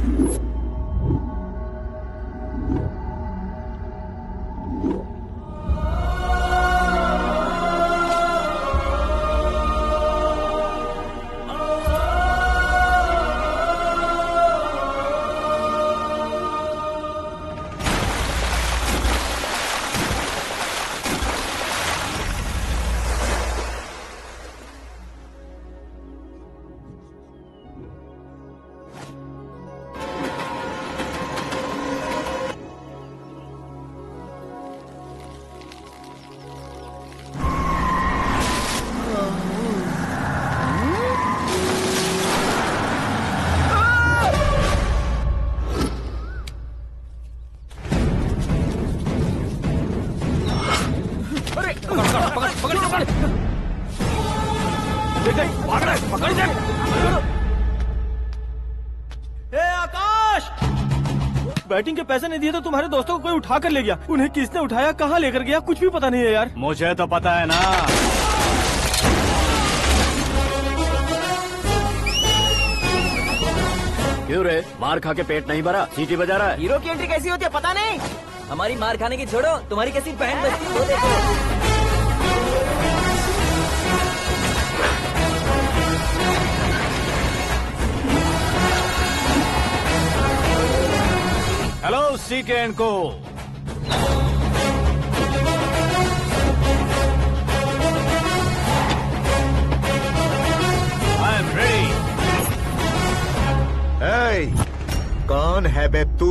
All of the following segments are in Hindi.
बैटिंग के पैसे नहीं दिए तो तुम्हारे दोस्तों को कोई उठा कर ले गया। उन्हें किसने उठाया, कहाँ लेकर गया, कुछ भी पता नहीं है यार। मुझे तो पता है ना। क्यों रे, मार खा के पेट नहीं भरा, सीटी बजा रहा है? हीरो की एंट्री कैसी होती है पता नहीं। हमारी मार खाने की छोड़ो, तुम्हारी कैसी बहन बजती है वो देखो। हेलो सीके एंड को। I am ready. कौन है बे तू?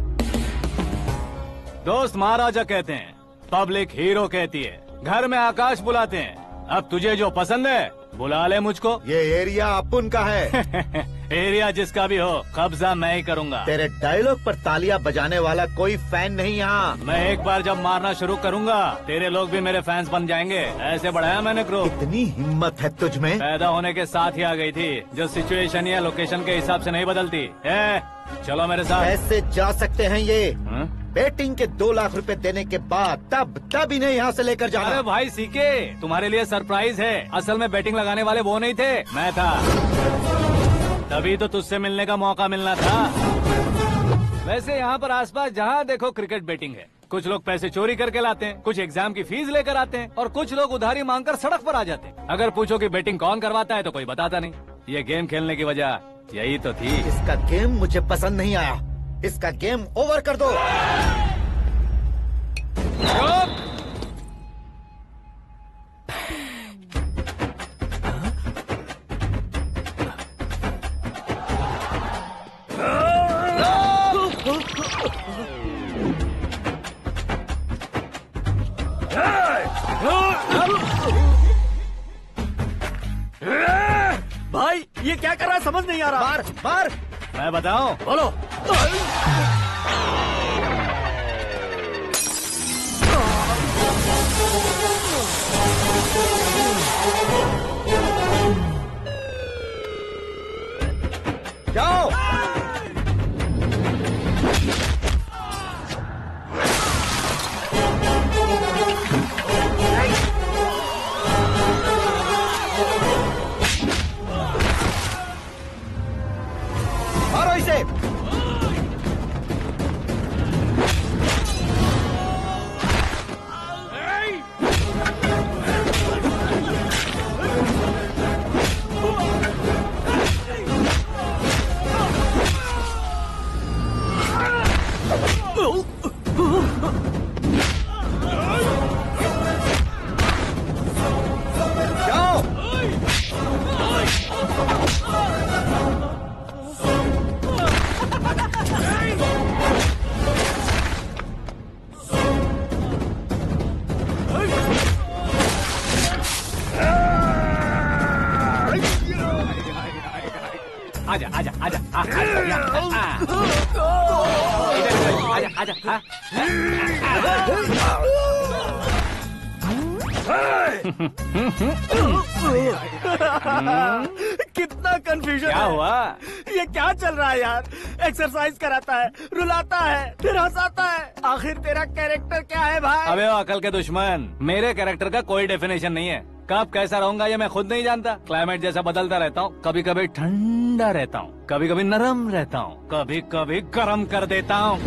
दोस्त महाराजा कहते हैं, पब्लिक हीरो कहती है, घर में आकाश बुलाते हैं। अब तुझे जो पसंद है बुला ले मुझको। ये एरिया अपुन का है। एरिया जिसका भी हो, कब्जा मैं ही करूंगा। तेरे डायलॉग पर तालियां बजाने वाला कोई फैन नहीं यहाँ। मैं एक बार जब मारना शुरू करूंगा, तेरे लोग भी मेरे फैंस बन जाएंगे। ऐसे बढ़ाया मैंने ग्रुप। कितनी हिम्मत है तुझ में। पैदा होने के साथ ही आ गई थी, जो सिचुएशन या लोकेशन के हिसाब से नहीं बदलती। चलो मेरे साथ। कैसे जा सकते हैं ये? बेटिंग के 2 लाख रुपए देने के बाद तब इन्हें यहाँ से लेकर जाना। अरे भाई सीके, तुम्हारे लिए सरप्राइज है। असल में बेटिंग लगाने वाले वो नहीं थे, मैं था। तभी तो तुझसे मिलने का मौका मिलना था। वैसे यहाँ पर आसपास जहाँ देखो क्रिकेट बेटिंग है। कुछ लोग पैसे चोरी करके लाते हैं, कुछ एग्जाम की फीस लेकर आते हैं, और कुछ लोग उधारी मांगकर सड़क पर आ जाते हैं। अगर पूछो कि बेटिंग कौन करवाता है तो कोई बताता नहीं। ये गेम खेलने की वजह यही तो थी। इसका गेम मुझे पसंद नहीं आया। इसका गेम ओवर कर दो। भाई ये क्या कर रहा है समझ नहीं आ रहा। मार मार। मैं बताऊं? बोलो। जाओ। मारो इसे। आजा आजा आजा आजा आजा। कितना कंफ्यूजन। क्या हुआ? ये क्या चल रहा है यार? एक्सरसाइज कराता है, रुलाता है, फिर हंसाता है। आखिर तेरा कैरेक्टर क्या है भाई? अबे ओ अकल के दुश्मन, मेरे कैरेक्टर का कोई डेफिनेशन नहीं है। कब कैसा रहूंगा ये मैं खुद नहीं जानता। क्लाइमेट जैसा बदलता रहता हूँ, कभी कभी ठंडा रहता हूँ, कभी कभी नरम रहता हूँ, कभी कभी गर्म कर देता हूँ।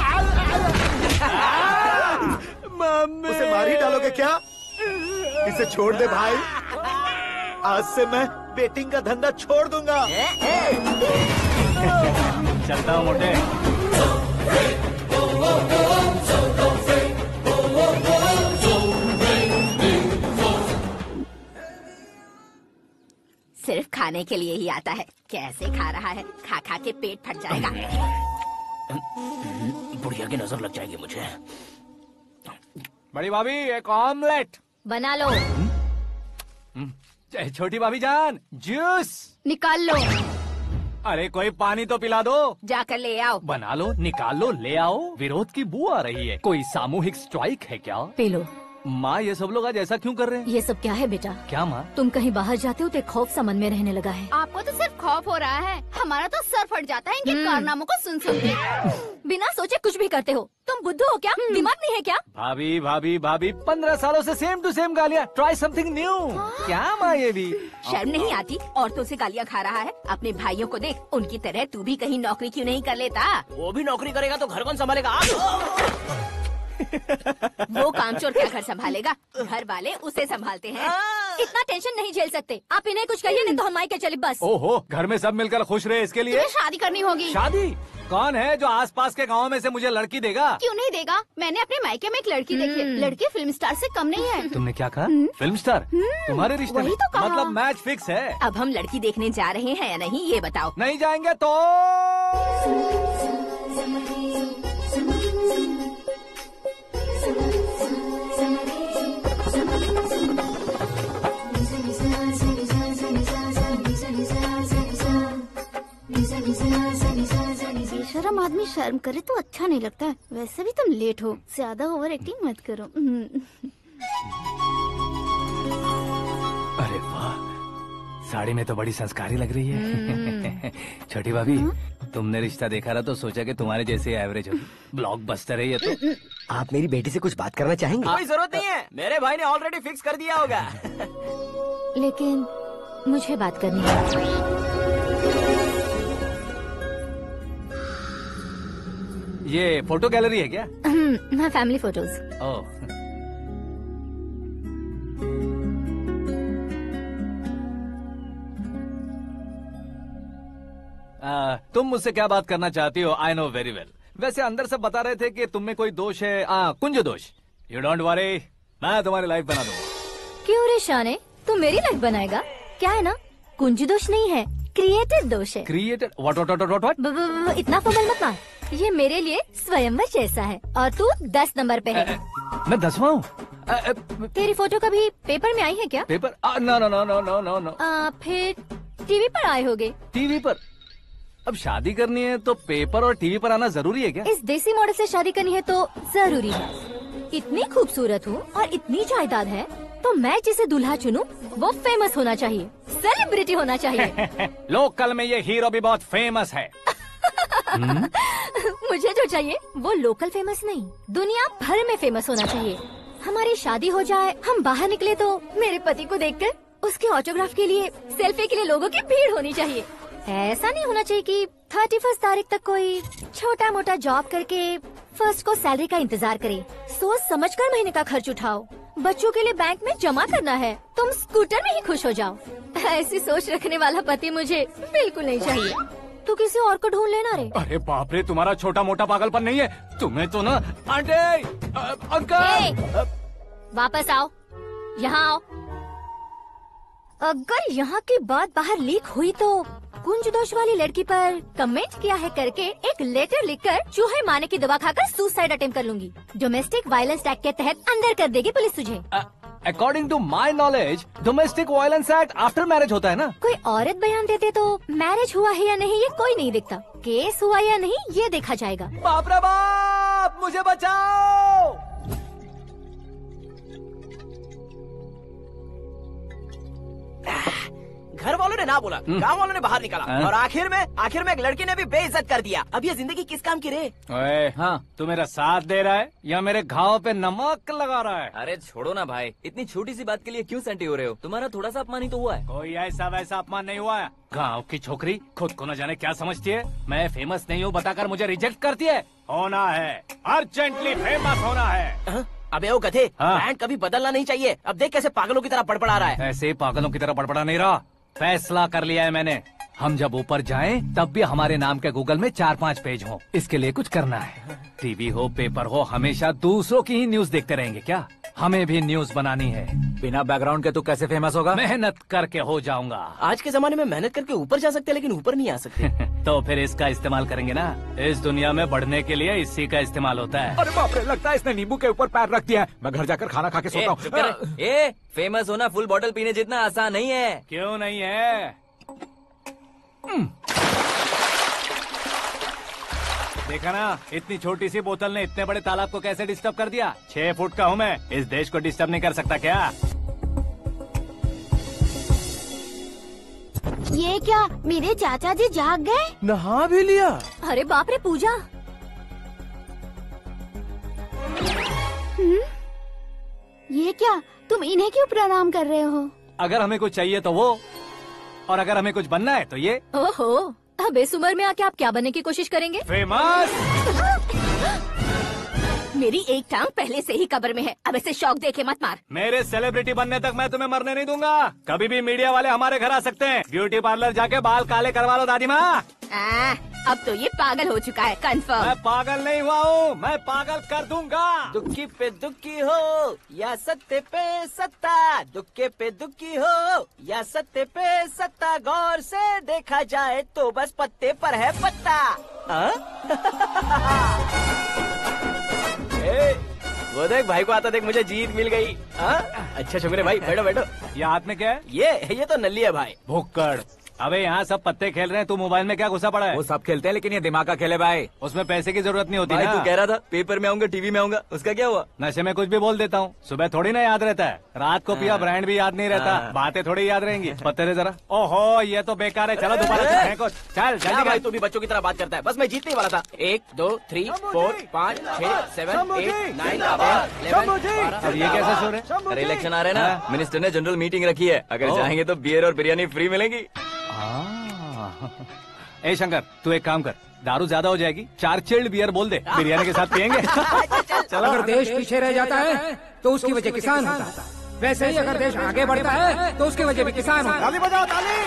उसे मार ही डालोगे क्या? इसे छोड़ दे भाई, आज से मैं बेटिंग का धंधा छोड़ दूंगा। चलता हूँ मोटे। सिर्फ खाने के लिए ही आता है। कैसे खा रहा है, खा खा के पेट फट जाएगा। बुढ़िया की नजर लग जाएगी मुझे। बड़ी भाभी एक ऑमलेट बना लो। छोटी भाभी जान जूस निकाल लो। अरे कोई पानी तो पिला दो। जाकर ले आओ। बना लो, निकाल लो, ले आओ। विरोध की बू आ रही है। कोई सामूहिक स्ट्राइक है क्या? पी लो। माँ ये सब लोग आज ऐसा क्यों कर रहे हैं? ये सब क्या है बेटा? क्या माँ? तुम कहीं बाहर जाते हो तो एक खौफ सा मन में रहने लगा है। आपको तो सिर्फ खौफ हो रहा है, हमारा तो सर फट जाता है इनके कारनामों को सुन सुन के। बिना सोचे कुछ भी करते हो। तुम बुद्धू हो क्या? दिमाग नहीं है क्या? भाभी भाभी भाभी 15 सालों से सेम टू सेम गालियाँ। Try something new. क्या माँ ये भी? शर्म नहीं आती? औरतों से गालियाँ खा रहा है। अपने भाइयों को देख, उनकी तरह तू भी कहीं नौकरी क्यों नहीं कर लेता? वो भी नौकरी करेगा तो घर कौन संभालेगा? वो कामचोर क्या घर संभालेगा? घर वाले उसे संभालते हैं। इतना टेंशन नहीं झेल सकते। आप इन्हें कुछ कहिए नहीं तो हम मायके चले बस। ओहो, घर में सब मिलकर खुश रहे इसके लिए। तुम्हें शादी करनी होगी। शादी? कौन है जो आसपास के गाँव में से मुझे लड़की देगा? क्यों नहीं देगा? मैंने अपने मायके में एक लड़की देखी है। लड़की फिल्म स्टार से कम नहीं है। तुमने क्या कहा? Film star? तुम्हारे रिश्ते में? वही तो कहा। मतलब मैच फिक्स है। अब हम लड़की देखने जा रहे हैं या नहीं ये बताओ। नहीं जाएंगे तो? बेशरम आदमी शर्म करे तो अच्छा नहीं लगता है। वैसे भी तुम लेट हो, ज्यादा ओवर एक्टिंग मत करो। अरे वाह, साड़ी में तो बड़ी संस्कारी लग रही है। छोटी भाभी, तुमने रिश्ता देखा रहा तो सोचा कि तुम्हारे जैसे एवरेज होगी। ब्लॉकबस्टर है ये तो। आप मेरी बेटी से कुछ बात करना चाहेंगे? कोई जरूरत नहीं है, मेरे भाई ने ऑलरेडी फिक्स कर दिया होगा। लेकिन मुझे बात करनी है। ये फोटो गैलरी है क्या? मैं फैमिली फोटोज। ओह, तुम मुझसे क्या बात करना चाहती हो? I know very well. वैसे अंदर से बता रहे थे कि तुम में कोई दोष है। कुंज दोष। यू डोंट वरी, मैं तुम्हारी लाइफ बना दूंगा। क्यों रे शाने, तू मेरी लाइफ बनाएगा? क्या है ना, कुंज दोष नहीं है, क्रिएटेड दोष है। क्रिएटेड? व्हाट? इतना फॉर्मल मत मार। ये मेरे लिए स्वयंवर जैसा है और तू 10 नंबर पे है। मैं 10वां हूँ। तेरी फोटो कभी पेपर में आई है क्या? Paper? No no no no no no no. फिर टीवी पर आए होगे। टीवी पर? अब शादी करनी है तो पेपर और टीवी पर आना जरूरी है क्या? इस देसी मॉडल से शादी करनी है तो जरूरी है। इतनी खूबसूरत हूँ और इतनी जायदाद है तो मैं जिसे दूल्हा चुनूं वो फेमस होना चाहिए, सेलिब्रिटी होना चाहिए। लोकल में ये हीरो भी बहुत फेमस है। मुझे जो चाहिए वो लोकल फेमस नहीं, दुनिया भर में फेमस होना चाहिए। हमारी शादी हो जाए, हम बाहर निकले तो मेरे पति को देखकर उसके ऑटोग्राफ के लिए, सेल्फी के लिए लोगों की भीड़ होनी चाहिए। ऐसा नहीं होना चाहिए कि 31 तारीख तक कोई छोटा मोटा जॉब करके फर्स्ट को सैलरी का इंतजार करे। सोच समझकर महीने का खर्च उठाओ। बच्चों के लिए बैंक में जमा करना है, तुम स्कूटर में ही खुश हो जाओ। ऐसी सोच रखने वाला पति मुझे बिल्कुल नहीं चाहिए। तू किसी और को ढूंढ लेना रे। अरे बाप रे, तुम्हारा छोटा मोटा पागलपन नहीं है। तुम्हें तो ना आंटी, अंकल। वापस आओ, यहाँ आओ। अगर यहाँ की बात बाहर लीक हुई तो कुंज दोष वाली लड़की पर कमेंट किया है करके एक लेटर लिखकर चूहे मारने की दवा खाकर सुसाइड अटेम्प्ट कर लूंगी। डोमेस्टिक वायलेंस एक्ट के तहत अंदर कर देगी पुलिस तुझे। According to my knowledge domestic violence act after marriage होता है ना? कोई औरत बयान देते तो मैरिज हुआ है या नहीं ये कोई नहीं दिखता, केस हुआ या नहीं ये देखा जाएगा। बाप रे बाप, मुझे बचाओ। घर वालों ने ना बोला, गाँव वालों ने बाहर निकाला, और आखिर में एक लड़के ने भी बेइज्जत कर दिया। अब ये जिंदगी किस काम की रे? ओए, हाँ, तू मेरा साथ दे रहा है या मेरे घाव पे नमक लगा रहा है? अरे छोड़ो ना भाई, इतनी छोटी सी बात के लिए क्यों सेंटी हो रहे हो? तुम्हारा थोड़ा सा अपमान ही तो हुआ है। कोई ऐसा वैसा अपमान नहीं हुआ है। गाँव की छोकरी खुद को न जाने क्या समझती है। मैं फेमस नहीं हूँ बताकर मुझे रिजेक्ट करती है। होना है, अर्जेंटली फेमस होना है। अबे ओ गधे, हाँ। ब्रांड कभी बदलना नहीं चाहिए। अब देख कैसे पागलों की तरह बड़बड़ा रहा है। ऐसे पागलों की तरह बड़बड़ा नहीं रहा। फैसला कर लिया है मैंने। हम जब ऊपर जाएं तब भी हमारे नाम के गूगल में 4-5 पेज हो। इसके लिए कुछ करना है। टीवी हो, पेपर हो, हमेशा दूसरों की ही न्यूज देखते रहेंगे क्या? हमें भी न्यूज बनानी है। बिना बैकग्राउंड के तू कैसे फेमस होगा? मेहनत करके हो जाऊंगा। आज के जमाने में मेहनत करके ऊपर जा सकते हैं, लेकिन ऊपर नहीं आ सकते। तो फिर इसका इस्तेमाल करेंगे ना। इस दुनिया में बढ़ने के लिए इसी का इस्तेमाल होता है। अरे बाप रे, लगता है इसने नींबू के ऊपर पैर रख दिया है। मैं घर जाकर खाना खा के सोता हूँ। ए, फेमस होना फुल बॉटल पीने जितना आसान नहीं है। क्यों नहीं है? देखा ना, इतनी छोटी सी बोतल ने इतने बड़े तालाब को कैसे डिस्टर्ब कर दिया। 6 फुट का हूँ मैं, इस देश को डिस्टर्ब नहीं कर सकता क्या? ये क्या, मेरे चाचा जी जाग गए? नहा भी लिया? अरे बाप रे पूजा, ये क्या, तुम इन्हें क्यों प्रणाम कर रहे हो? अगर हमें कुछ चाहिए तो वो, और अगर हमें कुछ बनना है तो ये। ओहो, अब इस उम्र में आके आप क्या बनने की कोशिश करेंगे? फेमस। मेरी एक टांग पहले से ही कब्र में है, अब ऐसे शौक देके मत मार। मेरे सेलिब्रिटी बनने तक मैं तुम्हें मरने नहीं दूंगा। कभी भी मीडिया वाले हमारे घर आ सकते हैं। ब्यूटी पार्लर जाके बाल काले करवा लो दादी माँ। अब तो ये पागल हो चुका है, कंफर्म। मैं पागल नहीं हुआ हूँ, मैं पागल कर दूंगा। दुखी पे दुखी हो या सत्ते पे सत्ता, दुखे पे दुखी हो या सत्ते पे सत्ता, गौर से देखा जाए तो बस पत्ते पर है पत्ता। वो देख भाई को आता देख, मुझे जीत मिल गई। अच्छा शुक्र है भाई, बैठो बैठो। ये हाथ में क्या है? ये तो नल्ली है भाई। भुक्कड़। अबे यहाँ सब पत्ते खेल रहे हैं, तू मोबाइल में क्या घुसा पड़ा है? वो सब खेलते हैं लेकिन ये दिमाग का खेल है भाई। उसमें पैसे की जरूरत नहीं होती भाई ना। तू कह रहा था पेपर में आऊंगा, टीवी में आऊंगा, उसका क्या हुआ? नशे में कुछ भी बोल देता हूँ, सुबह थोड़ी ना याद रहता है। रात को पिया ब्रांड भी याद नहीं रहता, बातें थोड़ी याद रहेंगी। पत्ते दे जरा। ओहो, ये तो बेकार है। चलो दोबारा से फेंको। चल क्या जल्दी भाई, कर। तू भी बच्चों की तरह बात करता है। बस मैं जीतने वाला था। 1 2 3 4 5 6 7 8 9 10 11 अब ये कैसे सो रहे? अरे इलेक्शन आ रहे हैं ना, मिनिस्टर ने जनरल मीटिंग रखी है। अगर जाएंगे तो बियर और बिरयानी फ्री मिलेगी। ए शंकर, तू एक काम कर, दारू ज्यादा हो जाएगी, 4 चिल्ड बियर बोल दे, बिरयानी के साथ पियेंगे। चलो। अगर देश पीछे रह जाता है तो उसकी वजह किसान होता है, वैसे ही अगर देश आगे बढ़ता है तो उसकी वजह भी किसान होता है। ताली बजाओ, ताली।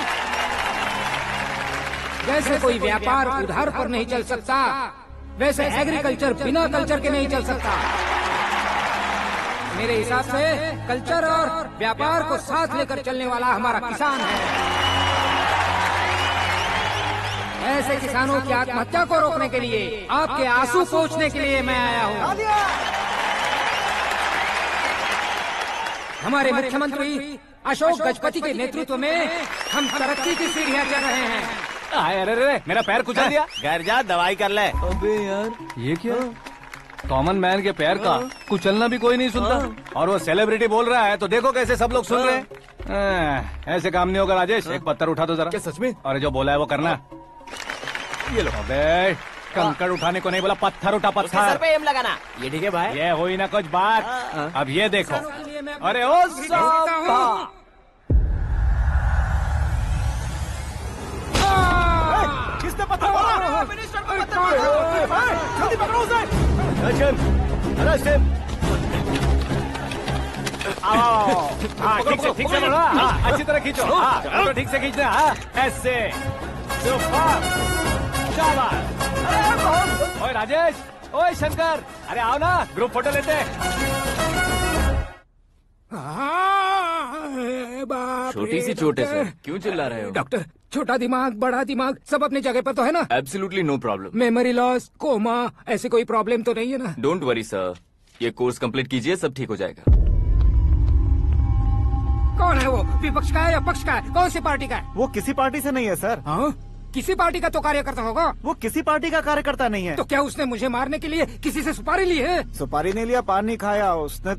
जैसे कोई व्यापार उधार पर नहीं चल सकता, वैसे एग्रीकल्चर बिना कल्चर के नहीं चल सकता। मेरे हिसाब से कल्चर और व्यापार को साथ लेकर चलने वाला हमारा किसान है। ऐसे किसानों की आत्महत्या को रोकने के लिए, आपके आंसू पोंछने के लिए मैं आया हूँ। हमारे मुख्यमंत्री अशोक गजपति के नेतृत्व में हम तरक्की की सीढ़ियाँ चढ़ रहे हैं। अरे अरे, मेरा पैर कुचल दिया। घर जा, दवाई कर ले। अबे यार, ये क्या? कॉमन मैन के पैर का कुचलना भी कोई नहीं सुनता, और वो सेलिब्रिटी बोल रहा है तो देखो कैसे सब लोग सुन रहे हैं। ऐसे काम नहीं होगा राजेश, एक पत्थर उठा दो जरा। क्या सच में? और जो बोला है वो करना। ये लो। अबे कंकड़ उठाने को नहीं बोला, पत्थर उठा, उसके सर पत्थर। पे एम लगाना। ये ठीक है भाई। ये हुई ना कुछ बात। अब ये देखो। अरे ओ साहब, किसने पत्थर मारा? मिनिस्टर को पत्थर मारा। जल्दी पकड़ो उसे। हाँ ठीक से बढ़ो। हाँ अच्छी तरह खींचो। हाँ तो ठीक से खींचना। हाँ ऐसे। ओए राजेश, ओए शंकर, अरे आओ ना, ग्रुप फोटो लेते हैं। छोटी सी चोट है सर, क्यों चिल्ला रहे हो? डॉक्टर, छोटा दिमाग बड़ा दिमाग सब अपनी जगह पर तो है ना? Absolutely no problem. Memory loss, coma, ऐसी कोई प्रॉब्लम तो नहीं है ना? डोंट वरी सर, ये कोर्स कंप्लीट कीजिए, सब ठीक हो जाएगा। कौन है वो? विपक्ष का है या पक्ष का है? कौन सी पार्टी का है? वो किसी पार्टी से नहीं है सर। हाँ? किसी पार्टी का तो कार्यकर्ता होगा। वो किसी पार्टी का कार्यकर्ता नहीं है। तो क्या उसने मुझे मारने के लिए किसी से सुपारी ली है? सुपारी नहीं लिया, पान नहीं खाया। उसने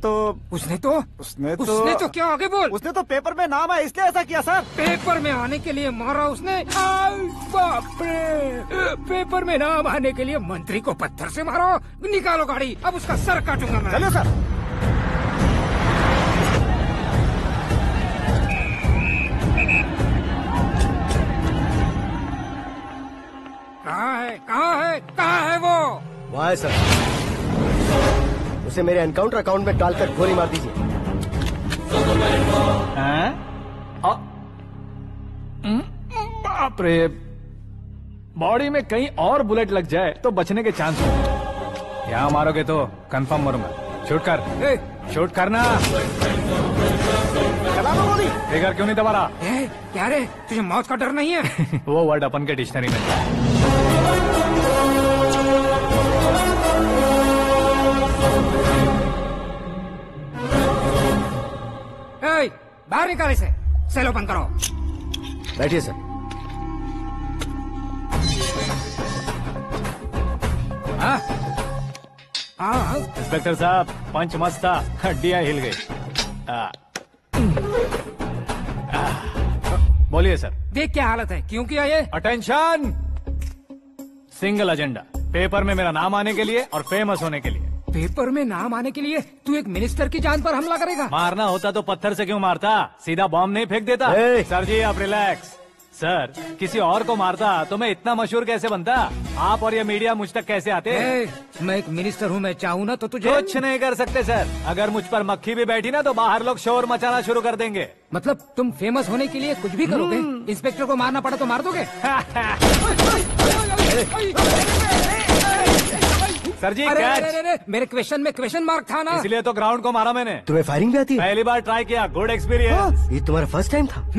तो क्या आगे बोल। उसने तो पेपर में नाम है इसलिए ऐसा किया सर। पेपर में आने के लिए मारा उसने? बाप रे, पेपर में नाम आने के लिए मंत्री को पत्थर से मारो। निकालो गाड़ी, अब उसका सर काटूंगा मैं। चलो सर। कहाँ है वो? वहाँ है सर। उसे मेरे एनकाउंटर अकाउंट में डालकर गोली मार दीजिए। बाप रे, बॉडी में कहीं और बुलेट लग जाए तो बचने के चांस हो। यहाँ मारोगे तो कंफर्म मरूंगा। शूट कर, शूट करना। चला दो गोली। ट्रिगर क्यों नहीं दबा रहा? क्या रे, तुझे मौत का डर नहीं है? वो वर्ड अपन के डिक्शनरी में है। बाहर निकाल इसे। सेल ओपन करो। बैठिए सर। इंस्पेक्टर साहब, पंच मस्त था, हड्डियां हिल गई। बोलिए सर। देख क्या हालत है, क्यों किया ये? अटेंशन, सिंगल एजेंडा, पेपर में मेरा नाम आने के लिए और फेमस होने के लिए। पेपर में नाम आने के लिए तू एक मिनिस्टर की जान पर हमला करेगा? मारना होता तो पत्थर से क्यों मारता, सीधा बॉम्ब नहीं फेंक देता। सर जी आप रिलैक्स। सर, किसी और को मारता तो मैं इतना मशहूर कैसे बनता? आप और ये मीडिया मुझ तक कैसे आते? मैं एक मिनिस्टर हूँ, मैं चाहूँ ना तो तुझे कुछ नहीं कर सकते सर। अगर मुझ पर मक्खी भी बैठी ना तो बाहर लोग शोर मचाना शुरू कर देंगे। मतलब तुम फेमस होने के लिए कुछ भी करोगे? इंस्पेक्टर को मारना पड़ा तो मार दोगे? सर जी मेरे क्वेश्चन में क्वेश्चन मार्क था ना, इसलिए तो ग्राउंड को मारा मैंने। तुम्हें फायरिंग भी आती है? पहली बार ट्राई किया, गुड एक्सपीरियंस। ये तुम्हारा फर्स्ट टाइम था?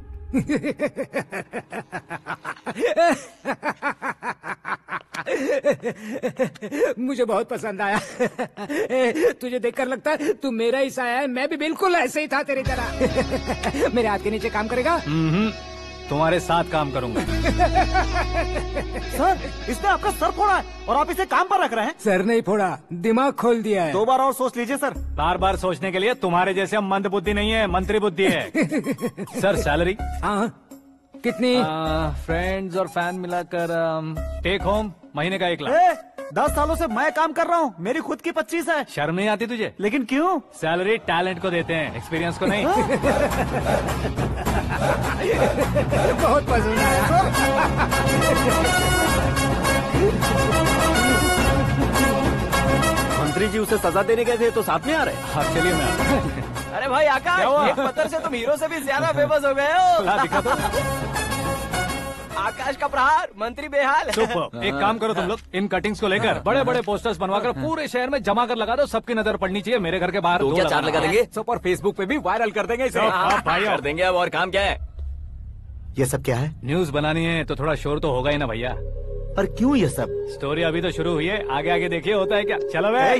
मुझे बहुत पसंद आया। तुझे देखकर लगता है तू मेरा ही साया है। मैं भी बिल्कुल ऐसे ही था तेरी तरह। मेरे हाथ के नीचे काम करेगा? तुम्हारे साथ काम करूंगा। सर, इसने आपका सर फोड़ा है और आप इसे काम पर रख रहे हैं। सर नहीं फोड़ा, दिमाग खोल दिया है। 2 बार और सोच लीजिए सर। बार बार सोचने के लिए तुम्हारे जैसे मंद बुद्धि नहीं है, मंत्री बुद्धि है। Sir salary? कितनी? फ्रेंड्स और फैन मिलाकर टेक होम महीने का 1 लाख। 10 सालों से मैं काम कर रहा हूँ, मेरी खुद की 25 है। शर्म नहीं आती तुझे? लेकिन क्यों? सैलरी टैलेंट को देते हैं, एक्सपीरियंस को नहीं। बहुत पसंद आया। मंत्री जी उसे सजा देने गए थे तो साथ में आ रहे? हाँ चलिए मैं आता हूं। अरे भाई आकाश, एक पत्थर से तुम हीरो से भी ज्यादा फेमस हो गए हो। दिखा दो। आकाश का प्रहार, मंत्री बेहाल। सुपर। एक काम करो तुम लोग, इन कटिंग्स को लेकर बड़े बड़े पोस्टर्स बनवाकर पूरे शहर में जमा कर लगा दो। सबकी नजर पड़नी चाहिए। मेरे घर के बाहर तो क्या 4 लगा देंगे? और फेसबुक पे भी वायरल कर देंगे इसे। भाई कर देंगे। अब और काम क्या है? ये सब क्या है? न्यूज बनानी है तो थोड़ा शोर तो होगा ही ना भैया। पर क्यों ये सब? स्टोरी अभी तो शुरू हुई है, आगे आगे देखिए होता है क्या। चलो भाई।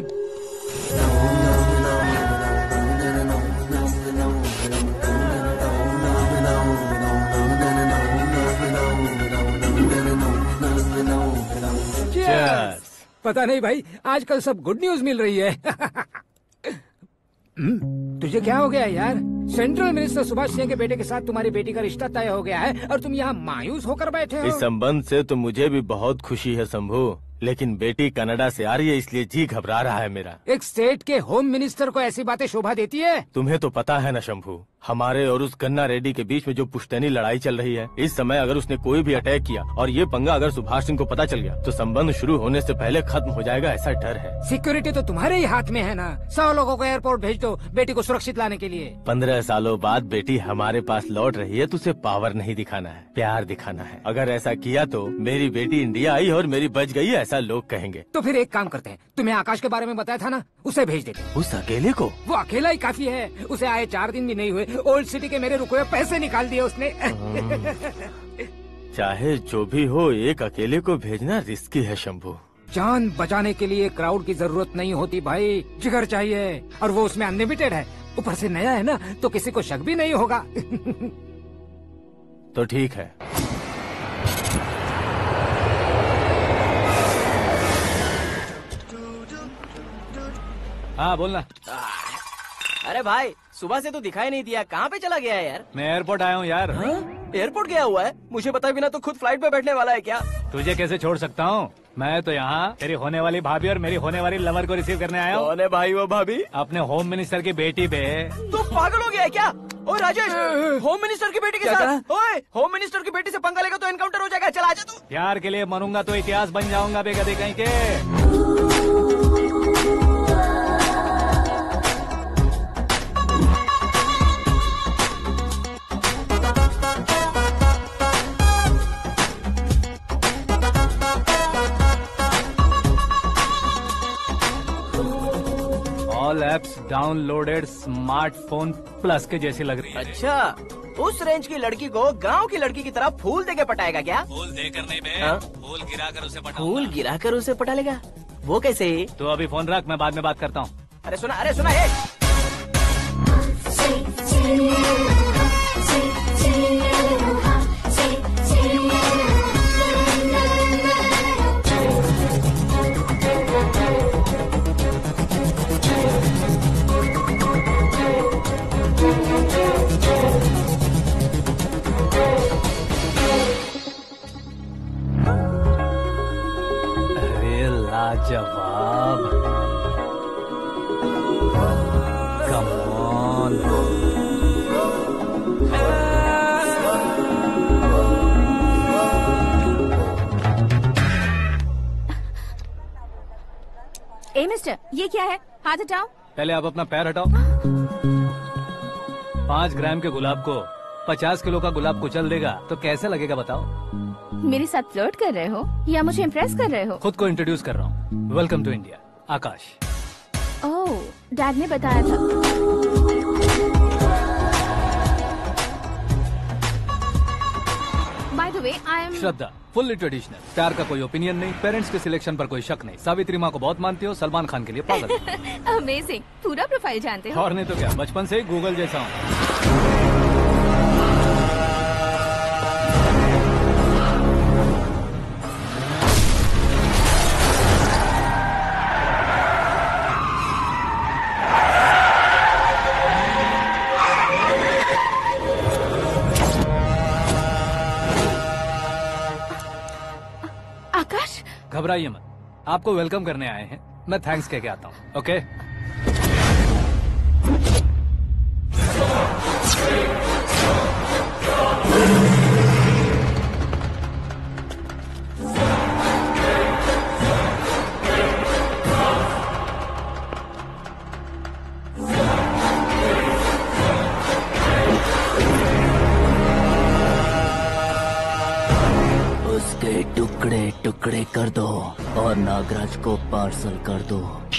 पता नहीं भाई, आजकल सब गुड न्यूज मिल रही है। तुझे क्या हो गया यार? सेंट्रल मिनिस्टर सुभाष सिंह के बेटे के साथ तुम्हारी बेटी का रिश्ता तय हो गया है और तुम यहाँ मायूस होकर बैठे हो। इस संबंध से तो मुझे भी बहुत खुशी है शंभू, लेकिन बेटी कनाडा से आ रही है इसलिए जी घबरा रहा है मेरा। एक स्टेट के होम मिनिस्टर को ऐसी बातें शोभा देती है? तुम्हें तो पता है ना शंभू, हमारे और उस गन्ना रेड्डी के बीच में जो पुश्तैनी लड़ाई चल रही है, इस समय अगर उसने कोई भी अटैक किया और ये पंगा अगर सुभाष सिंह को पता चल गया तो संबंध शुरू होने से पहले खत्म हो जाएगा, ऐसा डर है। सिक्योरिटी तो तुम्हारे ही हाथ में है ना। 100 लोगों को एयरपोर्ट भेज दो बेटी को सुरक्षित लाने के लिए। 15 सालों बाद बेटी हमारे पास लौट रही है तो उसे पावर नहीं दिखाना है, प्यार दिखाना है। अगर ऐसा किया तो मेरी बेटी इंडिया आई और मेरी बच गई, ऐसा लोग कहेंगे। तो फिर एक काम करते हैं, तुम्हें आकाश के बारे में बताया था ना, उसे भेज देते। उस अकेले को? वो अकेला ही काफी है। उसे आए 4 दिन भी नहीं हुए, ओल्ड सिटी के मेरे रुके हुए पैसे निकाल दिए उसने। चाहे जो भी हो, एक अकेले को भेजना रिस्की है शंभू। जान बचाने के लिए क्राउड की जरूरत नहीं होती भाई, जिगर चाहिए, और वो उसमें अनलिमिटेड है। ऊपर से नया है ना तो किसी को शक भी नहीं होगा। तो ठीक है। हाँ बोलना। अरे भाई सुबह से तो दिखाई नहीं दिया, कहाँ पे चला गया है यार? मैं एयरपोर्ट आया हूँ यार। एयरपोर्ट गया हुआ है? मुझे बताए बिना तो खुद फ्लाइट पे बैठने वाला है क्या? तुझे कैसे छोड़ सकता हूँ? मैं तो यहाँ तेरी होने वाली भाभी और मेरी होने वाली लवर को रिसीव करने आया हूँ। कौन है भाई वो भाभी? अपने होम मिनिस्टर की बेटी पे। तू पागल हो गया है क्या? ओए राजेश, होम मिनिस्टर की बेटी के साथ? ओए होम मिनिस्टर की बेटी से पंगा लेगा तो एनकाउंटर हो जाएगा। चल आजा तू। प्यार के लिए मरूंगा तो इतिहास बन जाऊंगा बेगदे कहीं के। All apps downloaded smartphone plus के जैसी लग रही है। अच्छा, उस रेंज की लड़की को गांव की लड़की की तरह फूल देके पटाएगा क्या? फूल देकर नहीं बे, हाँ? फूल गिराकर उसे पटा। फूल गिराकर उसे पटा लेगा? वो कैसे? तो अभी फोन रख, मैं बाद में बात करता हूँ। अरे सुना ये। अरे लाजवाब, कम ऑन। ए मिस्टर, ये क्या है? हाथ हटाओ। पहले आप अपना पैर हटाओ। 5 ग्राम के गुलाब को 50 किलो का गुलाब कुचल देगा तो कैसे लगेगा बताओ? मेरे साथ फ्लर्ट कर रहे हो या मुझे इम्प्रेस कर रहे हो? खुद को इंट्रोड्यूस कर रहा हूँ। Welcome to India, Akash. Oh, dad ने बताया था। By the way, I am Shraddha, fully traditional. प्यार का कोई ओपिनियन नहीं, पेरेंट्स के सिलेक्शन पर कोई शक नहीं। सावित्री माँ को बहुत मानती हो, सलमान खान के लिए पागल। अमेजिंग, पूरा प्रोफाइल जानते हो। और नहीं तो क्या, बचपन से ही गूगल जैसा हूँ। आकाश, घबराइए मत, आपको वेलकम करने आए हैं। मैं थैंक्स कह के आता हूँ। ओके? उसके टुकड़े टुकड़े कर दो और नागराज को पार्सल कर दो।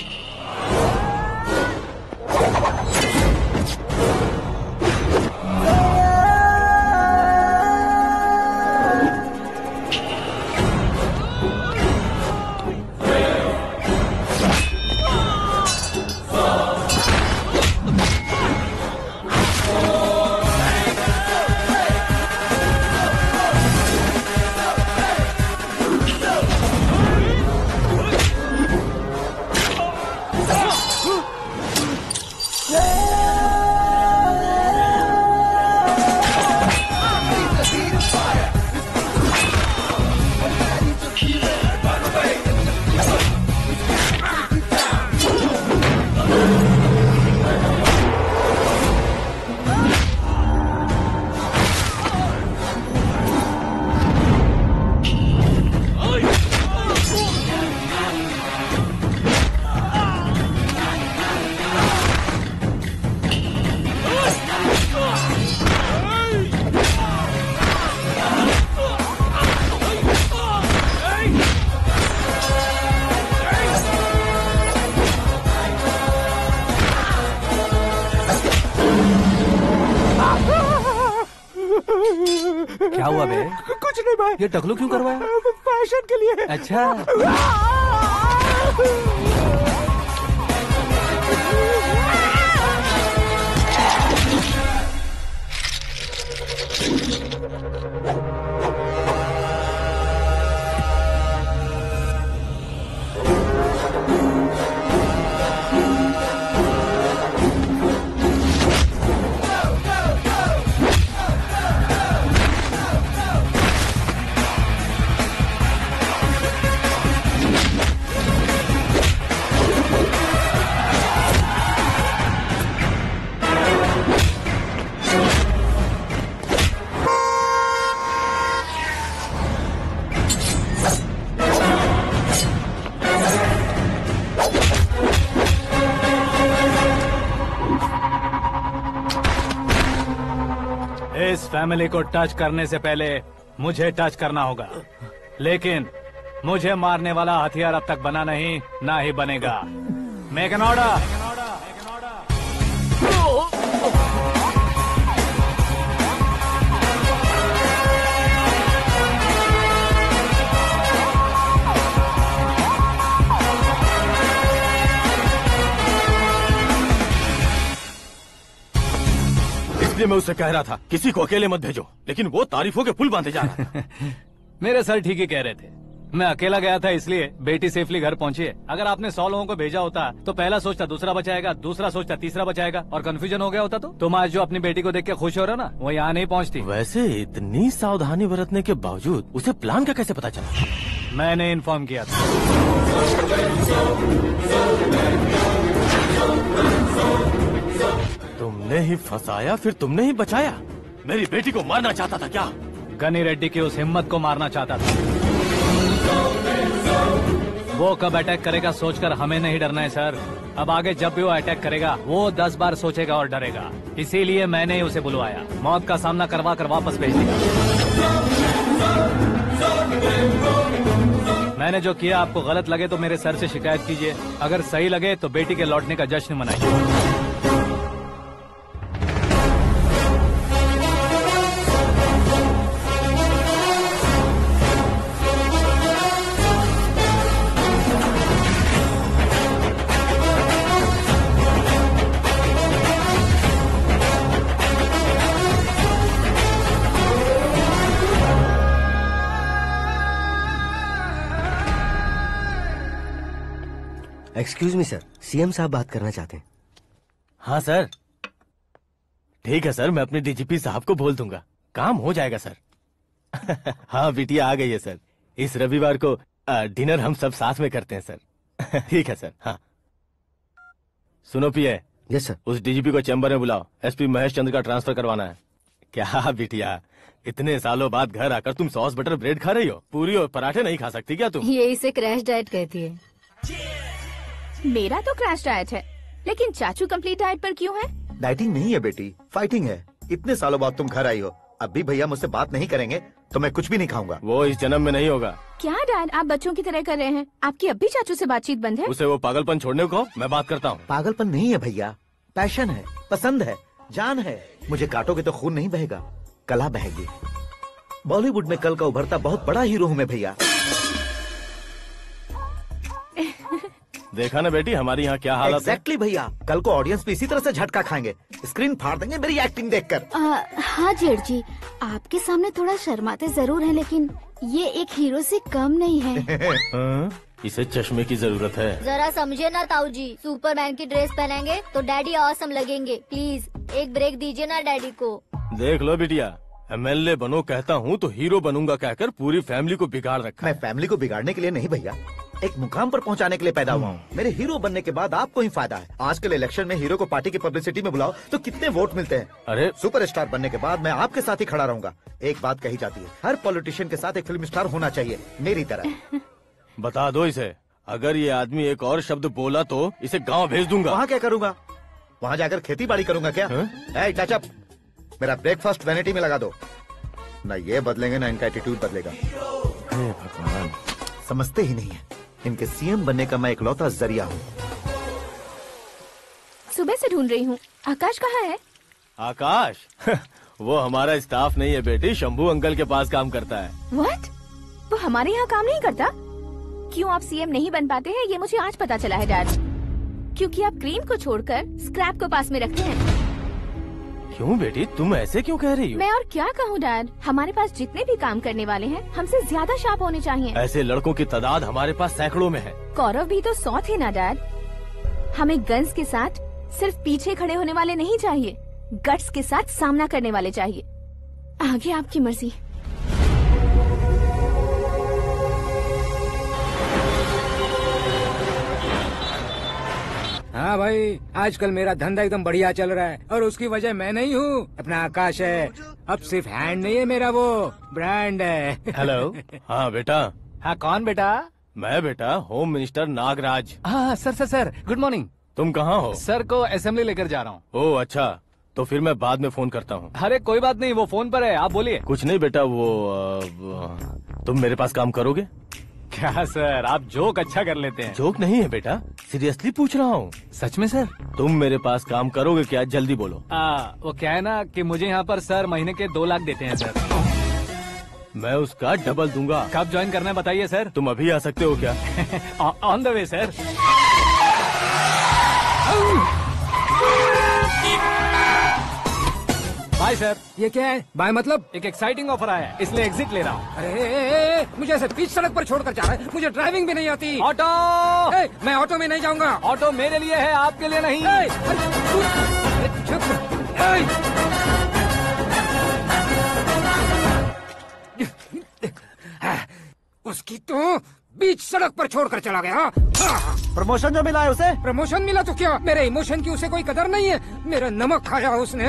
क्या हुआ बे? कुछ नहीं भाई। ये टकलू क्यों करवाया? फैशन के लिए। अच्छा। फैमिली को टच करने से पहले मुझे टच करना होगा, लेकिन मुझे मारने वाला हथियार अब तक बना नहीं, ना ही बनेगा। Make an order. इसलिए मैं उससे कह रहा था किसी को अकेले मत भेजो, लेकिन वो तारीफों के पुल बांधे जा रहा था। मेरे सर ठीक ही कह रहे थे। मैं अकेला गया था इसलिए बेटी सेफली घर पहुंची है। अगर आपने 100 लोगों को भेजा होता तो पहला सोचता दूसरा बचाएगा, दूसरा सोचता तीसरा बचाएगा, और कंफ्यूजन हो गया होता। तो तुम आज जो अपनी बेटी को देख के खुश हो रहे हो ना, वो यहाँ नहीं पहुँचती। वैसे इतनी सावधानी बरतने के बावजूद उसे प्लान का कैसे पता चला? मैंने इन्फॉर्म किया था। तुमने ही फंसाया, फिर तुमने ही बचाया। मेरी बेटी को मारना चाहता था क्या? गनी रेड्डी की उस हिम्मत को मारना चाहता था। वो कब अटैक करेगा सोचकर हमें नहीं डरना है सर। अब आगे जब भी वो अटैक करेगा वो 10 बार सोचेगा और डरेगा। इसीलिए मैंने ही उसे बुलवाया। मौत का सामना करवा कर वापस भेज दिया। मैंने जो किया आपको गलत लगे तो मेरे सर से शिकायत कीजिए, अगर सही लगे तो बेटी के लौटने का जश्न मनाइए। एक्सक्यूज मी सर, सीएम साहब बात करना चाहते हैं। हाँ सर। ठीक है सर, मैं अपने डीजीपी साहब को बोल दूंगा, काम हो जाएगा सर। हाँ बिटिया आ गई है सर। इस रविवार को डिनर हम सब साथ में करते हैं सर। ठीक है सर। हाँ सुनो पिए। Yes sir. उस डीजीपी को चैम्बर में बुलाओ, एसपी महेश चंद्र का ट्रांसफर करवाना है। क्या बिटिया, इतने सालों बाद घर आकर तुम सॉस बटर ब्रेड खा रही हो? पूरी और पराठे नहीं खा सकती क्या तुम? ये इसे क्रैश डाइट कहती है। मेरा तो क्रैश डाइट है, लेकिन चाचू कंप्लीट डाइट पर क्यों है? डाइटिंग नहीं है बेटी, फाइटिंग है। इतने सालों बाद तुम घर आई हो, अब भी भैया मुझसे बात नहीं करेंगे तो मैं कुछ भी नहीं खाऊंगा। वो इस जन्म में नहीं होगा। क्या डैड, आप बच्चों की तरह कर रहे हैं? आपकी अब भी चाचू से बातचीत बंद है? उसे वो पागलपन छोड़ने को मैं बात करता हूँ। पागलपन नहीं है भैया, पैशन है, पसंद है, जान है। मुझे काटोगे तो खून नहीं बहेगा, कला बहेगी। बॉलीवुड में कल का उभरता बहुत बड़ा हीरो हूँ मैं भैया। देखा ना बेटी हमारी यहाँ क्या हालत है। एग्जैक्टली भैया, कल को ऑडियंस भी इसी तरह से झटका खाएंगे, स्क्रीन फाड़ देंगे मेरी एक्टिंग देखकर। हाँ जेठ जी, आपके सामने थोड़ा शर्माते जरूर हैं, लेकिन ये एक हीरो से कम नहीं है। इसे चश्मे की जरूरत है। जरा समझे ना ताऊ जी, सुपरमैन की ड्रेस पहनेंगे तो डैडी ऑसम लगेंगे। प्लीज एक ब्रेक दीजिए ना डैडी को। देख लो बिटिया, एमएलए बनो कहता हूँ तो हीरो बनूंगा कहकर पूरी फैमिली को बिगाड़ रखा। मैं फैमिली को बिगाड़ने के लिए नहीं भैया, एक मुकाम पर पहुंचाने के लिए पैदा हुआ हूँ। मेरे हीरो बनने के बाद आपको ही फायदा है। आजकल इलेक्शन में हीरो को पार्टी की पब्लिसिटी में बुलाओ तो कितने वोट मिलते हैं। अरे सुपरस्टार बनने के बाद मैं आपके साथ ही खड़ा रहूंगा। एक बात कही जाती है, हर पॉलिटिशियन के साथ एक फिल्म स्टार होना चाहिए, मेरी तरह। बता दो इसे, अगर ये आदमी एक और शब्द बोला तो इसे गाँव भेज दूंगा। वहाँ क्या करूँगा? वहाँ जाकर खेती बाड़ी करूँगा क्या? टचअप, मेरा ब्रेकफास्ट वैनिटी में लगा दो। न ये बदलेंगे न इनका एटीट्यूड बदलेगा। भगवान, समझते ही नहीं है, इनके सीएम बनने का मैं इकलौता जरिया हूँ। सुबह से ढूंढ रही हूँ, आकाश कहाँ है? आकाश? वो हमारा स्टाफ नहीं है बेटी, शंभू अंकल के पास काम करता है। व्हाट? वो हमारे यहाँ काम नहीं करता? क्यों आप सीएम नहीं बन पाते हैं ये मुझे आज पता चला है डैड। क्योंकि आप क्रीम को छोड़कर स्क्रैप को पास में रखते हैं। क्यों बेटी, तुम ऐसे क्यों कह रही हो? मैं और क्या कहूँ डैड, हमारे पास जितने भी काम करने वाले हैं हमसे ज्यादा शार्प होने चाहिए। ऐसे लड़कों की तादाद हमारे पास सैकड़ों में है। कौरव भी तो 100 थे ना डैड। हमें गन्स के साथ सिर्फ पीछे खड़े होने वाले नहीं चाहिए, गट्स के साथ सामना करने वाले चाहिए। आगे आपकी मर्जी। हाँ भाई, आजकल मेरा धंधा एकदम बढ़िया चल रहा है और उसकी वजह मैं नहीं हूँ, अपना आकाश है। अब सिर्फ हैंड नहीं है मेरा, वो ब्रांड है। हेलो। हाँ बेटा। हाँ कौन बेटा? मैं बेटा, होम मिनिस्टर नागराज। हाँ sir sir sir, good morning. तुम कहाँ हो? सर को असेंबली लेकर जा रहा हूँ। ओह अच्छा, तो फिर मैं बाद में फोन करता हूँ। अरे कोई बात नहीं, वो फोन पर है, आप बोलिए। कुछ नहीं बेटा, तुम मेरे पास काम करोगे? क्या सर, आप जोक अच्छा कर लेते हैं। जोक नहीं है बेटा, सीरियसली पूछ रहा हूँ। सच में सर? तुम मेरे पास काम करोगे क्या? जल्दी बोलो। वो क्या है ना कि मुझे यहाँ पर सर महीने के 2 लाख देते हैं सर। मैं उसका डबल दूंगा। कब ज्वाइन करना है बताइए सर। तुम अभी आ सकते हो क्या? On the way sir. Bye sir. ये क्या है? बाय मतलब? एक एक्साइटिंग ऑफर आया है, इसलिए एग्जिट ले रहा हूँ। अरे मुझे ऐसे बीच सड़क पर छोड़कर जा रहा है, मुझे ड्राइविंग भी नहीं आती। ऑटो! मैं ऑटो में नहीं जाऊंगा। ऑटो मेरे लिए है, आपके लिए नहीं। उसकी तो बीच सड़क पर छोड़कर चला गया। प्रमोशन जो मिला है उसे? प्रमोशन मिला तो क्या, मेरे इमोशन की उसे कोई कदर नहीं है। मेरा नमक खाया उसने।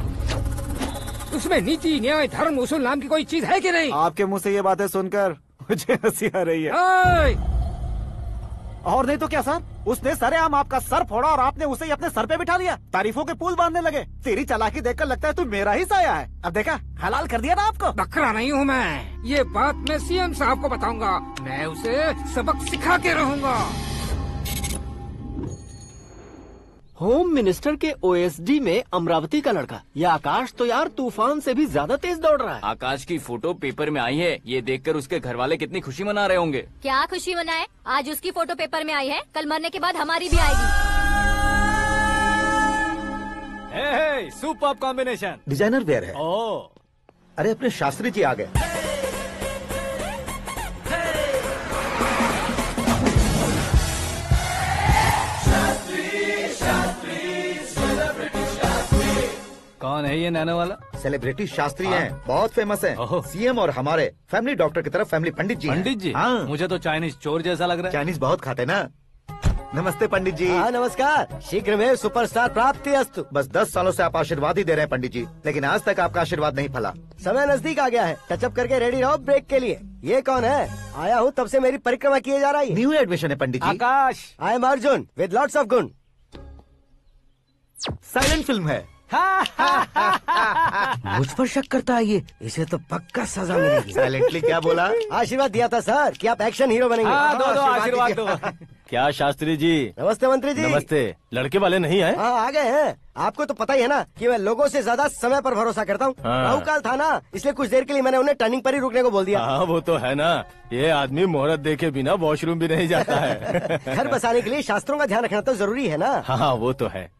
उसमें नीति, न्याय, धर्म, उसूल नाम की कोई चीज है कि नहीं? आपके मुंह से ये बातें सुनकर मुझे हंसी आ रही है। और नहीं तो क्या सर, उसने सरेआम आपका सर फोड़ा और आपने उसे ही अपने सर पे बिठा लिया। तारीफों के पुल बांधने लगे। तेरी चालाकी देखकर लगता है तू मेरा ही साया है। अब देखा, हलाल कर दिया ना आपको। बकरा नहीं हूँ मैं, ये बात मैं सीएम साहब को बताऊंगा। मैं उसे सबक सिखा के रहूंगा। होम मिनिस्टर के ओएसडी में अमरावती का लड़का, ये आकाश तो यार तूफान से भी ज्यादा तेज दौड़ रहा है। आकाश की फोटो पेपर में आई है, ये देखकर उसके घर वाले कितनी खुशी मना रहे होंगे। क्या खुशी मनाए? आज उसकी फोटो पेपर में आई है, कल मरने के बाद हमारी भी आएगी। Superb combination. डिजाइनर वेयर है। अरे अपने शास्त्री जी आ गए। कौन है ये नैनो वाला? सेलिब्रिटी शास्त्री हैं, बहुत फेमस हैं। सीएम और हमारे फैमिली डॉक्टर की तरफ फैमिली पंडित जी हैं। पंडित जी? हाँ। मुझे तो चाइनीज चोर जैसा लग रहा है। चाइनीज बहुत खाते ना। नमस्ते पंडित जी। हाँ नमस्कार, शीघ्र में सुपरस्टार प्राप्ति अस्तु। बस 10 सालों से आप आशीर्वाद ही दे रहे हैं पंडित जी, लेकिन आज तक आपका आशीर्वाद नहीं फला। समय नजदीक आ गया है, टचअप करके रेडी रहो ब्रेक के लिए। ये कौन है? आया हूँ तब से मेरी परिक्रमा किए जा रही है। न्यू एडमिशन है Pandit ji. Akash. I am Arjun with lots of गुण। साइलेंट फिल्म है। मुझ पर शक करता है ये, इसे तो पक्का सजा मिलेगी। साइलेंटली क्या बोला? आशीर्वाद दिया था सर कि आप एक्शन हीरो बनेंगे। दो आशीर्वाद दो। क्या शास्त्री जी? नमस्ते मंत्री जी। नमस्ते। लड़के वाले नहीं आए? हाँ आ गए हैं। आपको तो पता ही है ना कि मैं लोगों से ज्यादा समय पर भरोसा करता हूँ। राहु काल था ना, इसलिए कुछ देर के लिए मैंने उन्हें टर्निंग पर ही रुकने को बोल दिया। हाँ वो तो है ना, ये आदमी मुहूर्त देखे बिना वॉशरूम भी नहीं जाता है। घर बसाने के लिए शास्त्रों का ध्यान रखना तो जरूरी है ना। हाँ वो तो है।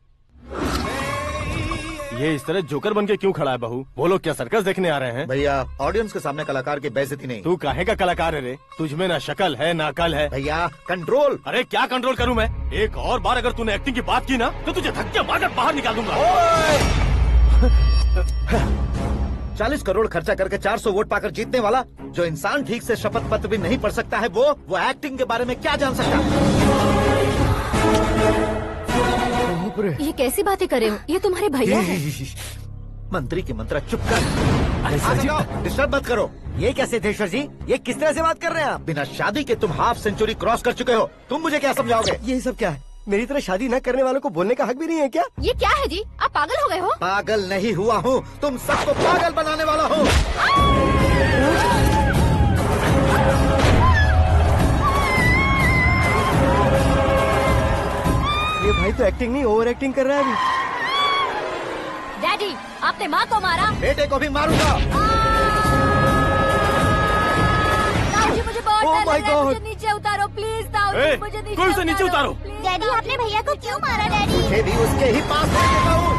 ये इस तरह जोकर बन के क्यों खड़ा है बहू? वो लोग क्या सर्कस देखने आ रहे हैं? भैया ऑडियंस के सामने कलाकार की बेइज्जती नहीं। तू काहे का कलाकार है रे? तुझमें ना शक्ल है ना अकल है। भैया कंट्रोल। अरे क्या कंट्रोल करूं मैं? एक और बार अगर तूने एक्टिंग की बात की ना तो तुझे धक्के मारकर बाहर निकाल दूंगा। 40 करोड़ खर्चा करके 400 वोट पाकर जीतने वाला, जो इंसान ठीक से शपथ पत्र भी नहीं पढ़ सकता है, वो एक्टिंग के बारे में क्या जान सकता है? ये कैसी बातें करे हो? ये तुम्हारे भैया हैं। मंत्री की मंत्रा चुप कर। अरे सर जी डिस्टर्ब मत करो। ये क्या सिद्धेश्वर जी, ये किस तरह से बात कर रहे हैं आप? बिना शादी के तुम हाफ सेंचुरी क्रॉस कर चुके हो, तुम मुझे क्या समझाओगे? ये सब क्या है? मेरी तरह शादी न करने वालों को बोलने का हक भी नहीं है क्या? ये क्या है जी, आप पागल हो गए हो? पागल नहीं हुआ हूँ, तुम सबको पागल बनाने वाला हूँ। ये भाई तो एक्टिंग नहीं ओवर एक्टिंग कर रहा है अभी। डैडी आपने माँ को मारा, बेटे को भी मारूंगा। ताऊजी मुझे बहुत डर लग रहा है, मुझे नीचे उतारो प्लीज। ताऊजी मुझे नीचे उतारो। डैडी आपने भैया को क्यों मारा डैडी? मुझे भी उसके ही पास लेके जाऊं।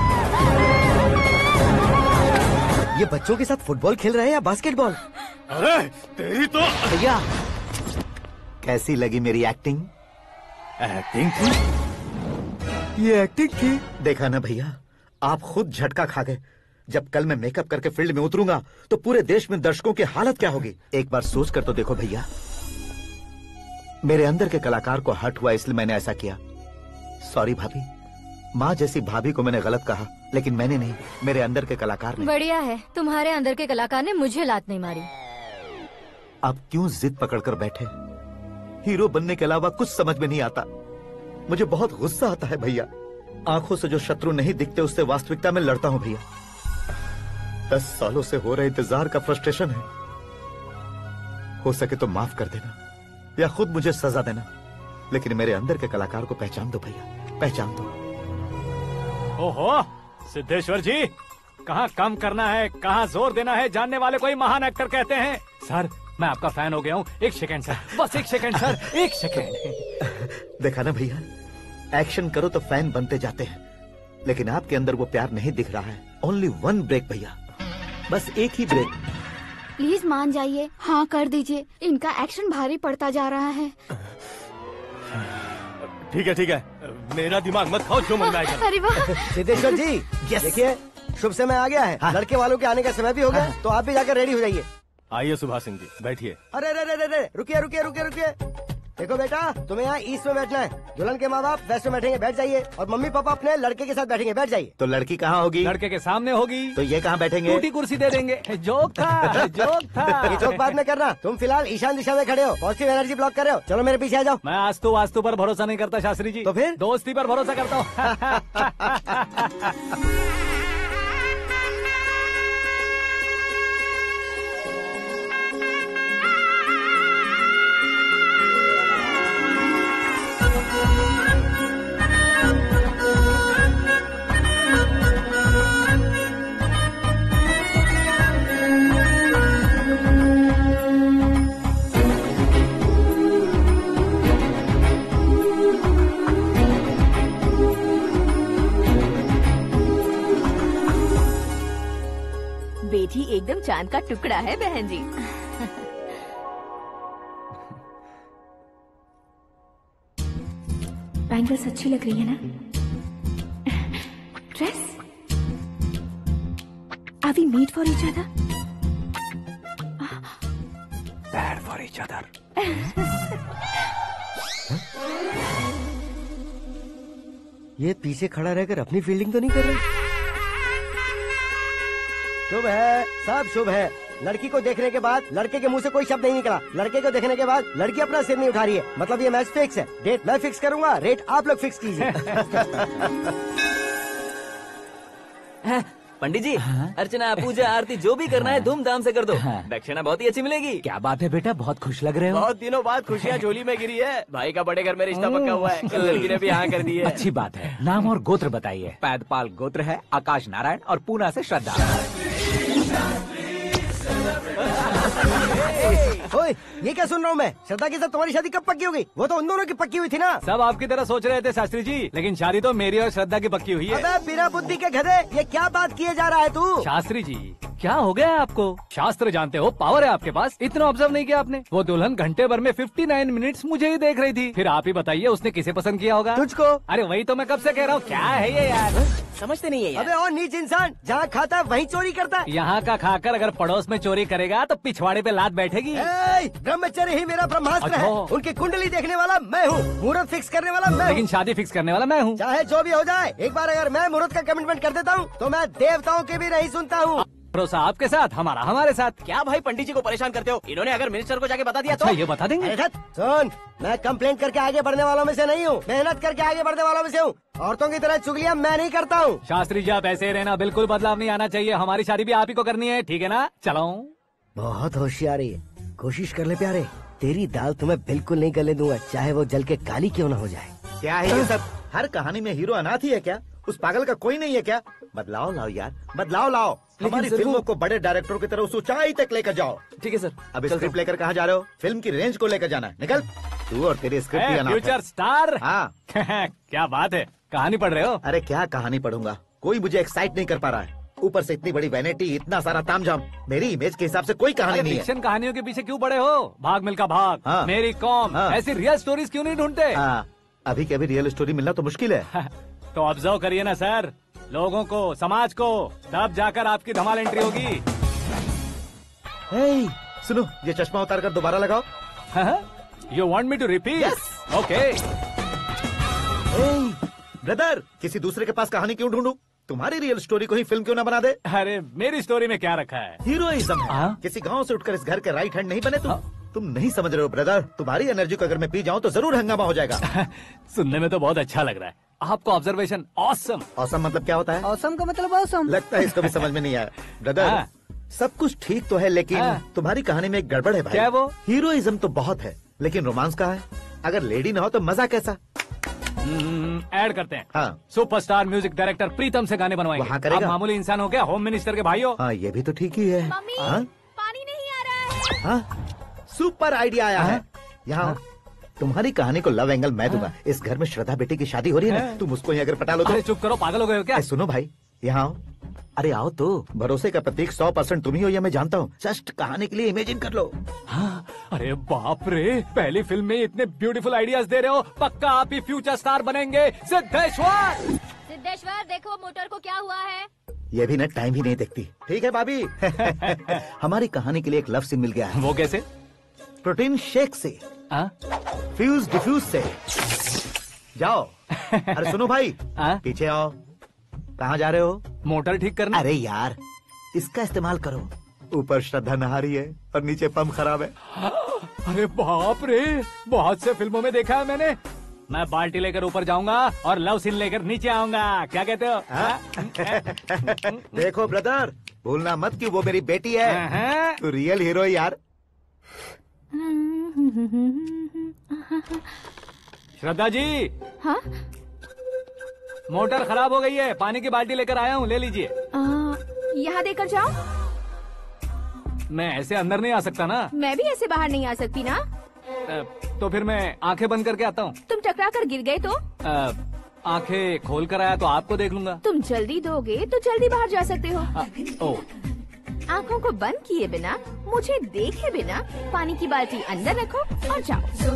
ये बच्चों के साथ फुटबॉल खेल रहे हैं या बास्केटबॉल? अरे तेरी तो। भैया कैसी लगी मेरी एक्टिंग? एक्टिंग थी? ये एक्टिंग थी। देखा ना भैया, आप खुद झटका खा गए। जब कल मैं मेकअप करके फील्ड में उतरूंगा तो पूरे देश में दर्शकों की हालत क्या होगी? एक बार सोच कर तो देखो भैया। मेरे अंदर के कलाकार को हर्ट हुआ इसलिए मैंने ऐसा किया। सॉरी भाभी। माँ जैसी भाभी को मैंने गलत कहा, लेकिन मैंने नहीं, मेरे अंदर के कलाकार ने। बढ़िया है, तुम्हारे अंदर के कलाकार ने मुझे लात नहीं मारी। अब क्यों जिद पकड़कर बैठे? हीरो बनने के अलावा कुछ समझ में नहीं आता। मुझे बहुत गुस्सा आता है भैया। आंखों से जो शत्रु नहीं दिखते उससे वास्तविकता में लड़ता हूं भैया। 10 सालों से हो रहे इंतजार का फ्रस्ट्रेशन है। हो सके तो माफ कर देना या खुद मुझे सजा देना, लेकिन मेरे अंदर के कलाकार को पहचान दो भैया, पहचान दो। ओहो सिद्धेश्वर जी, कहाँ कम करना है कहाँ जोर देना है, जानने वाले को ही महान एक्टर कहते हैं। सर मैं आपका फैन हो गया हूँ। एक सेकंड सर, बस एक सेकंड सर, एक सेकंड। देखा ना भैया, एक्शन करो तो फैन बनते जाते हैं, लेकिन आपके अंदर वो प्यार नहीं दिख रहा है। ओनली 1 ब्रेक भैया, बस एक ही ब्रेक। प्लीज मान जाइए, हाँ कर दीजिए। इनका एक्शन भारी पड़ता जा रहा है। ठीक है, मेरा दिमाग मत खाओ, जो मन में आएगा। अरे वाह सिद्धेश्वर जी, देखिए शुभ समय आ गया है। लड़के वालों के आने का समय भी हो गया, तो आप भी जाकर रेडी हो जाइए। आइए सुभाष सिंह जी, बैठिए। अरे रुकिए। देखो बेटा, तुम्हें यहाँ ईस्ट में बैठना है। दुल्हन के माँ बाप वेस्ट में बैठेंगे, बैठ जाइए। और मम्मी पापा अपने लड़के के साथ बैठेंगे, बैठ जाइए। तो लड़की कहाँ होगी? लड़के के सामने होगी। तो ये कहाँ बैठेंगे? टूटी कुर्सी दे देंगे। जोक था, जोक था। ये जोक बाद में करना। तुम फिलहाल ईशान दिशा में खड़े हो, पॉजिटिव एनर्जी ब्लॉक कर रहे हो। चलो मेरे पीछे आ जाओ। मैं वास्तु पर भरोसा नहीं करता शास्त्री जी। तो फिर दोस्ती पर भरोसा करता हूँ। बेटी एकदम चांद का टुकड़ा है बहन जी। बैंगल्स अच्छी लग रही है ना? Dress? Are we made for each other? Bad for each other. ये पीछे खड़ा रहकर अपनी फील्डिंग तो नहीं कर रहा? शुभ है, सब शुभ है। लड़की को देखने के बाद लड़के के मुंह से कोई शब्द नहीं निकला। लड़के को देखने के बाद लड़की अपना सिर नहीं उठा रही है, मतलब ये मैच फिक्स है। डेट मैं फिक्स करूंगा, रेट आप लोग फिक्स कीजिए। पंडित जी, अर्चना पूजा आरती जो भी करना है धूमधाम से कर दो। दक्षिणा बहुत ही अच्छी मिलेगी। क्या बात है बेटा, बहुत खुश लग रहे हो। बहुत दिनों बाद खुशियाँ झोली में गिरी है। भाई का बड़े घर में रिश्ता पक्का हुआ है। कल लड़की ने भी हाँ कर दी है। अच्छी बात है। नाम और गोत्र बताइए। पैदपाल गोत्र है, आकाश नारायण, और पूना से श्रद्धा। ओए, ये क्या सुन रहा हूँ मैं? श्रद्धा के साथ तुम्हारी शादी कब पक्की हो गई? वो तो उन दोनों की पक्की हुई थी ना। सब आपकी तरह सोच रहे थे शास्त्री जी, लेकिन शादी तो मेरी और श्रद्धा की पक्की हुई है। अबे बिना बुद्धि के गधे, ये क्या बात किए जा रहा है तू? शास्त्री जी क्या हो गया है आपको? शास्त्र जानते हो, पावर है आपके पास। इतना ऑब्जर्व नहीं किया आपने? वो दुल्हन घंटे भर में 59 मिनट्स मुझे ही देख रही थी। फिर आप ही बताइए उसने किसे पसंद किया होगा? तुझको। अरे वही तो मैं कब से कह रहा हूँ, क्या है ये यार? समझते नहीं है यार। अबे और नीच इंसान, जहाँ खाता है वहीं चोरी करता है। यहाँ का खाकर अगर पड़ोस में चोरी करेगा तो पिछवाड़े पे लात बैठेगी। ब्रह्मचर्य ही मेरा ब्रह्मास्त्र है। उनकी कुंडली देखने वाला मैं हूँ, मुहूर्त फिक्स करने वाला मैं हूँ, लेकिन शादी फिक्स करने वाला मैं हूँ। चाहे जो भी हो जाए, एक बार अगर मैं मुहूर्त का कमिटमेंट कर देता हूँ तो मैं देवताओं के भी नहीं सुनता हूँ। भरोसा आपके साथ, हमारा हमारे साथ। क्या भाई पंडित जी को परेशान करते हो? इन्होंने अगर मिनिस्टर को जाके बता दिया अच्छा, तो ये बता देंगे। सुन, मैं कंप्लेंट करके आगे बढ़ने वालों में से नहीं हूँ, मेहनत करके आगे बढ़ने वालों में से हूँ। औरतों की तरह चुगलियाँ मैं नहीं करता हूँ। शास्त्री जी आप ऐसे ही रहना, बिल्कुल बदलाव नहीं आना चाहिए। हमारी शादी भी आप ही को करनी है, ठीक है ना? चलो। बहुत होशियारी है, कोशिश कर ले प्यारे। तेरी दाल तुम्हें बिल्कुल नहीं गलने दूंगा, चाहे वो जल के काली क्यों न हो जाए। क्या है ये सब? हर कहानी में हीरो अनाथ ही है क्या? उस पागल का कोई नहीं है क्या? बदलाव लाओ यार, बदलाव लाओ। हमारी फिल्मों को बड़े डायरेक्टरों की तरह उस ऊंचाई तक लेकर जाओ। ठीक है सर। अब स्क्रिप्ट लेकर कहाँ जा रहे हो? फिल्म की रेंज को लेकर जाना है। निकल तू और तेरी स्क्रिप्ट भी अनाथ है। Future star. हाँ क्या बात है, कहानी पढ़ रहे हो? अरे क्या कहानी पढ़ूंगा, कोई मुझे एक्साइट नहीं कर पा रहा है। ऊपर से इतनी बड़ी वैनिटी, इतना सारा तामझाम। मेरी इमेज के हिसाब से कोई कहानी नहीं है। फिक्शन कहानियों के पीछे क्यों पड़े हो? भाग मिल्खा भाग, हाँ। मेरी कॉम, हाँ। ऐसी रियल स्टोरीज क्यों नहीं ढूंढते? अभी के अभी रियल स्टोरी मिलना तो मुश्किल है। तो ऑब्जर्व करिए ना सर, लोगों को, समाज को, तब जाकर आपकी धमाल एंट्री होगी। सुनो, ये चश्मा उतार कर दोबारा लगाओ। You want me to repeat? Okay. Brother, किसी दूसरे के पास कहानी क्यों ढूंढूं? तुम्हारी रियल स्टोरी को ही फिल्म क्यों ना बना दे? अरे मेरी स्टोरी में क्या रखा है? हीरोइज्म है। किसी गांव से उठकर इस घर के राइट हैंड नहीं बने तुम नहीं समझ रहे हो ब्रदर। तुम्हारी एनर्जी को अगर मैं पी जाऊं तो जरूर हंगामा हो जाएगा। सुनने में तो बहुत अच्छा लग रहा है, आपका ऑब्जर्वेशन ऑसम। ऑसम मतलब क्या होता है? औसम का मतलब औसम। लगता है इसको भी समझ में नहीं आया। ब्रदर, सब कुछ ठीक तो है लेकिन तुम्हारी कहानी में एक गड़बड़ है भाई। क्या वो? हीरोइज्म तो बहुत है लेकिन रोमांस कहाँ है? अगर लेडी ना हो तो मजा कैसा? ऐड करते हैं। हाँ। सुपरस्टार म्यूजिक डायरेक्टर प्रीतम से गाने बनवाएंगे। वहाँ करेगा? आप मामूली इंसान हो क्या, होम मिनिस्टर के भाई हो। हाँ, ये भी तो ठीक ही है। मम्मी, हाँ? पानी नहीं आ रहा है। हाँ? सुपर आइडिया आया है। यहाँ तुम्हारी कहानी को लव एंगल मैं दूंगा। इस घर में श्रद्धा बेटी की शादी हो रही है ना, तुम उसको ही अगर पटा लो तो। अरे चुप करो, पागल हो गए हो क्या? सुनो भाई, यहाँ आओ। अरे आओ तो, भरोसे का प्रतीक 100% तुम ही हो, यह मैं जानता हूँ। जस्ट कहानी के लिए इमेजिन कर लो। हाँ, अरे बाप रे, पहली फिल्म में इतने ब्यूटीफुल आइडियाज दे रहे हो, पक्का आप ही फ्यूचर स्टार बनेंगे। सिद्धेश्वर, सिद्धेश्वर देखो मोटर को क्या हुआ है। ये भी ना टाइम ही नहीं देखती। ठीक है भाभी। हमारी कहानी के लिए एक लव सीन मिल गया है। वो कैसे? प्रोटीन शेक से, फ्यूज डिफ्यूज से। जाओ। अरे सुनो भाई, पीछे आओ। कहाँ जा रहे हो? मोटर ठीक करना। अरे यार, इसका इस्तेमाल करो। ऊपर श्रद्धा नहा रही है और नीचे पंप खराब है। अरे बाप रे, बहुत से फिल्मों में देखा है मैंने। मैं बाल्टी लेकर ऊपर जाऊंगा और लव सीन लेकर नीचे आऊंगा। क्या कहते हो? देखो ब्रदर, भूलना मत कि वो मेरी बेटी है। तू रियल हीरो यार। श्रद्धा जी। हाँ? मोटर खराब हो गई है, पानी की बाल्टी लेकर आया हूँ, ले लीजिए। यहाँ देकर जाओ। मैं ऐसे अंदर नहीं आ सकता ना। मैं भी ऐसे बाहर नहीं आ सकती ना। तो फिर मैं आंखें बंद करके आता हूँ। तुम टकरा कर गिर गए तो? आंखें खोल कर आया तो आपको देख लूंगा। तुम जल्दी दोगे तो जल्दी बाहर जा सकते हो। आँखों को बंद किए बिना, मुझे देखे बिना पानी की बाल्टी अंदर रखो और जाओ।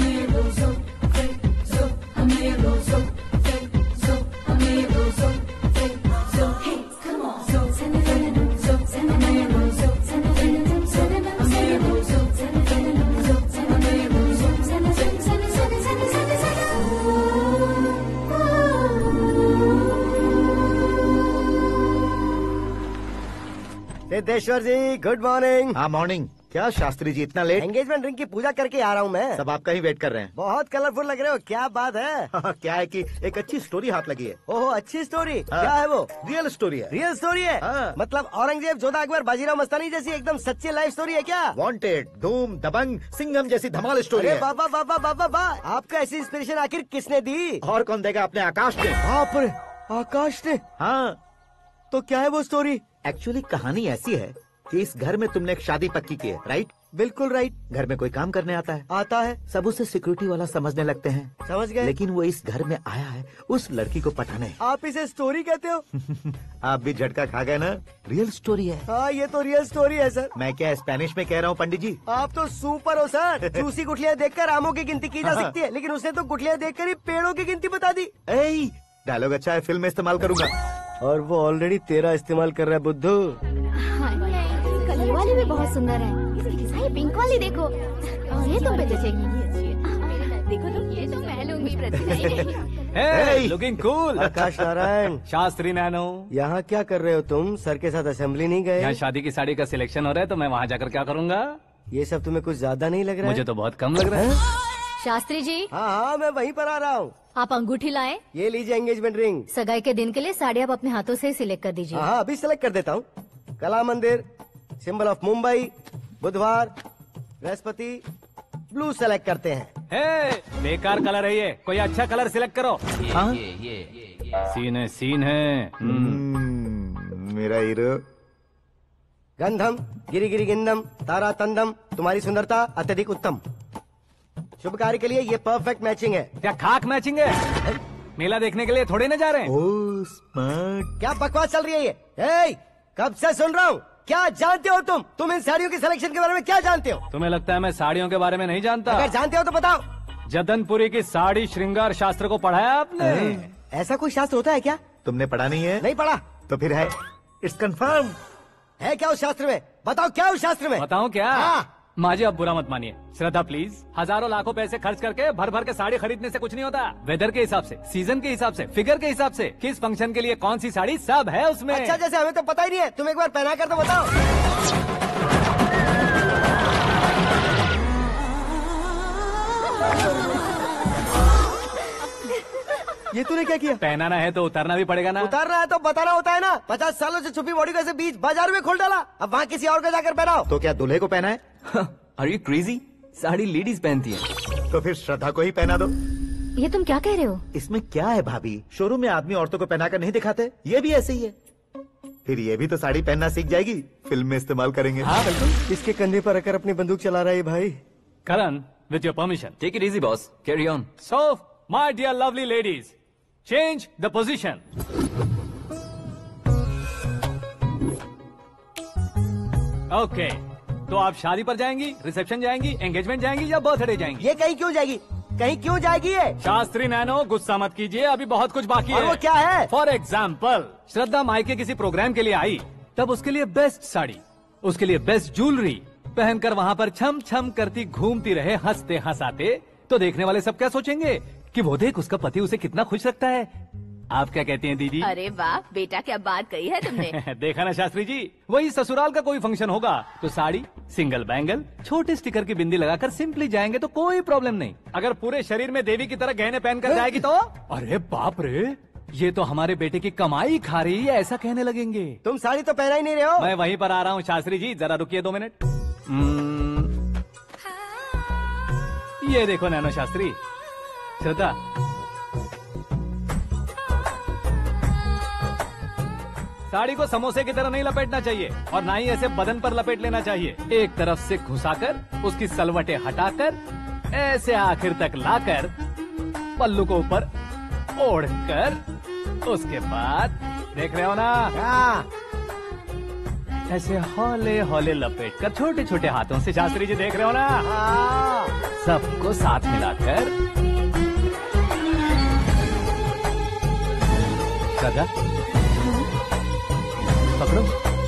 Siddheshwar ji, good morning. हाँ मॉर्निंग। क्या शास्त्री जी इतना लेट? एंगेजमेंट रिंग की पूजा करके आ रहा हूँ मैं। सब आपका ही वेट कर रहे हैं। बहुत कलरफुल लग रहे हो, क्या बात है? क्या है कि एक अच्छी स्टोरी हाथ लगी है। ओहो, अच्छी स्टोरी। क्या है वो? रियल स्टोरी है। रियल स्टोरी है? मतलब औरंगजेब, जोधा अकबर, बाजीराव मस्तानी जैसी एकदम सच्ची लाइफ स्टोरी है क्या? वांटेड, धूम, दबंग, सिंघम जैसी धमाल स्टोरी है। बाबा बाबा बाबा बा, आपको ऐसी इंस्पिरेशन आखिर किसने दी? और कौन देगा? अपने आकाश ने। बाप रे, आकाश ने? हाँ। तो क्या है वो स्टोरी? एक्चुअली कहानी ऐसी है कि इस घर में तुमने एक शादी पक्की की है, राइट? बिल्कुल राइट। घर में कोई काम करने आता है? आता है। सब उसे सिक्योरिटी वाला समझने लगते हैं। समझ गए। लेकिन वो इस घर में आया है उस लड़की को पटाने। आप इसे स्टोरी कहते हो? आप भी झटका खा गए ना? रियल स्टोरी है। हाँ, ये तो रियल स्टोरी है सर। मैं क्या स्पेनिश में कह रहा हूँ पंडित जी? आप तो सुपर हो सर। चूसी गुठलियाँ देखकर आमों की गिनती की जा सकती है, लेकिन उसने तो गुठलियाँ देखकर ही पेड़ों की गिनती बता दी। डायलॉग अच्छा है, फिल्म में इस्तेमाल करूंगा। और वो ऑलरेडी तेरा इस्तेमाल कर रहा है बुद्धू। कल ये वाली भी बहुत सुंदर है। ये पिंक वाली देखो, ये तुम पे जचेगी। देखो तुम, ये तो मैं लूंगी। Looking cool. Akash Narayan. Shastri Nano. यहाँ क्या कर रहे हो तुम? सर के साथ असेंबली नहीं गए? यहाँ शादी की साड़ी का सिलेक्शन हो रहा है तो मैं वहाँ जाकर क्या करूँगा? ये सब तुम्हें कुछ ज्यादा नहीं लग रहा है? मुझे तो बहुत कम लग रहा है। शास्त्री जी। हाँ, मैं वहीं पर आ रहा हूँ। आप अंगूठी लाए। ये लीजिए एंगेजमेंट रिंग। सगाई के दिन के लिए साड़ी आप अपने हाथों से सिलेक्ट कर दीजिए। हाँ, अभी सिलेक्ट कर देता हूँ। कला मंदिर, सिंबल ऑफ मुंबई, बुधवार, बृहस्पति, ब्लू सेलेक्ट करते हैं। बेकार कलर है ये, कोई अच्छा कलर सिलेक्ट करो। सीन है, सीन है। मेरा हीरो। गंधम, गिरी गिरी गिंदम, तारा तंदम, तुम्हारी सुंदरता अत्यधिक उत्तम। शुभ कार्य के लिए ये परफेक्ट मैचिंग है। क्या खाक मैचिंग है? मेला देखने के लिए थोड़े न जा रहे हैं। Oh smart. क्या बकवास चल रही है ये? ए, कब से सुन रहा हूँ। क्या जानते हो तुम? तुम इन साड़ियों की सिलेक्शन के बारे में क्या जानते हो? तुम्हें लगता है मैं साड़ियों के बारे में नहीं जानता? अगर जानते हो तो बताओ। जदनपुरी की साड़ी श्रृंगार शास्त्र को पढ़ा है आपने? ऐसा कोई शास्त्र होता है क्या? तुमने पढ़ा नहीं है? नहीं पढ़ा। तो फिर है, इट्स कंफर्म। है क्या उस शास्त्र में? बताओ क्या उस शास्त्र में? बताऊं क्या? हाँ। माजी अब बुरा मत मानिए। श्रद्धा प्लीज, हजारों लाखों पैसे खर्च करके भर भर के साड़ी खरीदने से कुछ नहीं होता। वेदर के हिसाब से, सीजन के हिसाब से, फिगर के हिसाब से, किस फंक्शन के लिए कौन सी साड़ी, सब है उसमें। अच्छा, जैसे हमें तो पता ही नहीं है, तुम एक बार पहना कर तो बताओ। ये तूने क्या किया? पहनाना है तो उतारना भी पड़ेगा ना। उतारना है तो बताना होता है ना। 50 सालों से छुपी बॉडी को ऐसे बीच बाजार में खोल डाला, अब वहाँ किसी और को जाकर पहनाओ। तो क्या दूल्हे को पहना है? Are you crazy? Sari ladies पहनती है। तो फिर श्रद्धा को ही पहना दो। ये तुम क्या कह रहे हो? इसमें क्या है भाभी, शोरूम में आदमी औरतों को पहनाकर नहीं दिखाते, ये भी ऐसे ही है। फिर ये भी तो साड़ी पहनना सीख जाएगी, फिल्म में इस्तेमाल करेंगे। हाँ बिल्कुल। इसके कंधे पर रखकर अपनी बंदूक चला रहा है भाई। Karan, with your permission. Take it easy, boss. Carry on. So, my dear lovely ladies, change the position. Okay. तो आप शादी पर जाएंगी, रिसेप्शन जाएंगी, एंगेजमेंट जाएंगी या बर्थडे जाएंगी? ये कहीं क्यों जाएगी? कहीं क्यों जाएगी ये? शास्त्री नैनो, गुस्सा मत कीजिए, अभी बहुत कुछ बाकी और है। वो क्या है? फॉर एग्जाम्पल, श्रद्धा मायके किसी प्रोग्राम के लिए आई, तब उसके लिए बेस्ट साड़ी, उसके लिए बेस्ट ज्वेलरी पहनकर वहाँ पर छम छम करती घूमती रहे हंसते हंसाते, तो देखने वाले सब क्या सोचेंगे कि वो देख उसका पति उसे कितना खुश रखता है। आप क्या कहती हैं दीदी? अरे वाह बेटा, क्या बात कही है तुमने। देखा ना शास्त्री जी, वही ससुराल का कोई फंक्शन होगा तो साड़ी, सिंगल बैंगल, छोटे स्टिकर की बिंदी लगाकर सिंपली जाएंगे तो कोई प्रॉब्लम नहीं। अगर पूरे शरीर में देवी की तरह गहने पहनकर जाएगी तो अरे बाप रे, ये तो हमारे बेटे की कमाई खा रही है, ऐसा कहने लगेंगे। तुम साड़ी तो पहना ही नहीं रहे हो। मैं वहीं पर आ रहा हूँ शास्त्री जी, जरा रुकिए 2 मिनट। ये देखो नैनो शास्त्री, श्रद्धा साड़ी को समोसे की तरह नहीं लपेटना चाहिए और ना ही ऐसे बदन पर लपेट लेना चाहिए। एक तरफ से घुसाकर उसकी सलवटें हटाकर ऐसे आखिर तक लाकर पल्लू को ऊपर ओढ़कर उसके बाद देख रहे हो ना, ऐसे हौले हौले लपेट कर छोटे छोटे हाथों से, शास्त्री जी देख रहे हो ना, सबको साथ मिलाकर श्रद्धा पकड़ो।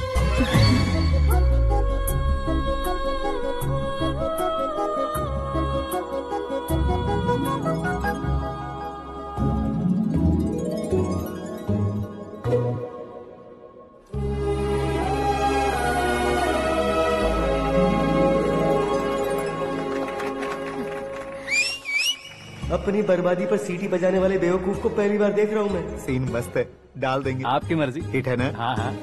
अपनी बर्बादी पर सीटी बजाने वाले बेवकूफ को पहली बार देख रहा हूँ मैं। सीन मस्त है, डाल देंगे। आपकी मर्जी। हिट है ना? हाँ हाँ।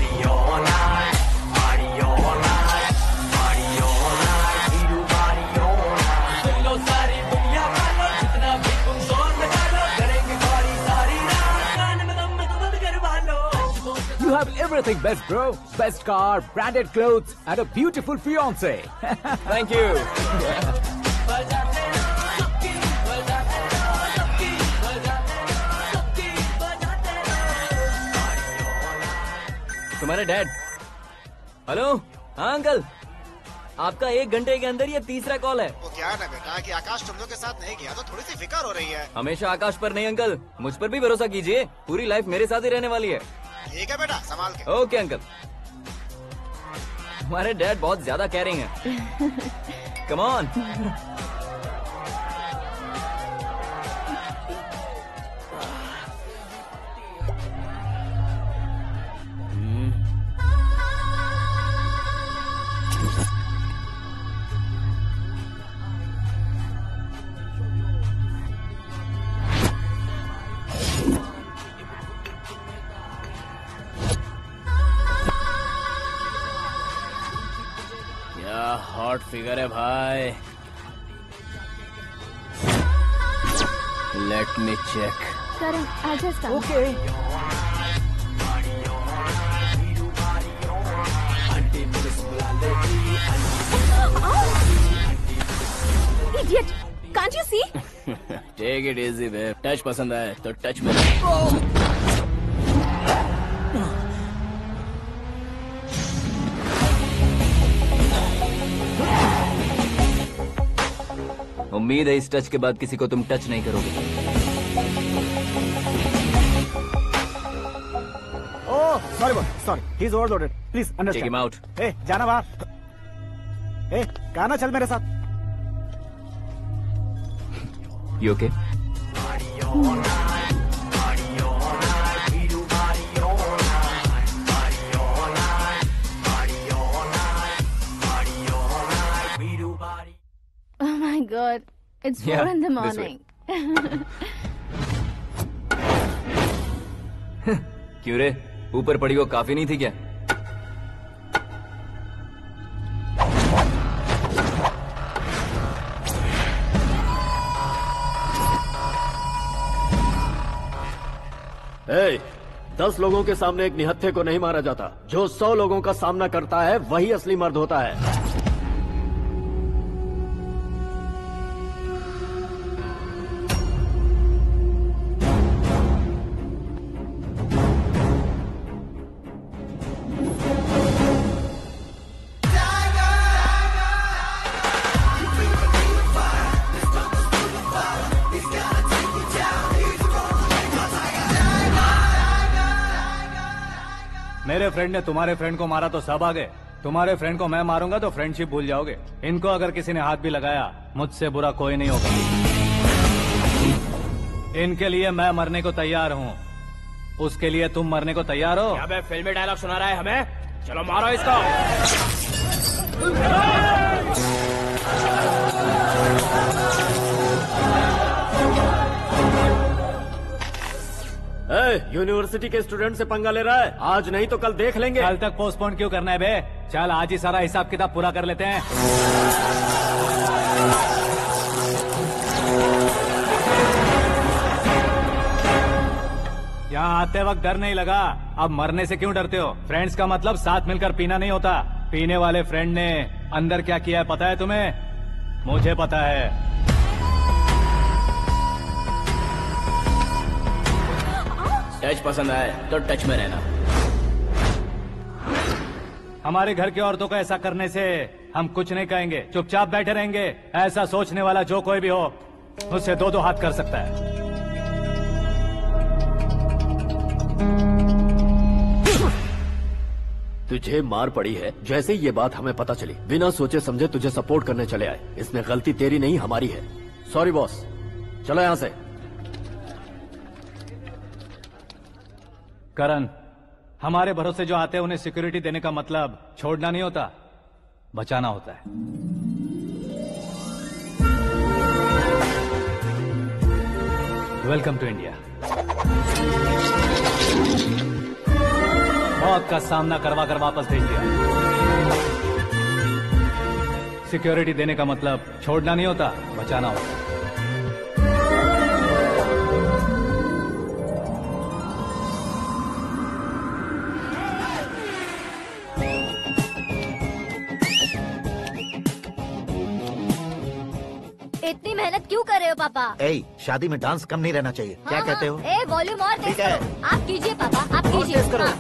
You have everything best, bro. Best car, branded clothes, and a beautiful fiance. Thank you. तुम्हारे डैड। हेलो, हाँ अंकल, आपका 1 घंटे के अंदर ये तीसरा कॉल है। वो क्या है ना बेटा कि आकाश तुम लोग के साथ नहीं गया तो थोड़ी सी फिक्र हो रही है। हमेशा आकाश पर नहीं अंकल, मुझ पर भी भरोसा कीजिए, पूरी लाइफ मेरे साथ ही रहने वाली है। ठीक है बेटा, संभाल के। Okay uncle. हमारे डैड बहुत ज्यादा केयरिंग है। Come on. हॉट फिगर है भाई। Let me check. Karan, I'll just come. Okay. Idiot! Can't you see? Take it easy, babe. Touch पसंद आए तो टच में। उम्मीद है इस टच के बाद किसी को तुम टच नहीं करोगे। Oh sorry boy, sorry, he is overloaded, please understand. Take him out. ए जाना बाहर। ए गाना चल मेरे साथ। You okay? Oh my God, it's 4 in the morning. क्यों रे, ऊपर पड़ी वो काफी नहीं थी क्या? ए, 10 लोगों के सामने एक निहत्थे को नहीं मारा जाता। जो 100 लोगों का सामना करता है वही असली मर्द होता है। मेरे फ्रेंड ने तुम्हारे फ्रेंड को मारा तो सब आ गए। तुम्हारे फ्रेंड को मैं मारूंगा तो फ्रेंडशिप भूल जाओगे। इनको अगर किसी ने हाथ भी लगाया, मुझसे बुरा कोई नहीं होगा। इनके लिए मैं मरने को तैयार हूँ। उसके लिए तुम मरने को तैयार हो? क्या बे फिल्मी डायलॉग सुना रहा है हमें? चलो मारो इसको। यूनिवर्सिटी के स्टूडेंट से पंगा ले रहा है। आज नहीं तो कल देख लेंगे। कल तक पोस्टपोन क्यों करना है बे? चल आज ही सारा हिसाब किताब पूरा कर लेते हैं। यहाँ आते वक्त डर नहीं लगा, अब मरने से क्यों डरते हो? फ्रेंड्स का मतलब साथ मिलकर पीना नहीं होता। पीने वाले फ्रेंड ने अंदर क्या किया है पता है तुम्हें? मुझे पता है। टच पसंद आए तो टच में रहना। हमारे घर की औरतों को ऐसा करने से हम कुछ नहीं कहेंगे, चुपचाप बैठे रहेंगे। ऐसा सोचने वाला जो कोई भी हो, उससे दो दो हाथ कर सकता है। तुझे मार पड़ी है। जैसे ही ये बात हमें पता चली, बिना सोचे समझे तुझे सपोर्ट करने चले आए। इसमें गलती तेरी नहीं हमारी है। सॉरी बॉस, चलो यहाँ से। करण, हमारे भरोसे जो आते हैं उन्हें सिक्योरिटी देने का मतलब छोड़ना नहीं होता, बचाना होता है। Welcome to India. मौत का सामना करवा कर वापस भेज दिया। सिक्योरिटी देने का मतलब छोड़ना नहीं होता, बचाना होता है। इतनी मेहनत क्यों कर रहे हो पापा? ए, शादी में डांस कम नहीं रहना चाहिए। क्या कहते हो? ए, वॉल्यूम और तेज करो। आप कीजिए पापा, आप कीजिए। तेज करो।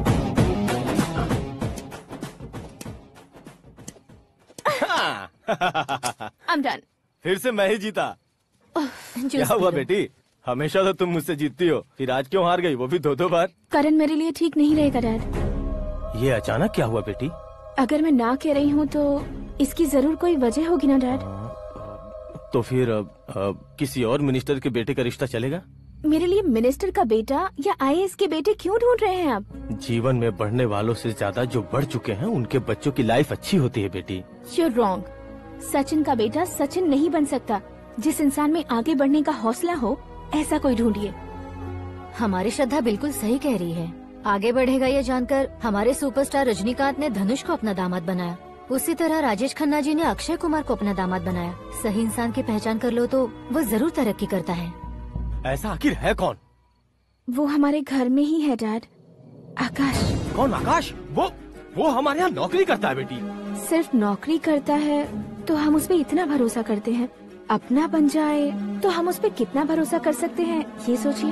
I'm done. फिर से मैं ही जीता। क्या हुआ बेटी? हमेशा तो तुम मुझसे जीतती हो, फिर आज क्यों हार गई, वो भी 2-2 बार? करण मेरे लिए ठीक नहीं रहेगा डैड। ये अचानक क्या हुआ बेटी? अगर मैं ना कह रही हूँ तो इसकी जरूर कोई वजह होगी ना डैड। तो फिर किसी और मिनिस्टर के बेटे का रिश्ता चलेगा? मेरे लिए मिनिस्टर का बेटा या IAS के बेटे क्यों ढूंढ रहे हैं आप? जीवन में बढ़ने वालों से ज्यादा जो बढ़ चुके हैं उनके बच्चों की लाइफ अच्छी होती है बेटी। You're wrong. सचिन का बेटा सचिन नहीं बन सकता। जिस इंसान में आगे बढ़ने का हौसला हो, ऐसा कोई ढूंढिए। हमारी श्रद्धा बिल्कुल सही कह रही है। आगे बढ़ेगा ये जानकर हमारे सुपरस्टार रजनीकांत ने धनुष को अपना दामाद बनाया। उसी तरह राजेश खन्ना जी ने अक्षय कुमार को अपना दामाद बनाया। सही इंसान की पहचान कर लो तो वो जरूर तरक्की करता है। ऐसा आखिर है कौन? वो हमारे घर में ही है डैड, आकाश। कौन आकाश? वो हमारे यहाँ नौकरी करता है बेटी। सिर्फ नौकरी करता है तो हम उस पर इतना भरोसा करते हैं। अपना बन जाए तो हम उस पर कितना भरोसा कर सकते हैं, ये सोचिए।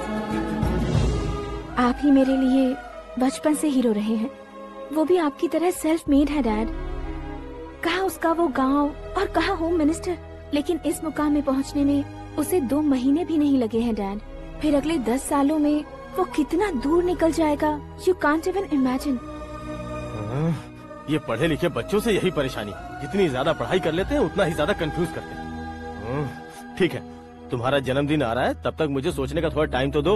आप ही मेरे लिए बचपन से हीरो रहे हैं। वो भी आपकी तरह सेल्फ मेड है डैड। कहाँ उसका वो गांव और कहाँ होम मिनिस्टर, लेकिन इस मुकाम में पहुँचने में उसे 2 महीने भी नहीं लगे हैं डैड। फिर अगले 10 सालों में वो कितना दूर निकल जाएगा, यू कांट इवन इमेजिन। ये पढ़े लिखे बच्चों से यही परेशानी, जितनी ज्यादा पढ़ाई कर लेते हैं उतना ही ज्यादा कंफ्यूज करते हैं। ठीक है, तुम्हारा जन्मदिन आ रहा है, तब तक मुझे सोचने का थोड़ा टाइम तो दो।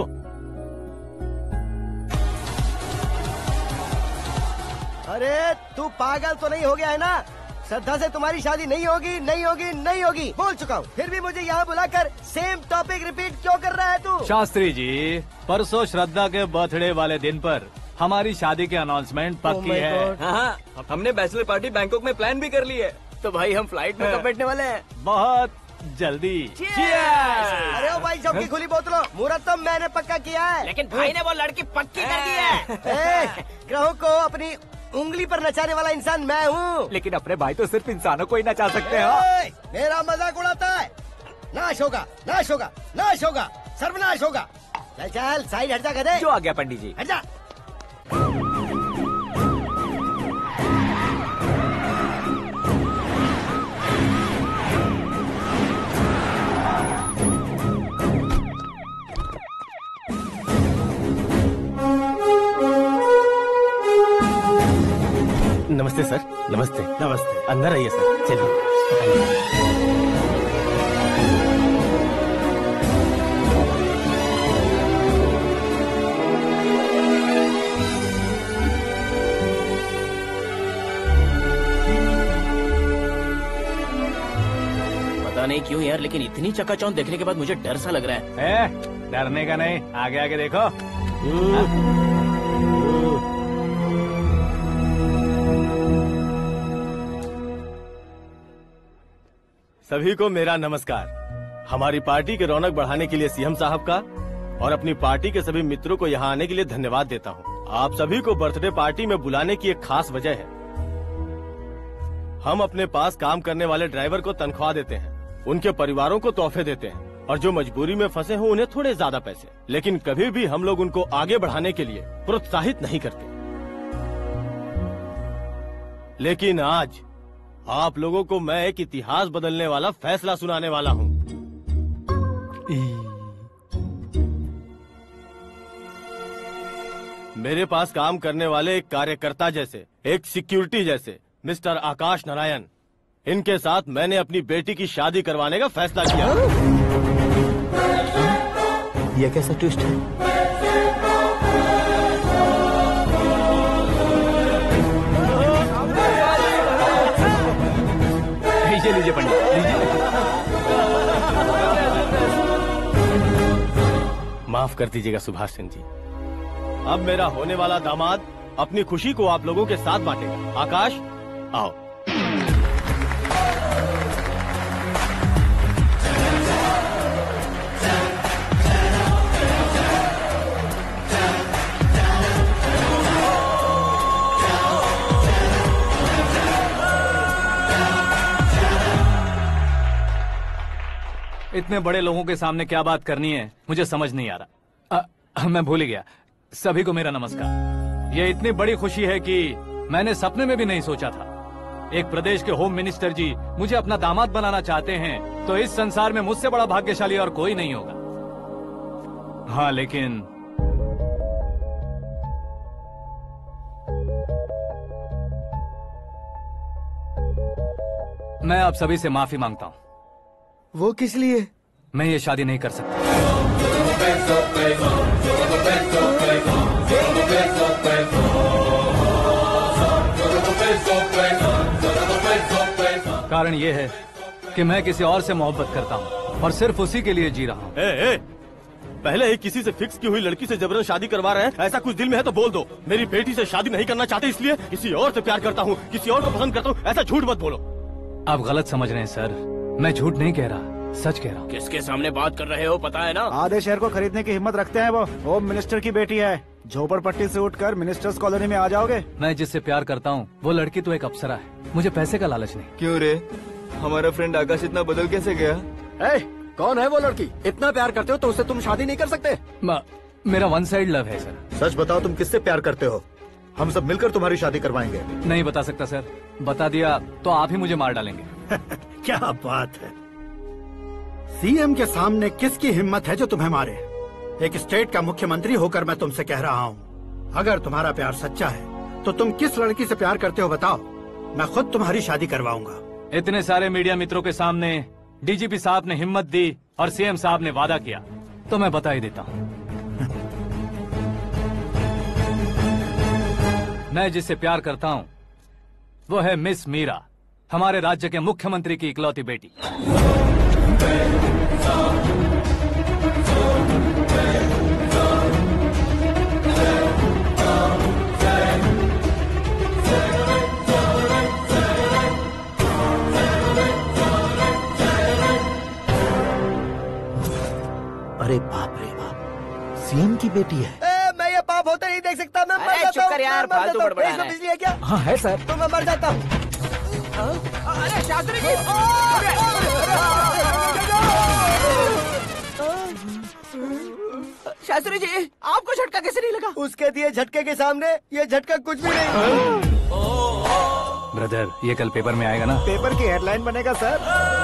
अरे तू पागल तो नहीं हो गया है ना? श्रद्धा से तुम्हारी शादी नहीं होगी, नहीं होगी, नहीं होगी, बोल चुका हूँ। फिर भी मुझे यहाँ बुलाकर सेम टॉपिक रिपीट क्यों कर रहा है तू? शास्त्री जी, परसों श्रद्धा के बर्थडे वाले दिन पर हमारी शादी की अनाउंसमेंट पक्की है। हाँ, हमने बैचलर पार्टी बैंकॉक में प्लान भी कर ली है। तो भाई हम फ्लाइट में कब बैठने वाले हैं? बहुत जल्दी। अरे ओ भाई, सबकी खुली बोतलों, मुहूर्त तो मैंने पक्का किया है। लेकिन भाई ने वो लड़की पक्की कर दी है। ग्रहों को अपनी उंगली पर नचाने वाला इंसान मैं हूँ। लेकिन अपने भाई तो सिर्फ इंसानों को ही नचा सकते हैं। मेरा मजाक उड़ाता है। नाश होगा, नाश होगा, नाश होगा, सर्वनाश होगा। चल चल साइड हट जा गधे। जो आ गया पंडित जी। हट जा। नमस्ते सर। नमस्ते। नमस्ते। अंदर आइए सर। चलिए। पता नहीं क्यों यार, लेकिन इतनी चकाचौंध देखने के बाद मुझे डर सा लग रहा है। डरने का नहीं, आगे आगे देखो। सभी को मेरा नमस्कार। हमारी पार्टी की रौनक बढ़ाने के लिए सीएम साहब का और अपनी पार्टी के सभी मित्रों को यहाँ आने के लिए धन्यवाद देता हूँ। आप सभी को बर्थडे पार्टी में बुलाने की एक खास वजह है। हम अपने पास काम करने वाले ड्राइवर को तनख्वाह देते हैं, उनके परिवारों को तोहफे देते हैं और जो मजबूरी में फंसे हो उन्हें थोड़े ज्यादा पैसे। लेकिन कभी भी हम लोग उनको आगे बढ़ाने के लिए प्रोत्साहित नहीं करते। लेकिन आज आप लोगों को मैं एक इतिहास बदलने वाला फैसला सुनाने वाला हूँ। मेरे पास काम करने वाले एक कार्यकर्ता जैसे, एक सिक्योरिटी जैसे मिस्टर आकाश नारायण, इनके साथ मैंने अपनी बेटी की शादी करवाने का फैसला किया। यह कैसा ट्विस्ट है? लीजिए पंडित, लीजिए। माफ कर दीजिएगा सुभाष सिंह जी। अब मेरा होने वाला दामाद अपनी खुशी को आप लोगों के साथ बांटेगा। आकाश, आओ। इतने बड़े लोगों के सामने क्या बात करनी है मुझे समझ नहीं आ रहा। मैं भूल ही गया। सभी को मेरा नमस्कार। ये इतनी बड़ी खुशी है कि मैंने सपने में भी नहीं सोचा था। एक प्रदेश के होम मिनिस्टर जी मुझे अपना दामाद बनाना चाहते हैं तो इस संसार में मुझसे बड़ा भाग्यशाली और कोई नहीं होगा। हाँ, लेकिन मैं आप सभी से माफी मांगता हूँ। वो किस लिए? मैं ये शादी नहीं कर सकता। कारण ये है कि मैं किसी और से मोहब्बत करता हूँ और सिर्फ उसी के लिए जी रहा हूँ। पहले ही किसी से फिक्स की हुई लड़की से जबरन शादी करवा रहे हैं। ऐसा कुछ दिल में है तो बोल दो। मेरी बेटी से शादी नहीं करना चाहते इसलिए किसी और से प्यार करता हूँ, किसी और को पसंद करता हूँ, ऐसा झूठ मत बोलो। आप गलत समझ रहे हैं सर। मैं झूठ नहीं कह रहा, सच कह रहा हूँ। किसके सामने बात कर रहे हो पता है ना? आधे शहर को खरीदने की हिम्मत रखते हैं वो। होम मिनिस्टर की बेटी है। झोपड़पट्टी से उठकर मिनिस्टर्स कॉलोनी में आ जाओगे। मैं जिससे प्यार करता हूँ वो लड़की तो एक अप्सरा है। मुझे पैसे का लालच नहीं। क्यों रे, हमारा फ्रेंड आकाश इतना बदल कैसे गया? कौन है वो लड़की? इतना प्यार करते हो तो उससे तुम शादी नहीं कर सकते? मेरा वन साइड लव है सर। सच बताओ, तुम किससे प्यार करते हो? हम सब मिलकर तुम्हारी शादी करवाएंगे। नहीं बता सकता सर। बता दिया तो आप ही मुझे मार डालेंगे। क्या बात है। सीएम के सामने किसकी हिम्मत है जो तुम्हें मारे? एक स्टेट का मुख्यमंत्री होकर मैं तुमसे कह रहा हूँ, अगर तुम्हारा प्यार सच्चा है तो तुम किस लड़की से प्यार करते हो बताओ। मैं खुद तुम्हारी शादी करवाऊंगा। इतने सारे मीडिया मित्रों के सामने डीजीपी साहब ने हिम्मत दी और सीएम साहब ने वादा किया तो मैं बता ही देता हूँ। मैं जिससे प्यार करता हूँ वो है मिस मीरा, हमारे राज्य के मुख्यमंत्री की इकलौती बेटी। अरे बाप रे बाप, सीएम की बेटी है। मैं ये पाप होते नहीं देख सकता। मैं मर अरे जाता चुप कर यार, हूँ, मैं मर फालतू जाता हूँ। बड़बड़ा इसमें रहा है। बिजली है क्या? हाँ है सर। तो मैं मर जाता हूँ। अरे शास्त्री जी, शास्त्री जी, आपको झटका कैसे नहीं लगा? उसके दिए झटके के सामने ये झटका कुछ भी नहीं। ब्रदर, ये कल पेपर में आएगा ना? पेपर की हेडलाइन बनेगा सर।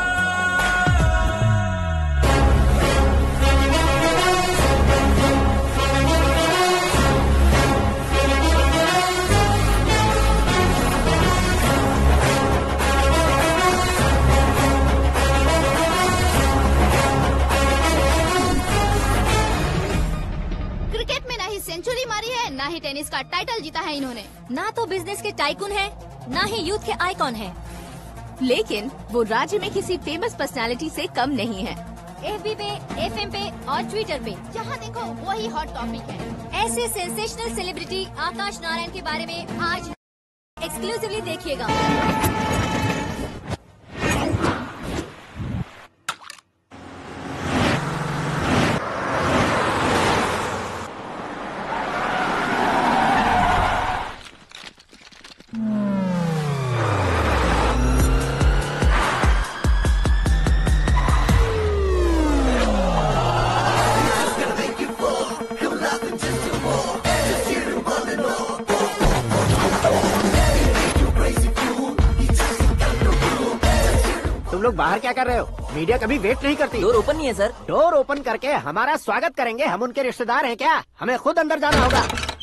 क्रिकेट में ना ही सेंचुरी मारी है, ना ही टेनिस का टाइटल जीता है इन्होंने। ना तो बिजनेस के टाइकून है, ना ही यूथ के आइकॉन है। लेकिन वो राज्य में किसी फेमस पर्सनालिटी से कम नहीं है। FB पे, FM पे और ट्विटर पे जहाँ देखो वही हॉट टॉपिक है। ऐसे सेंसेशनल सेलिब्रिटी आकाश नारायण के बारे में आज एक्सक्लूसिवली देखिएगा। तुम लोग बाहर क्या कर रहे हो? मीडिया कभी वेट नहीं करती। डोर ओपन नहीं है सर। डोर ओपन करके हमारा स्वागत करेंगे? हम उनके रिश्तेदार हैं क्या? हमें खुद अंदर जाना होगा।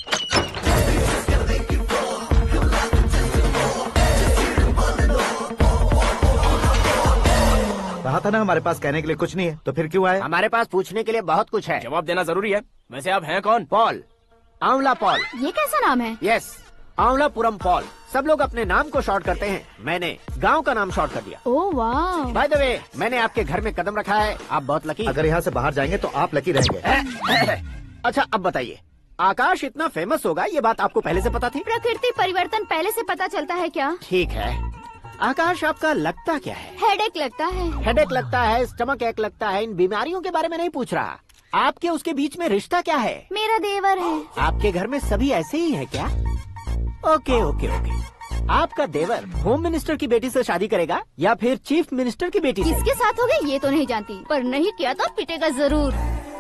कहा था ना हमारे पास कहने के लिए कुछ नहीं है, तो फिर क्यों आए? हमारे पास पूछने के लिए बहुत कुछ है। जवाब देना जरूरी है। वैसे आप हैं कौन? Paul, Anwala Paul. ये कैसा नाम है? Yes, Anwalapuram Paul. सब लोग अपने नाम को शॉर्ट करते हैं, मैंने गांव का नाम शॉर्ट कर दिया। ओह वाह। बाय द वे, मैंने आपके घर में कदम रखा है, आप बहुत लकी। अगर यहाँ से बाहर जाएंगे तो आप लकी रहेंगे। अच्छा अब बताइए, आकाश इतना फेमस होगा ये बात आपको पहले से पता थी? प्रकृति परिवर्तन पहले से पता चलता है क्या? ठीक है, आकाश आपका लगता क्या है? हेडेक लगता है। हेडेक लगता है, स्टमक एक लगता है, इन बीमारियों के बारे में नहीं पूछ रहा। आपके उसके बीच में रिश्ता क्या है? मेरा देवर है। आपके घर में सभी ऐसे ही है क्या? Okay okay okay. आपका देवर होम मिनिस्टर की बेटी से शादी करेगा या फिर चीफ मिनिस्टर की बेटी से? किसके साथ होगा ये तो नहीं जानती, पर नहीं किया तो पिटेगा जरूर।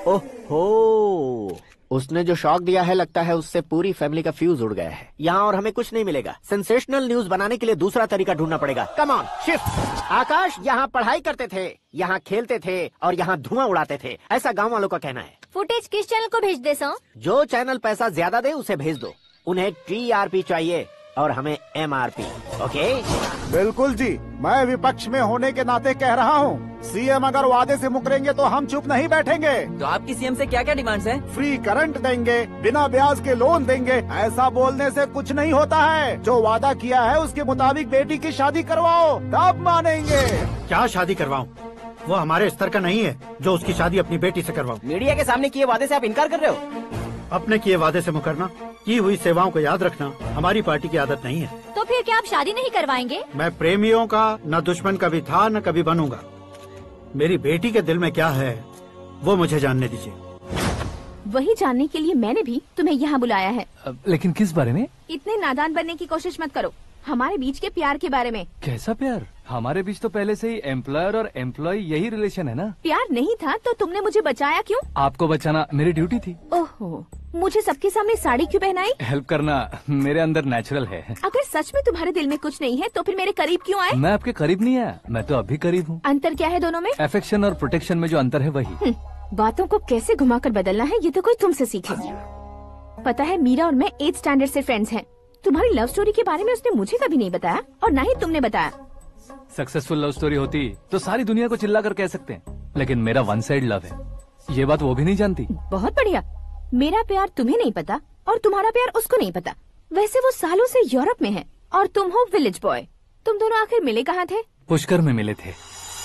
ओहो, उसने जो शॉक दिया है लगता है उससे पूरी फैमिली का फ्यूज उड़ गया है। यहाँ और हमें कुछ नहीं मिलेगा। सेंसेशनल न्यूज बनाने के लिए दूसरा तरीका ढूंढना पड़ेगा। Come on shift. आकाश यहाँ पढ़ाई करते थे, यहाँ खेलते थे और यहाँ धुआं उड़ाते थे, ऐसा गाँव वालों का कहना है। फुटेज किस चैनल को भेज दे सो? जो चैनल पैसा ज्यादा दे उसे भेज दो। उन्हें TRP चाहिए और हमें MRP। ओके? बिल्कुल जी, मैं विपक्ष में होने के नाते कह रहा हूँ, सीएम अगर वादे से मुकरेंगे तो हम चुप नहीं बैठेंगे। तो आपकी सीएम से क्या क्या डिमांड्स हैं? फ्री करंट देंगे, बिना ब्याज के लोन देंगे। ऐसा बोलने से कुछ नहीं होता है। जो वादा किया है उसके मुताबिक बेटी की शादी करवाओ, तब मानेंगे। क्या शादी करवाऊं? वो हमारे स्तर का नहीं है जो उसकी शादी अपनी बेटी से करवाऊं। मीडिया के सामने किए वादे से आप इनकार कर रहे हो? अपने किए वादे से मुकरना, की हुई सेवाओं को याद रखना हमारी पार्टी की आदत नहीं है। तो फिर क्या आप शादी नहीं करवाएंगे? मैं प्रेमियों का न दुश्मन कभी था न कभी बनूंगा। मेरी बेटी के दिल में क्या है वो मुझे जानने दीजिए। वही जानने के लिए मैंने भी तुम्हें यहाँ बुलाया है। लेकिन किस बारे में? इतने नादान बनने की कोशिश मत करो। हमारे बीच के प्यार के बारे में। कैसा प्यार? हमारे बीच तो पहले से ही एम्प्लॉयर और एम्प्लॉय यही रिलेशन है ना। प्यार नहीं था तो तुमने मुझे बचाया क्यों? आपको बचाना मेरी ड्यूटी थी। ओहो, मुझे सबके सामने साड़ी क्यों पहनाई? हेल्प करना मेरे अंदर नेचुरल है। अगर सच में तुम्हारे दिल में कुछ नहीं है तो फिर मेरे करीब क्यों आए? मैं आपके करीब नहीं आया, मैं तो अभी करीब हूँ। अंतर क्या है दोनों में? अफेक्शन और प्रोटेक्शन में जो अंतर है वही। बातों को कैसे घुमाकर बदलना है ये तो कोई तुमसे सीखे। पता है, मीरा और मैं 8th स्टैंडर्ड से फ्रेंड्स हैं। तुम्हारी लव स्टोरी के बारे में उसने मुझे कभी नहीं बताया और न ही तुमने बताया। सक्सेसफुल लव स्टोरी होती तो सारी दुनिया को चिल्ला कर कह सकते हैं, लेकिन मेरा वन साइड लव है, ये बात वो भी नहीं जानती। बहुत बढ़िया। मेरा प्यार तुम्हें नहीं पता और तुम्हारा प्यार उसको नहीं पता। वैसे वो सालों से यूरोप में है और तुम हो विलेज बॉय। तुम दोनों आखिर मिले कहाँ थे? पुष्कर में मिले थे।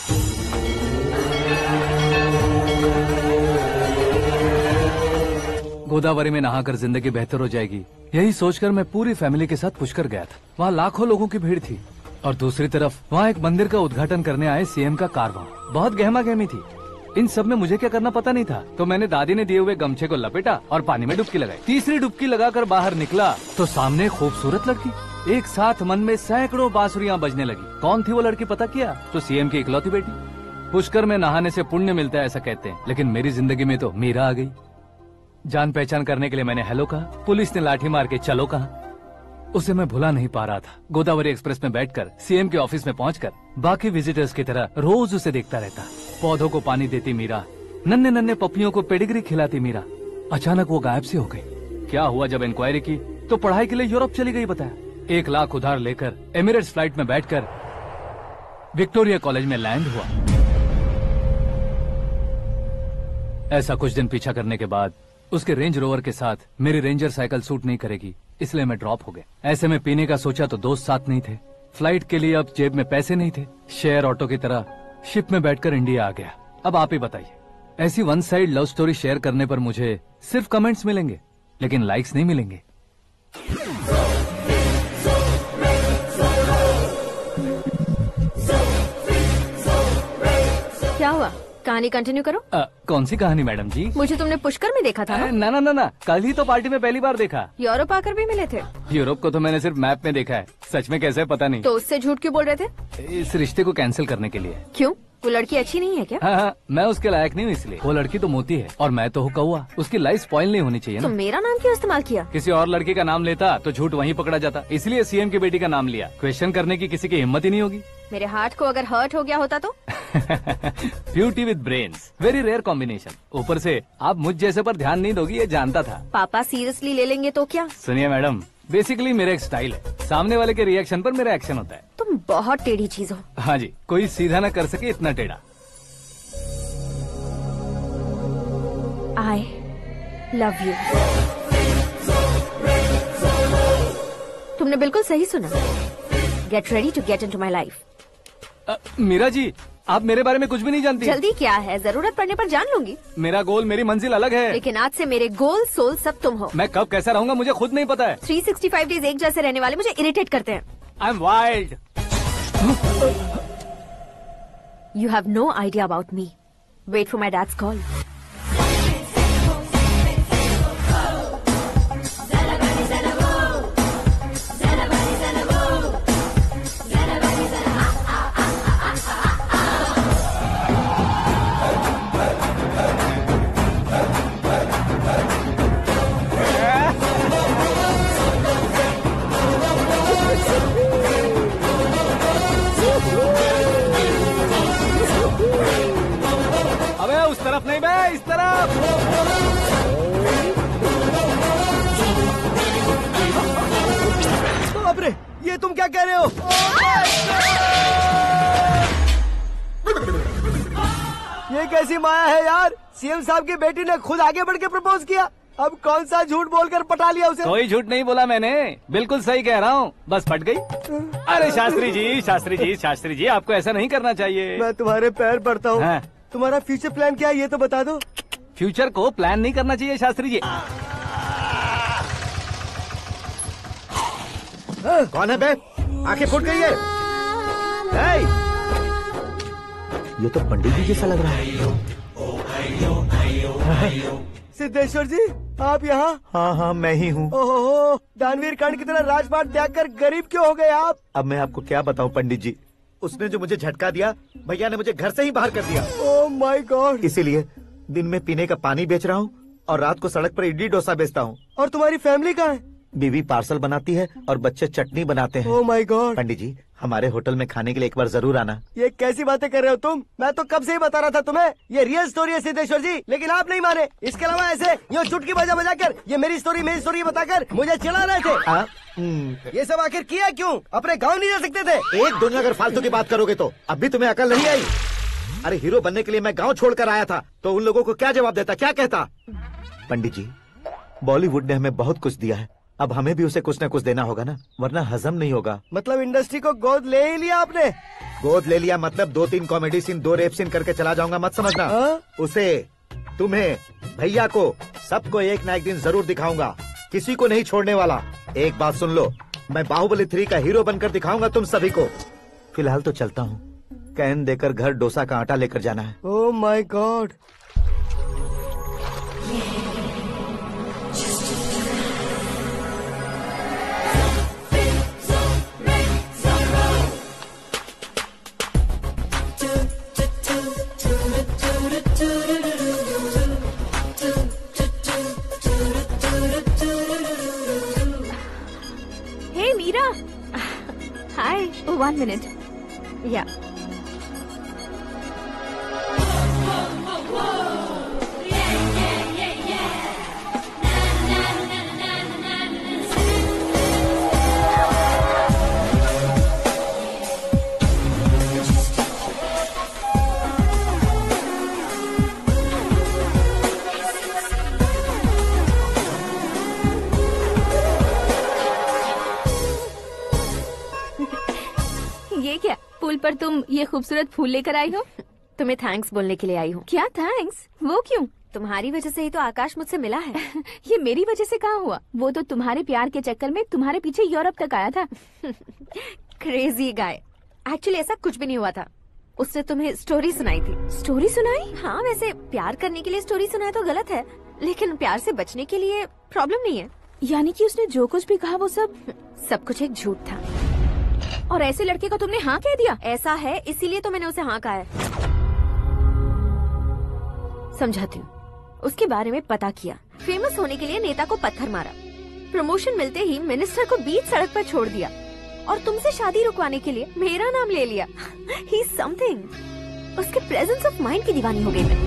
गोदावरी में नहाकर जिंदगी बेहतर हो जाएगी, यही सोचकर मैं पूरी फैमिली के साथ पुष्कर गया था। वहाँ लाखों लोगों की भीड़ थी और दूसरी तरफ वहाँ एक मंदिर का उद्घाटन करने आए सीएम का कारवां। बहुत गहमा गहमी थी। इन सब में मुझे क्या करना पता नहीं था, तो मैंने दादी ने दिए हुए गमछे को लपेटा और पानी में डुबकी लगाई। तीसरी डुबकी लगाकर बाहर निकला तो सामने खूबसूरत लड़की। एक साथ मन में सैकड़ों बांसुरियां बजने लगी। कौन थी वो लड़की पता किया? तो सीएम की इकलौती बेटी। पुष्कर में नहाने से पुण्य मिलता है ऐसा कहते हैं, लेकिन मेरी जिंदगी में तो मीरा आ गई। जान पहचान करने के लिए मैंने हेलो कहा, पुलिस ने लाठी मार के चलो कहा। उसे मैं भुला नहीं पा रहा था। गोदावरी एक्सप्रेस में बैठकर सीएम के ऑफिस में पहुंचकर बाकी विजिटर्स की तरह रोज उसे देखता रहता। पौधों को पानी देती मीरा, नन्हे नन्हे पपियों को पेडिग्री खिलाती मीरा। अचानक वो गायब सी हो गई। क्या हुआ? जब इंक्वायरी की तो पढ़ाई के लिए यूरोप चली गई बताया। 1 लाख उधार लेकर एमिरेट्स फ्लाइट में बैठकर विक्टोरिया कॉलेज में लैंड हुआ। ऐसा कुछ दिन पीछा करने के बाद उसके रेंज रोवर के साथ मेरी रेंजर साइकिल सूट नहीं करेगी, इसलिए मैं ड्रॉप हो गया। ऐसे में पीने का सोचा तो दोस्त साथ नहीं थे। फ्लाइट के लिए अब जेब में पैसे नहीं थे। शेयर ऑटो की तरह शिप में बैठकर इंडिया आ गया। अब आप ही बताइए, ऐसी one side love story share करने पर मुझे सिर्फ कमेंट्स मिलेंगे, लेकिन लाइक्स नहीं मिलेंगे। क्या हुआ? कहानी कंटिन्यू करो। कौन सी कहानी मैडम जी? मुझे तुमने पुष्कर में देखा था ना? ना, कल ही तो पार्टी में पहली बार देखा। यूरोप आकर भी मिले थे? यूरोप को तो मैंने सिर्फ मैप में देखा है, सच में कैसे है पता नहीं। तो उससे झूठ क्यों बोल रहे थे? इस रिश्ते को कैंसिल करने के लिए। क्यों? वो लड़की अच्छी नहीं है क्या? हाँ, मैं उसके लायक नहीं हूँ इसलिए। वो लड़की तो मोती है और मैं तो हूँ कौवा। उसकी लाइफ स्पॉइल नहीं होनी चाहिए ना। तो मेरा नाम क्यों इस्तेमाल किया? किसी और लड़की का नाम लेता तो झूठ वहीं पकड़ा जाता, इसलिए सीएम की बेटी का नाम लिया। क्वेश्चन करने की किसी की हिम्मत ही नहीं होगी। मेरे हार्ट को अगर हर्ट हो गया होता तो? Beauty with brains, very rare combination. ऊपर से आप मुझ जैसे पर ध्यान नहीं दोगी ये जानता था। पापा सीरियसली ले लेंगे तो क्या? सुनिए मैडम, बेसिकली मेरा एक स्टाइल है, सामने वाले के रिएक्शन पर मेरा एक्शन होता है। तुम बहुत टेढ़ी चीज हो। हाँ जी, कोई सीधा न कर सके इतना टेढ़ा। I love you। तुमने बिल्कुल सही सुना। Get ready to get into my life। Meera ji, आप मेरे बारे में कुछ भी नहीं जानती। जल्दी क्या है, जरूरत पड़ने पर जान लूंगी। मेरा गोल, मेरी मंजिल अलग है। लेकिन आज से मेरे गोल सोल सब तुम हो। मैं कब कैसा रहूंगा मुझे खुद नहीं पता है। 365 डेज एक जैसे रहने वाले मुझे इरिटेट करते हैं। I am wild. You have no idea about me। Wait for my dad's call। उस तरफ नहीं बे, इस तरफ। बाप रे, ये तुम क्या कह रहे हो? ये कैसी माया है यार? सीएम साहब की बेटी ने खुद आगे बढ़ के प्रपोज किया। अब कौन सा झूठ बोलकर पटा लिया उसे? कोई झूठ नहीं बोला मैंने, बिल्कुल सही कह रहा हूँ, बस फट गई। अरे शास्त्री जी आपको ऐसा नहीं करना चाहिए। मैं तुम्हारे पैर पड़ता हूँ। हाँ। तुम्हारा फ्यूचर प्लान क्या है ये तो बता दो। फ्यूचर को प्लान नहीं करना चाहिए शास्त्री जी। कौन है बे? आंखें फूट गई है। ये तो पंडित जी जैसा लग रहा है। सिद्धेश्वर जी, आप यहाँ? हाँ, मैं ही हूँ। ओहो, दानवीर कर्ण की तरह राजपाट त्याग कर गरीब क्यों हो गए आप? अब मैं आपको क्या बताऊँ पंडित जी, उसने जो मुझे झटका दिया, भैया ने मुझे घर से ही बाहर कर दिया। Oh my God. इसीलिए दिन में पीने का पानी बेच रहा हूँ और रात को सड़क पर इडली डोसा बेचता हूँ। और तुम्हारी फैमिली कहाँ है? बीवी पार्सल बनाती है और बच्चे चटनी बनाते हैं। ओह माय गॉड। पंडित जी, हमारे होटल में खाने के लिए एक बार जरूर आना। ये कैसी बातें कर रहे हो तुम? मैं तो कब से ही बता रहा था तुम्हें, ये रियल स्टोरी है सिद्धेश्वर जी, लेकिन आप नहीं माने। इसके अलावा ऐसे यूँ चुटकी बजा कर ये मेरी स्टोरी बताकर मुझे चिढ़ा रहे थे। ये सब आखिर किया क्यों? अपने गाँव नहीं जा सकते थे? एक दो अगर फालतू की बात करोगे तो अब भी तुम्हें अकल नहीं आई। अरे हीरो बनने के लिए मैं गाँव छोड़कर आया था, तो उन लोगों को क्या जवाब देता, क्या कहता? पंडित जी, बॉलीवुड ने हमें बहुत कुछ दिया है, अब हमें भी उसे कुछ न कुछ देना होगा ना, वरना हजम नहीं होगा। मतलब इंडस्ट्री को गोद ले ही लिया आपने? गोद ले लिया मतलब 2-3 कॉमेडी सीन 2 रेप सीन करके चला जाऊंगा मत समझना। उसे, तुम्हें, भैया को, सबको एक ना एक दिन जरूर दिखाऊंगा, किसी को नहीं छोड़ने वाला। एक बात सुन लो, मैं बाहुबली 3 का हीरो बनकर दिखाऊंगा तुम सभी को। फिलहाल तो चलता हूँ, कैन देकर घर डोसा का आटा लेकर जाना है। Oh my God. Hey Meera. Hi. Oh, 1 minute. Yeah. ये क्या, पुल पर तुम ये खूबसूरत फूल लेकर आई हो? तुम्हें थैंक्स बोलने के लिए आई हूँ। क्या थैंक्स? वो क्यों? तुम्हारी वजह से ही तो आकाश मुझसे मिला है। ये मेरी वजह से कहाँ हुआ? वो तो तुम्हारे प्यार के चक्कर में तुम्हारे पीछे यूरोप तक आया था। Crazy guy. एक्चुअली ऐसा कुछ भी नहीं हुआ था। उसने तुम्हें स्टोरी सुनाई थी। स्टोरी सुनाई? हाँ, वैसे प्यार करने के लिए स्टोरी सुनाए तो गलत है, लेकिन प्यार से बचने के लिए प्रॉब्लम नहीं है। यानी कि उसने जो कुछ भी कहा वो सब कुछ एक झूठ था। और ऐसे लड़के को तुमने हाँ कह दिया? ऐसा है, इसीलिए तो मैंने उसे हाँ कहा है। समझाती हूँ। उसके बारे में पता किया, फेमस होने के लिए नेता को पत्थर मारा, प्रमोशन मिलते ही मिनिस्टर को बीच सड़क पर छोड़ दिया, और तुमसे शादी रुकवाने के लिए मेरा नाम ले लिया। He something. उसके प्रेजेंस ऑफ माइंड की दीवानी हो गई मैं।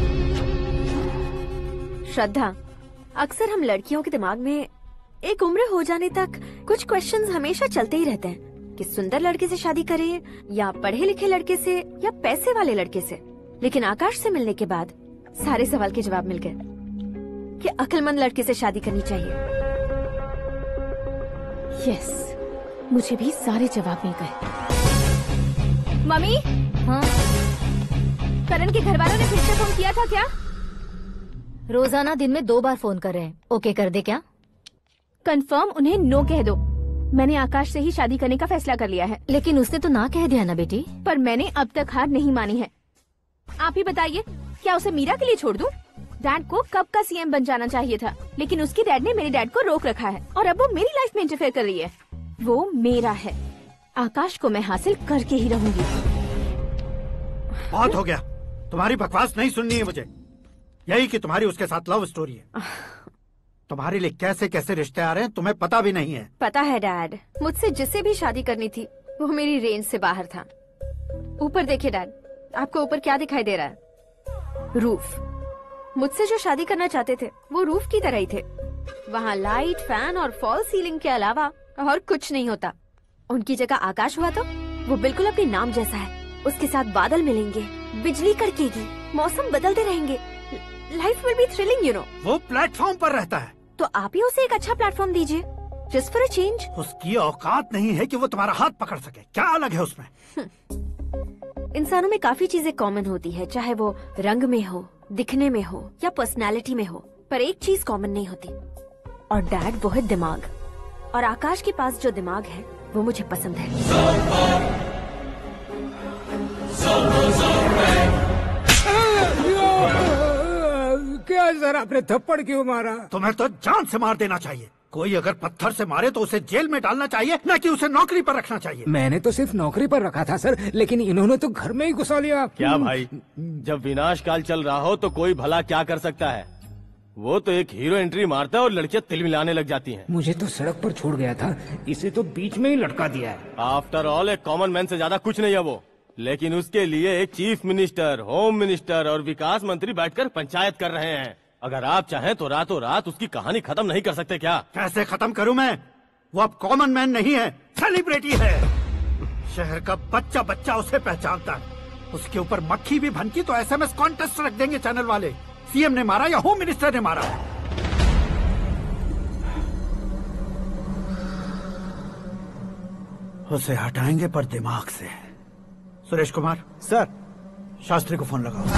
श्रद्धा, अक्सर हम लड़कियों के दिमाग में एक उम्र हो जाने तक कुछ क्वेश्चंस हमेशा चलते ही रहते हैं कि सुंदर लड़के से शादी करें या पढ़े लिखे लड़के से या पैसे वाले लड़के से। लेकिन आकाश से मिलने के बाद सारे सवाल के जवाब मिल गए कि अक्लमंद लड़के से शादी करनी चाहिए। यस, मुझे भी सारे जवाब मिल गए। मम्मी? हाँ? करण के घर वालों ने फिर से फोन किया था क्या? रोजाना दिन में 2 बार फोन कर रहे हैं। ओके कर दे क्या? कंफर्म उन्हें नो कह दो। मैंने आकाश से ही शादी करने का फैसला कर लिया है। लेकिन उसने तो ना कह दिया ना बेटी। पर मैंने अब तक हार नहीं मानी है। आप ही बताइए, क्या उसे मीरा के लिए छोड़ दूं? डैड को कब का सीएम बन जाना चाहिए था, लेकिन उसके डैड ने मेरे डैड को रोक रखा है और अब वो मेरी लाइफ में इंटरफेयर कर रही है। वो मेरा है, आकाश को मैं हासिल करके ही रहूंगी। बहुत हो गया, तुम्हारी बकवास नहीं सुननी है मुझे। यही कि तुम्हारी उसके साथ लव स्टोरी है। तुम्हारे लिए कैसे कैसे रिश्ते आ रहे हैं तुम्हें पता भी नहीं है। पता है डैड, मुझसे जिससे भी शादी करनी थी वो मेरी रेंज से बाहर था। ऊपर देखिए डैड, आपको ऊपर क्या दिखाई दे रहा है? रूफ। मुझसे जो शादी करना चाहते थे वो रूफ की तरह ही थे। वहाँ लाइट, फैन और फॉल सीलिंग के अलावा और कुछ नहीं होता। उनकी जगह आकाश हुआ तो वो बिल्कुल अपने नाम जैसा है। उसके साथ बादल मिलेंगे, बिजली कड़केगी, मौसम बदलते रहेंगे, life will be thrilling you know. वो प्लेटफॉर्म पर रहता है तो आप ही उसे एक अच्छा प्लेटफॉर्म दीजिए, जस्ट फॉर अ चेंज। उसकी औकात नहीं है कि वो तुम्हारा हाथ पकड़ सके। क्या अलग है उसमें? इंसानों में काफी चीजें कॉमन होती है, चाहे वो रंग में हो, दिखने में हो या पर्सनालिटी में हो, पर एक चीज कॉमन नहीं होती, और डैड वो है दिमाग। और आकाश के पास जो दिमाग है वो मुझे पसंद है। क्या सर, आपने थप्पड़ क्यों मारा? तुम्हें तो जान से मार देना चाहिए। कोई अगर पत्थर से मारे तो उसे जेल में डालना चाहिए, न कि उसे नौकरी पर रखना चाहिए। मैंने तो सिर्फ नौकरी पर रखा था सर, लेकिन इन्होंने तो घर में ही घुसा लिया। क्या भाई, जब विनाश काल चल रहा हो तो कोई भला क्या कर सकता है? वो तो एक हीरो एंट्री मारता है और लड़कियां तिल मिलाने लग जाती हैं। मुझे तो सड़क पर छोड़ गया था, इसे तो बीच में ही लटका दिया है। आफ्टर ऑल एक कॉमन मैन से ज्यादा कुछ नहीं है वो, लेकिन उसके लिए एक चीफ मिनिस्टर, होम मिनिस्टर और विकास मंत्री बैठकर पंचायत कर रहे हैं। अगर आप चाहें तो रातों रात उसकी कहानी खत्म नहीं कर सकते क्या? कैसे खत्म करूं मैं? वो अब कॉमन मैन नहीं है, सेलिब्रिटी है। शहर का बच्चा बच्चा उसे पहचानता है। उसके ऊपर मक्खी भी भनकी तो SMS कॉन्टेस्ट रख देंगे चैनल वाले। सीएम ने मारा या होम मिनिस्टर ने मारा? उसे हटाएंगे पर दिमाग से। सुरेश कुमार सर, शास्त्री को फोन लगाओ।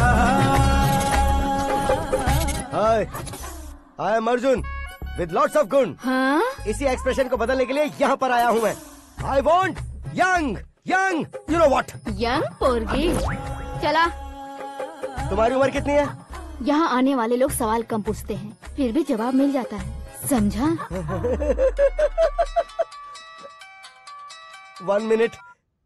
Hi, I am Arjun with lots of गुण। हाँ? इसी एक्सप्रेशन को बदलने के लिए यहाँ पर आया हूँ मैं। I want young young, you know what? Young पोरगी। चला। तुम्हारी उम्र कितनी है? यहाँ आने वाले लोग सवाल कम पूछते हैं, फिर भी जवाब मिल जाता है, समझा? 1 मिनट।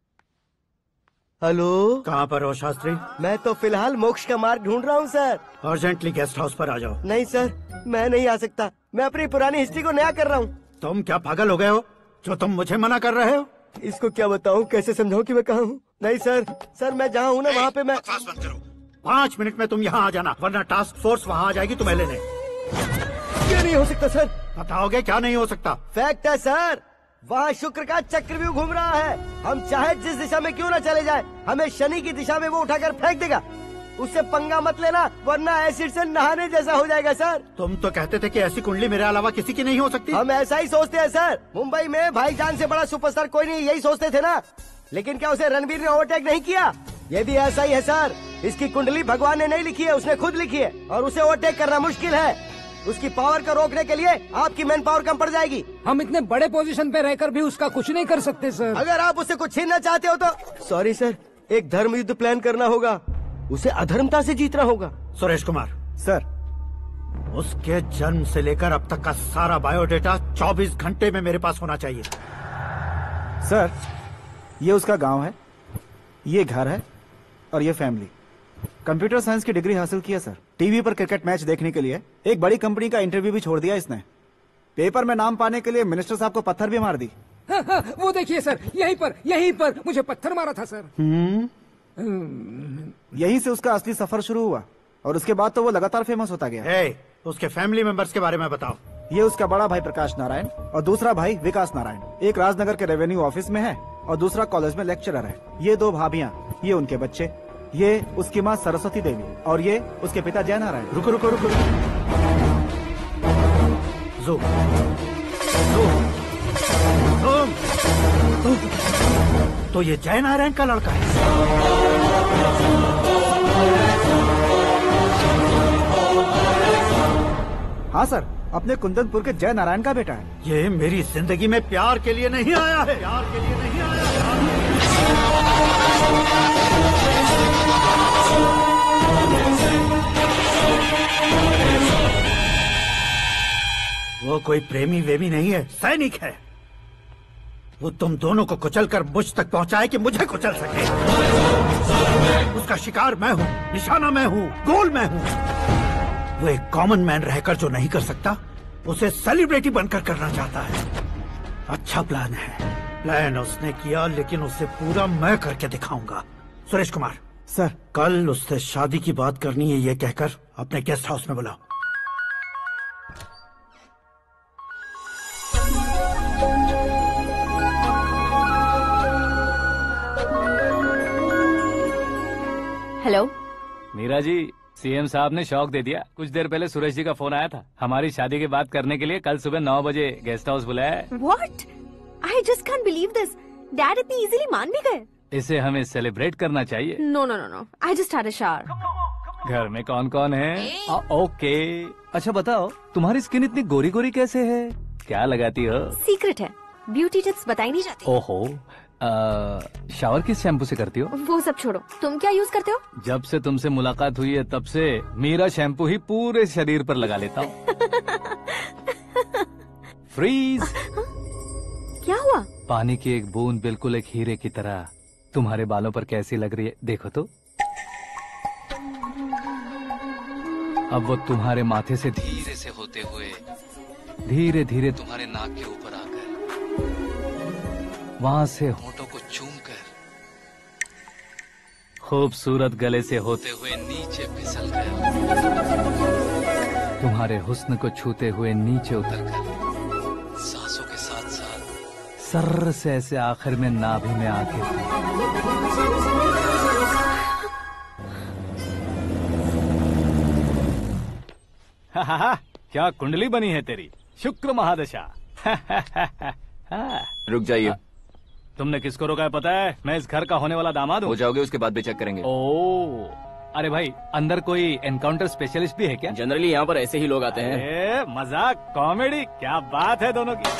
हेलो, कहाँ पर हो शास्त्री? मैं तो फिलहाल मोक्ष का मार्ग ढूंढ रहा हूँ सर। अर्जेंटली गेस्ट हाउस पर आ जाओ। नहीं सर, मैं नहीं आ सकता। मैं अपनी पुरानी हिस्ट्री को नया कर रहा हूँ। तुम क्या पागल हो गए हो जो तुम मुझे मना कर रहे हो? इसको क्या बताऊँ, कैसे समझाऊँ कि मैं कहाँ हूँ? नहीं सर, मैं जहाँ हूँ ना वहाँ पे मैं। 5 मिनट में तुम यहाँ आ जाना, वरना टास्क फोर्स वहाँ आ जाएगी तुम्हें लेने। क्या नहीं हो सकता सर? बताओगे क्या नहीं हो सकता? फैक्ट है सर, वहाँ शुक्र का चक्रव्यूह घूम रहा है। हम चाहे जिस दिशा में क्यों न चले जाए, हमें शनि की दिशा में वो उठाकर फेंक देगा। उससे पंगा मत लेना, वरना एसिड से नहाने जैसा हो जाएगा सर। तुम तो कहते थे कि ऐसी कुंडली मेरे अलावा किसी की नहीं हो सकती। हम ऐसा ही सोचते हैं सर। मुंबई में भाईजान से बड़ा सुपरस्टार कोई नहीं, यही सोचते थे ना। लेकिन क्या उसे रणबीर ने ओवरटेक नहीं किया? ये भी ऐसा ही है सर। इसकी कुंडली भगवान ने नहीं लिखी है, उसने खुद लिखी है, और उसे ओवरटेक करना मुश्किल है। उसकी पावर को रोकने के लिए आपकी मैन पावर कम पड़ जाएगी। हम इतने बड़े पोजीशन पे रहकर भी उसका कुछ नहीं कर सकते सर। अगर आप उससे कुछ छीनना चाहते हो तो सॉरी सर, एक धर्म युद्ध प्लान करना होगा। उसे अधर्मता से जीतना होगा। सुरेश कुमार सर, उसके जन्म से लेकर अब तक का सारा बायोडेटा 24 घंटे में मेरे पास होना चाहिए। सर, ये उसका गांव है, ये घर है और ये फैमिली। कंप्यूटर साइंस की डिग्री हासिल किया सर। टीवी पर क्रिकेट मैच देखने के लिए एक बड़ी कंपनी का इंटरव्यू भी छोड़ दिया इसने। पेपर में नाम पाने के लिए मिनिस्टर साहब को पत्थर भी मार दी। हाँ, हाँ, वो देखिए सर, यहीं पर मुझे पत्थर मारा था सर। यहीं से उसका असली सफर शुरू हुआ और उसके बाद तो वो लगातार फेमस होता गया। उसके फैमिली मेंबर्स के बारे में बताओ। ये उसका बड़ा भाई प्रकाश नारायण और दूसरा भाई विकास नारायण। एक राजनगर के रेवेन्यू ऑफिस में है और दूसरा कॉलेज में लेक्चरर है। ये 2 भाभियां, ये उनके बच्चे, ये उसकी माँ सरस्वती देवी और ये उसके पिता जय नारायण। रुको रुको रुको, ज़ूम। तो ये जय नारायण का लड़का है। हाँ सर, अपने कुंदनपुर के जय नारायण का बेटा है। ये मेरी जिंदगी में प्यार के लिए नहीं आया है। प्यार के लिए नहीं आया है। वो कोई प्रेमी वेमी नहीं है, सैनिक है। वो तुम दोनों को कुचलकर मुझ तक पहुंचाए कि मुझे कुचल सके। उसका शिकार मैं हूँ, निशाना मैं हूँ, गोल मैं हूँ। वो एक कॉमन मैन रहकर जो नहीं कर सकता, उसे सेलिब्रिटी बनकर करना चाहता है। अच्छा प्लान है। प्लान उसने किया, लेकिन उसे पूरा मैं करके दिखाऊंगा। सुरेश कुमार सर, कल उससे शादी की बात करनी है, ये कहकर अपने गेस्ट हाउस में बुलाओ। हेलो मीरा जी, सीएम साहब ने शौक दे दिया। कुछ देर पहले सुरेश जी का फोन आया था, हमारी शादी की बात करने के लिए कल सुबह 9 बजे गेस्ट हाउस बुलाया है। What? I just can't believe this. Dad इतनी इजीली मान भी गए। इसे हमें सेलिब्रेट करना चाहिए। No, no, no, no. I just had a shower. घर में कौन कौन है? ओके। अच्छा बताओ, तुम्हारी स्किन इतनी गोरी गोरी कैसे है? क्या लगाती हो? सीक्रेट है, ब्यूटी टिप्स बताई नहीं जाती। ओहो, शावर किस शैम्पू से करती हो? वो सब छोड़ो, तुम क्या यूज करते हो? जब से तुमसे मुलाकात हुई है तब से मेरा शैम्पू ही पूरे शरीर पर लगा लेता हूँ। फ्रीज। क्या हुआ? पानी की एक बूंद बिल्कुल एक हीरे की तरह तुम्हारे बालों पर कैसी लग रही है, देखो तो। अब वो तुम्हारे माथे से धीरे से होते हुए धीरे धीरे तुम्हारे नाक के ऊपर आकर वहां से होठों को चूमकर खूबसूरत गले से होते हुए नीचे फिसलकर तुम्हारे हुस्न को छूते हुए नीचे उतरकर सांसों के साथ साथ सर्र से ऐसे आखिर में नाभि में आके क्या कुंडली बनी है तेरी, शुक्र महादशा। रुक जाइए। तुमने किसको रोका है पता है? मैं इस घर का होने वाला दामाद हूँ। हो जाओगे उसके बाद भी चेक करेंगे। ओ, अरे भाई अंदर कोई एनकाउंटर स्पेशलिस्ट भी है क्या? जनरली यहाँ पर ऐसे ही लोग आते हैं। मजाक, कॉमेडी, क्या बात है दोनों की।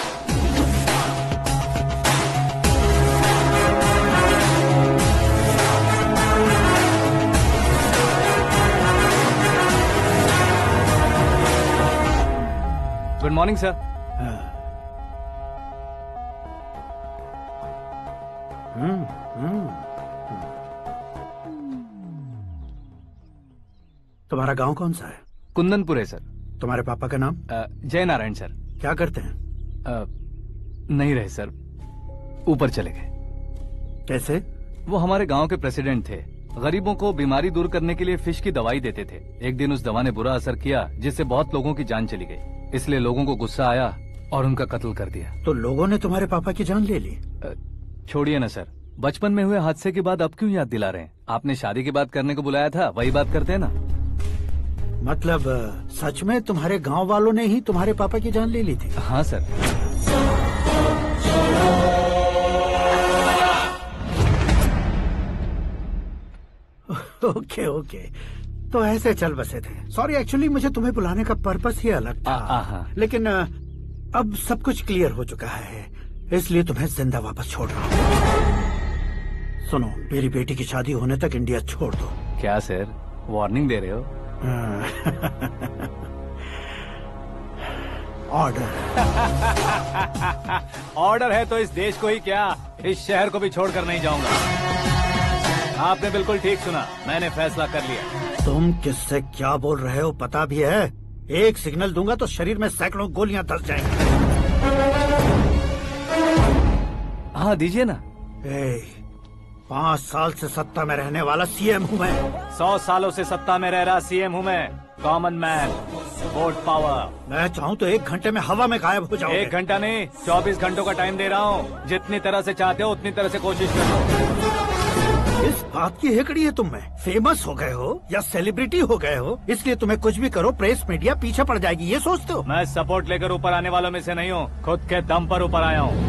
Good morning sir. तुम्हारा गांव कौन सा है? कुंदनपुर है सर। तुम्हारे पापा का नाम? जय नारायण सर। क्या करते हैं? नहीं रहे सर, ऊपर चले गए। कैसे? वो हमारे गांव के प्रेसिडेंट थे। गरीबों को बीमारी दूर करने के लिए फिश की दवाई देते थे। एक दिन उस दवा ने बुरा असर किया जिससे बहुत लोगों की जान चली गई। इसलिए लोगों को गुस्सा आया और उनका कत्ल कर दिया। तो लोगों ने तुम्हारे पापा की जान ले ली? छोड़िए ना सर, बचपन में हुए हादसे के बाद अब क्यों याद दिला रहे हैं? आपने शादी की बात करने को बुलाया था, वही बात करते हैं ना। मतलब सच में तुम्हारे गांव वालों ने ही तुम्हारे पापा की जान ले ली थी? हाँ सर। ओके ओके, तो ऐसे चल बसे थे। सॉरी, एक्चुअली मुझे तुम्हें बुलाने का पर्पस ही अलग था। लेकिन अब सब कुछ क्लियर हो चुका है, इसलिए तुम्हें जिंदा वापस छोड़ रहा हूँ। सुनो, मेरी बेटी की शादी होने तक इंडिया छोड़ दो। क्या सर, वार्निंग दे रहे हो? ऑर्डर। ऑर्डर है तो इस देश को ही क्या, इस शहर को भी छोड़कर नहीं जाऊंगा। आपने बिल्कुल ठीक सुना, मैंने फैसला कर लिया। तुम किससे क्या बोल रहे हो पता भी है? एक सिग्नल दूंगा तो शरीर में सैकड़ों गोलियां धस जाएंगी। हाँ दीजिए ना। 5 साल से सत्ता में रहने वाला सीएम हूँ मैं। 100 सालों से सत्ता में रह रहा सीएम हूँ मैं। Common man, vote power. मैं चाहूँ तो 1 घंटे में हवा में गायब हो जाऊँ। 1 घंटा नहीं, 24 घंटों का टाइम दे रहा हूँ। जितनी तरह से चाहते हो उतनी तरह से कोशिश करो। इस बात की हेकड़ी है तुम में। फेमस हो गए हो या सेलिब्रिटी हो गए हो, इसलिए तुम्हें कुछ भी करो प्रेस मीडिया पीछे पड़ जाएगी, ये सोचते हो? मैं सपोर्ट लेकर ऊपर आने वालों में से नहीं हूँ, खुद के दम पर ऊपर आया हूँ।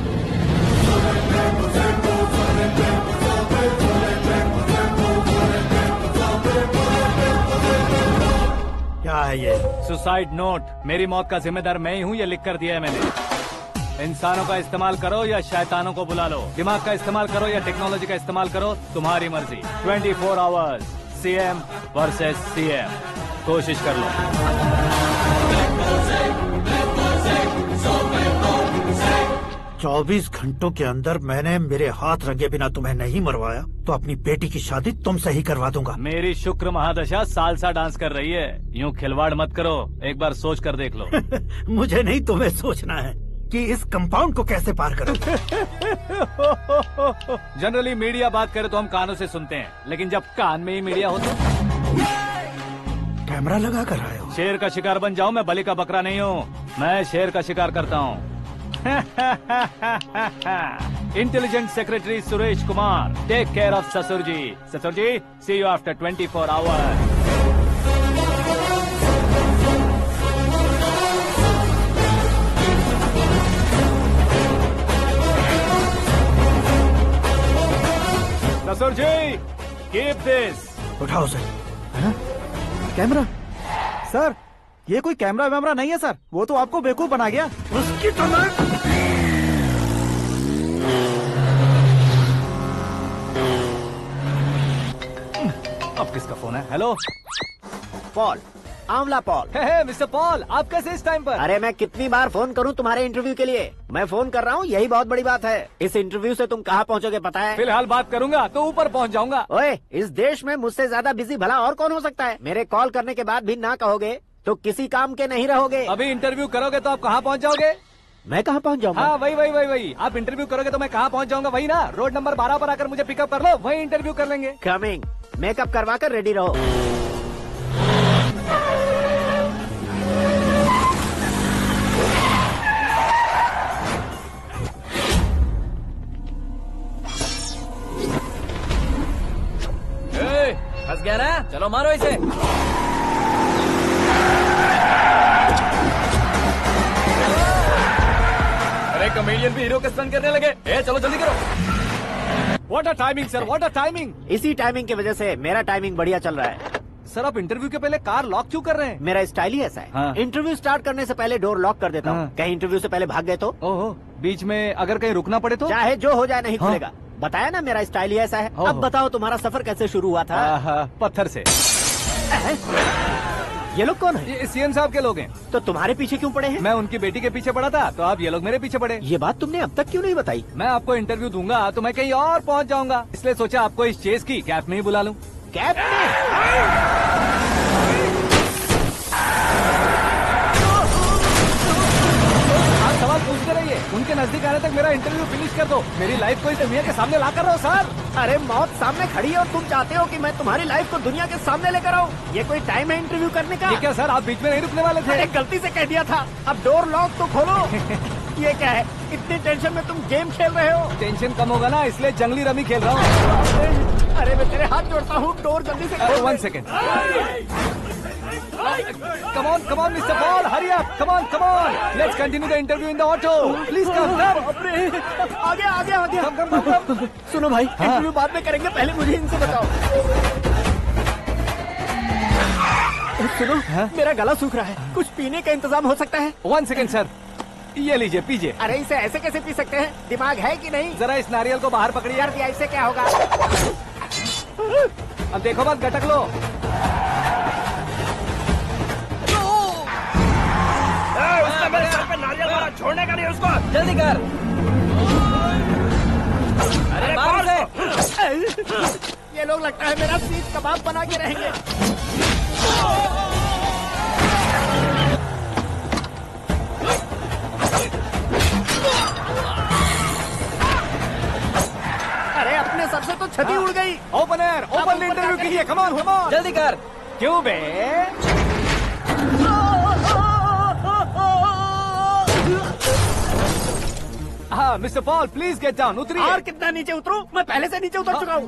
क्या है ये? Suicide note. मेरी मौत का जिम्मेदार मैं ही हूँ, ये लिख कर दिया है मैंने। इंसानों का इस्तेमाल करो या शैतानों को बुला लो, दिमाग का इस्तेमाल करो या टेक्नोलॉजी का इस्तेमाल करो, तुम्हारी मर्जी। 24 आवर्स, सीएम वर्सेस सीएम, कोशिश कर लो। 24 घंटों के अंदर मैंने मेरे हाथ रंगे बिना तुम्हें नहीं मरवाया तो अपनी बेटी की शादी तुमसे ही करवा दूंगा। मेरी शुक्र महादशा सालसा डांस कर रही है, यूँ खिलवाड़ मत करो, एक बार सोच कर देख लो। मुझे नहीं, तुम्हें सोचना है कि इस कंपाउंड को कैसे पार करो। जनरली मीडिया बात करे तो हम कानों से सुनते हैं, लेकिन जब कान में ही मीडिया हो तो कैमरा लगा कर आए हो। शेर का शिकार बन जाऊं, मैं बलि का बकरा नहीं हूँ, मैं शेर का शिकार करता हूँ। Intelligent secretary Suresh Kumar, take care of ससुर जी। ससुर जी, सी यू आफ्टर 24 आवर्स। ससुर जी, कीप दिस। उठाओ सर। कैमरा? सर, ये कोई कैमरा वैमरा नहीं है सर, वो तो आपको बेवकूफ बना गया। उसकी तो अब किसका फोन है? Hello Paul, Anwala Paul. Mister Paul, आप कैसे इस टाइम पर? अरे मैं कितनी बार फोन करूं तुम्हारे इंटरव्यू के लिए? मैं फोन कर रहा हूं, यही बहुत बड़ी बात है। इस इंटरव्यू से तुम कहां पहुंचोगे पता है? फिलहाल बात करूंगा तो ऊपर पहुंच जाऊंगा। ओए, इस देश में मुझसे ज्यादा बिजी भला और कौन हो सकता है? मेरे कॉल करने के बाद भी ना कहोगे तो किसी काम के नहीं रहोगे। अभी इंटरव्यू करोगे तो आप कहाँ पहुँच जाओगे? मैं कहाँ पहुँच जाऊंगा? हाँ वही। आप इंटरव्यू करोगे तो मैं कहाँ पहुँच जाऊंगा? वही ना, रोड नंबर 12 पर आकर मुझे पिकअप कर लो, वही इंटरव्यू कर लेंगे। कमिंग। मेकअप करवा कर रेडी रहो। फंस गया ना, चलो मारो इसे। अरे कमीने, कॉमेडियन भी हीरो के स्टंट करने लगे। चलो जल्दी करो। What a timing sir, what a timing. इसी टाइमिंग की वजह से मेरा टाइमिंग बढ़िया चल रहा है। सर आप इंटरव्यू के पहले कार लॉक क्यों कर रहे हैं? मेरा स्टाइल ही ऐसा है। हाँ। इंटरव्यू स्टार्ट करने से पहले डोर लॉक कर देता हूँ। कहीं इंटरव्यू से पहले भाग गए तो? ओहो, बीच में अगर कहीं रुकना पड़े तो? चाहे जो हो जाए नहीं खुलेगा। बताया ना मेरा स्टाइल ही ऐसा है। अब बताओ तुम्हारा सफर कैसे शुरू हुआ था? पत्थर से। ये लोग कौन है? ये सीएम साहब के लोग हैं। तो तुम्हारे पीछे क्यों पड़े हैं? मैं उनकी बेटी के पीछे पड़ा था, तो आप ये लोग मेरे पीछे पड़े। ये बात तुमने अब तक क्यों नहीं बताई? मैं आपको इंटरव्यू दूंगा तो मैं कहीं और पहुंच जाऊंगा, इसलिए सोचा आपको इस चेस की कैप में ही बुला लूं। कैप में? सवाल पूछते रहिए, उनके नजदीक आने तक मेरा इंटरव्यू फिनिश कर दो। मेरी लाइफ को इस दुनिया के सामने ला कर रहो सर। अरे मौत सामने खड़ी है और तुम चाहते हो कि मैं तुम्हारी लाइफ को दुनिया के सामने लेकर आऊं? ये कोई टाइम है इंटरव्यू करने का? ये क्या सर, आप बीच में नहीं रुकने वाले थे? अरे गलती से कह दिया था। अब डोर लॉक तो खोलो। ये क्या है? इतनी टेंशन में तुम गेम खेल रहे हो? टेंशन कम होगा ना, इसलिए जंगली रमी खेल रहा हूँ। अरे मैं तेरे हाथ जोड़ता हूँ, डोर जल्दी से खोलो। 1 second. Come on, Mr. Paul, hurry up! Come on! Let's continue the interview in the auto. Please come. आगे। Come. सुनो भाई, इंटरव्यू बाद में करेंगे, पहले मुझे इनसे बताओ। सुनो, मेरा गला सूख रहा है, कुछ पीने का इंतजाम हो सकता है? 1 सेकेंड सर, ये लीजिए पीजिए। अरे इसे ऐसे कैसे पी सकते हैं? दिमाग है कि नहीं? जरा इस नारियल को बाहर पकड़िए। यार दिया, इससे क्या होगा? अब देखो मत, गटक लो। उसने मेरे सर पे नारियल मारा, छोड़ने का नहीं उसको। जल्दी कर। अरे मार उसे। ये लोग लगता है मेरा सीख कबाब बना के रहेंगे। अरे अपने सर से तो छती उड़ गई। ओपन इंटरव्यू कीजिए। कम ऑन जल्दी कर। क्यों बे? हाँ mister Paul, please get down. उतरिए। और कितना नीचे उतरूं? मैं पहले से नीचे उतर चुका हूँ।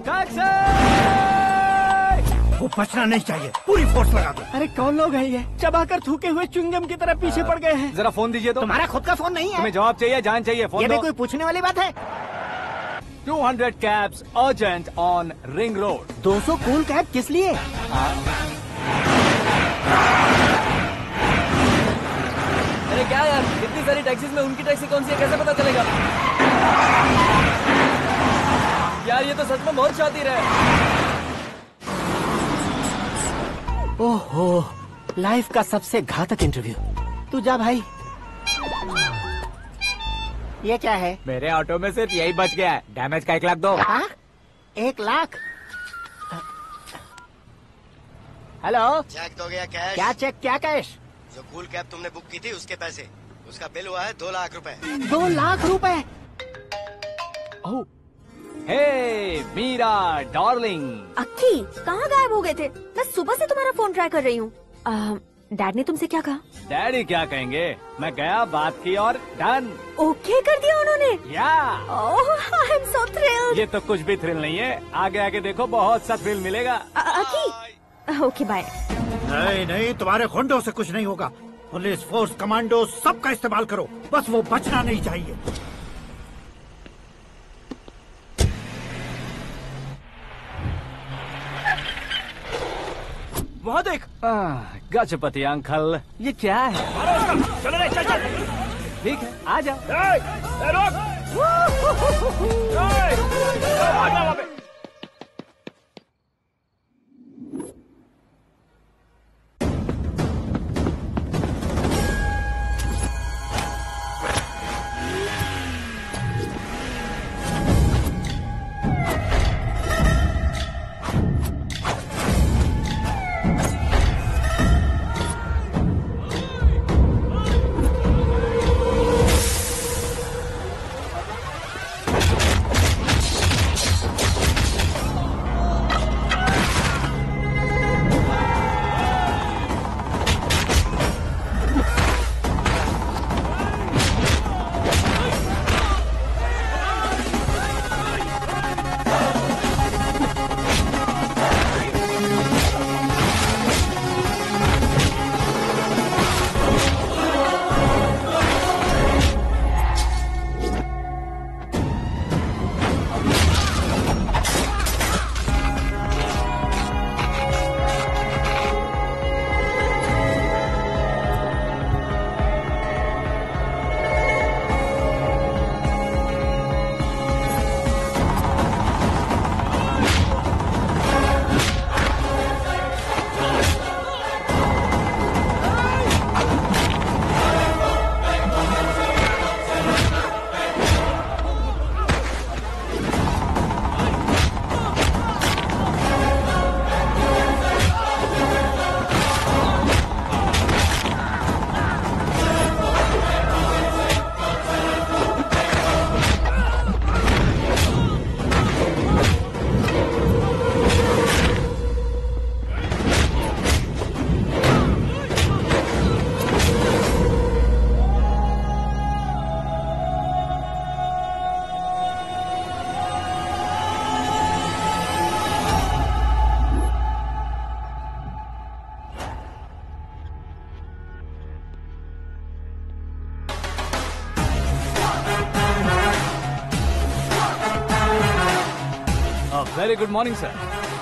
वो बचना नहीं चाहिए, पूरी फोर्स लगा दो। अरे कौन लोग हैं ये? चबाकर थूके हुए च्युइंगम की तरह पीछे पड़ गए हैं। जरा फोन दीजिए तो। तुम्हारा खुद का फोन नहीं है? तुम्हें जवाब चाहिए, जान चाहिए, फोन ये दो। भी कोई पूछने वाली बात है? 200 cabs urgent on Ring Road. 200 cool cab किस लिए? अरे क्या यार, इतनी सारी टैक्सीज में उनकी टैक्सी कौन सी है, कैसे पता चलेगा? यार ये तो सच में बहुत शातिर है। ओहो, लाइफ का सबसे घातक इंटरव्यू। तू जा भाई। ये क्या है? मेरे ऑटो में सिर्फ यही बच गया है। डैमेज का 1 लाख दो। 1 लाख? हेलो, चेक तो गया कैश। क्या चेक, क्या कैश? जो कूल कैब तुमने बुक की थी उसके पैसे, उसका बिल हुआ है 2 लाख रुपए। 2 लाख रुपए? हे मीरा डार्लिंग। अक्की, कहाँ गायब हो गए थे? मैं सुबह से तुम्हारा फोन ट्राई कर रही हूँ। डैड ने तुमसे क्या कहा? डैडी क्या कहेंगे, मैं गया, बात की और डन। ओके कर दिया उन्होंने? Yeah. Oh, I am so thrilled. ये तो कुछ भी थ्रिल नहीं है, आगे आगे देखो बहुत सा थ्रिल मिलेगा। Akki, okay bye. नहीं, तुम्हारे गुंडों से कुछ नहीं होगा। पुलिस फोर्स, कमांडो, सबका इस्तेमाल करो, बस वो बचना नहीं चाहिए। वहाँ देख। गजपति अंकल, ये क्या है? चलो रे, चल। ठीक है, आ जाओ। रोक। Very good morning sir.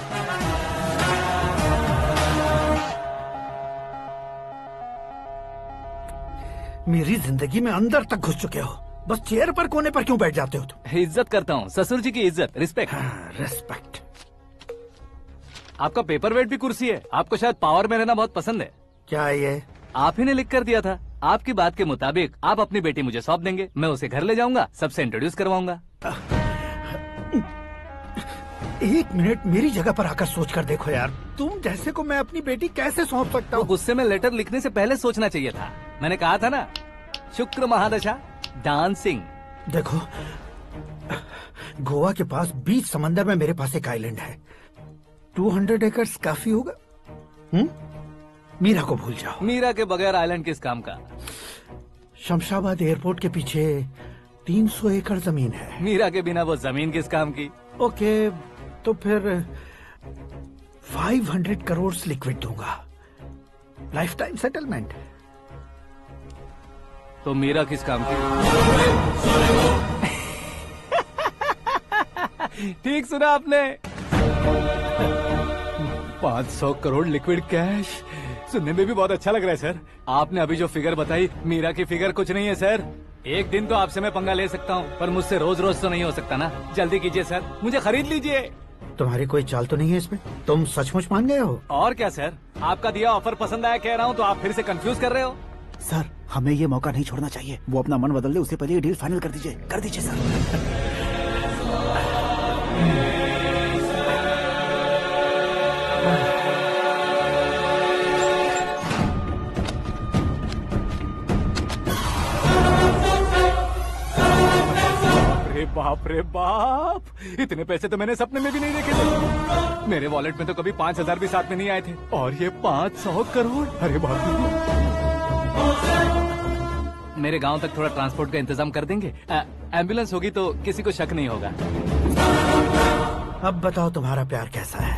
मेरी जिंदगी में अंदर तक घुस चुके हो, बस चेयर पर कोने पर क्यों बैठ जाते हो तुम? इज्जत करता हूँ, ससुर जी की इज्जत, रिस्पेक्ट। रिस्पेक्ट। आपका पेपर वेट भी कुर्सी है। आपको शायद पावर में रहना बहुत पसंद है। क्या ये? आप ही ने लिख कर दिया था। आपकी बात के मुताबिक आप अपनी बेटी मुझे सौंप देंगे, मैं उसे घर ले जाऊंगा, सबसे इंट्रोड्यूस करवाऊंगा। एक मिनट मेरी जगह पर आकर सोच कर देखो यार, तुम जैसे को मैं अपनी बेटी कैसे सौंप सकता हूँ? गुस्से में लेटर लिखने से पहले सोचना चाहिए था। मैंने कहा था ना, शुक्र महादशा डांसिंग। देखो, गोवा के पास बीच समंदर में मेरे पास एक आइलैंड है, 200 एकर्स काफी होगा। मीरा को भूल जाओ। मीरा के बगैर आइलैंड किस काम का? शमशाबाद एयरपोर्ट के पीछे 300 एकड़ जमीन है। मीरा के बिना वो जमीन किस काम की? ओके, तो फिर 500 करोड़ लिक्विड दूंगा, लाइफ टाइम सेटलमेंट। तो मीरा किस काम की? ठीक सुना आपने, 500 करोड़ लिक्विड कैश। सुनने में भी बहुत अच्छा लग रहा है सर। आपने अभी जो फिगर बताई, मीरा की फिगर कुछ नहीं है सर। एक दिन तो आपसे मैं पंगा ले सकता हूँ, पर मुझसे रोज रोज तो नहीं हो सकता ना। जल्दी कीजिए सर, मुझे खरीद लीजिए। तुम्हारी कोई चाल तो नहीं है इसमें? तुम सचमुच मान गए हो? और क्या सर, आपका दिया ऑफर पसंद आया कह रहा हूँ, तो आप फिर से कंफ्यूज कर रहे हो। सर, हमें ये मौका नहीं छोड़ना चाहिए। वो अपना मन बदल दे, उससे पहले ये डील फाइनल कर दीजिए। कर दीजिए सर। बाप रे बाप, इतने पैसे तो मैंने सपने में भी नहीं देखे थे। मेरे वॉलेट में तो कभी 5,000 भी साथ में नहीं आए थे, और ये 500 करोड़। अरे बाप रे। मेरे गांव तक थोड़ा ट्रांसपोर्ट का इंतजाम कर देंगे? एम्बुलेंस होगी तो किसी को शक नहीं होगा। अब बताओ तुम्हारा प्यार कैसा है?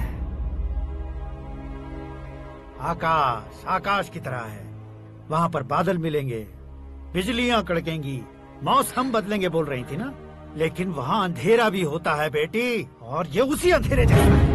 आकाश आकाश की तरह है, वहाँ पर बादल मिलेंगे, बिजलियां कड़केंगी, मौसम बदलेंगे बोल रही थी ना, लेकिन वहाँ अंधेरा भी होता है बेटी, और ये उसी अंधेरे जैसा है।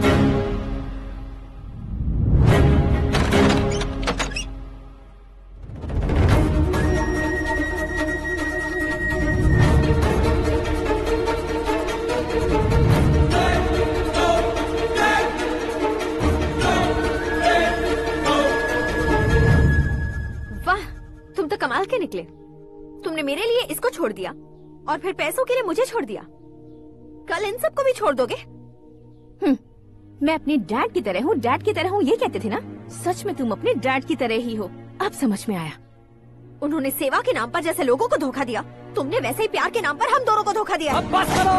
वाह, तुम तो कमाल के निकले। तुमने मेरे लिए इसको छोड़ दिया और फिर पैसों के लिए मुझे छोड़ दिया। कल इन सबको भी छोड़ दोगे? मैं अपने डैड की तरह हूँ, डैड की तरह हूँ, ये कहते थे ना। सच में तुम अपने डैड की तरह ही हो, अब समझ में आया। उन्होंने सेवा के नाम पर जैसे लोगों को धोखा दिया, तुमने वैसे ही प्यार के नाम पर हम दोनों को धोखा दिया। अब बस करो।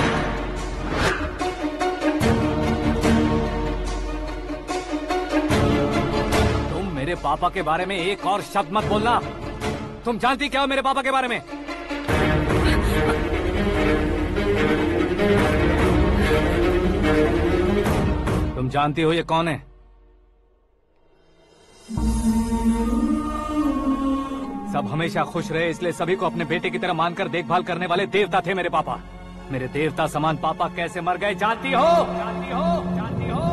तुम मेरे पापा के बारे में एक और शब्द मत बोलना। तुम जानती क्या हो मेरे पापा के बारे में? तुम जानती हो ये कौन है? सब हमेशा खुश रहे इसलिए सभी को अपने बेटे की तरह मानकर देखभाल करने वाले देवता थे मेरे पापा। मेरे देवता समान पापा कैसे मर गए जानती हो? जानती हो? जानती हो?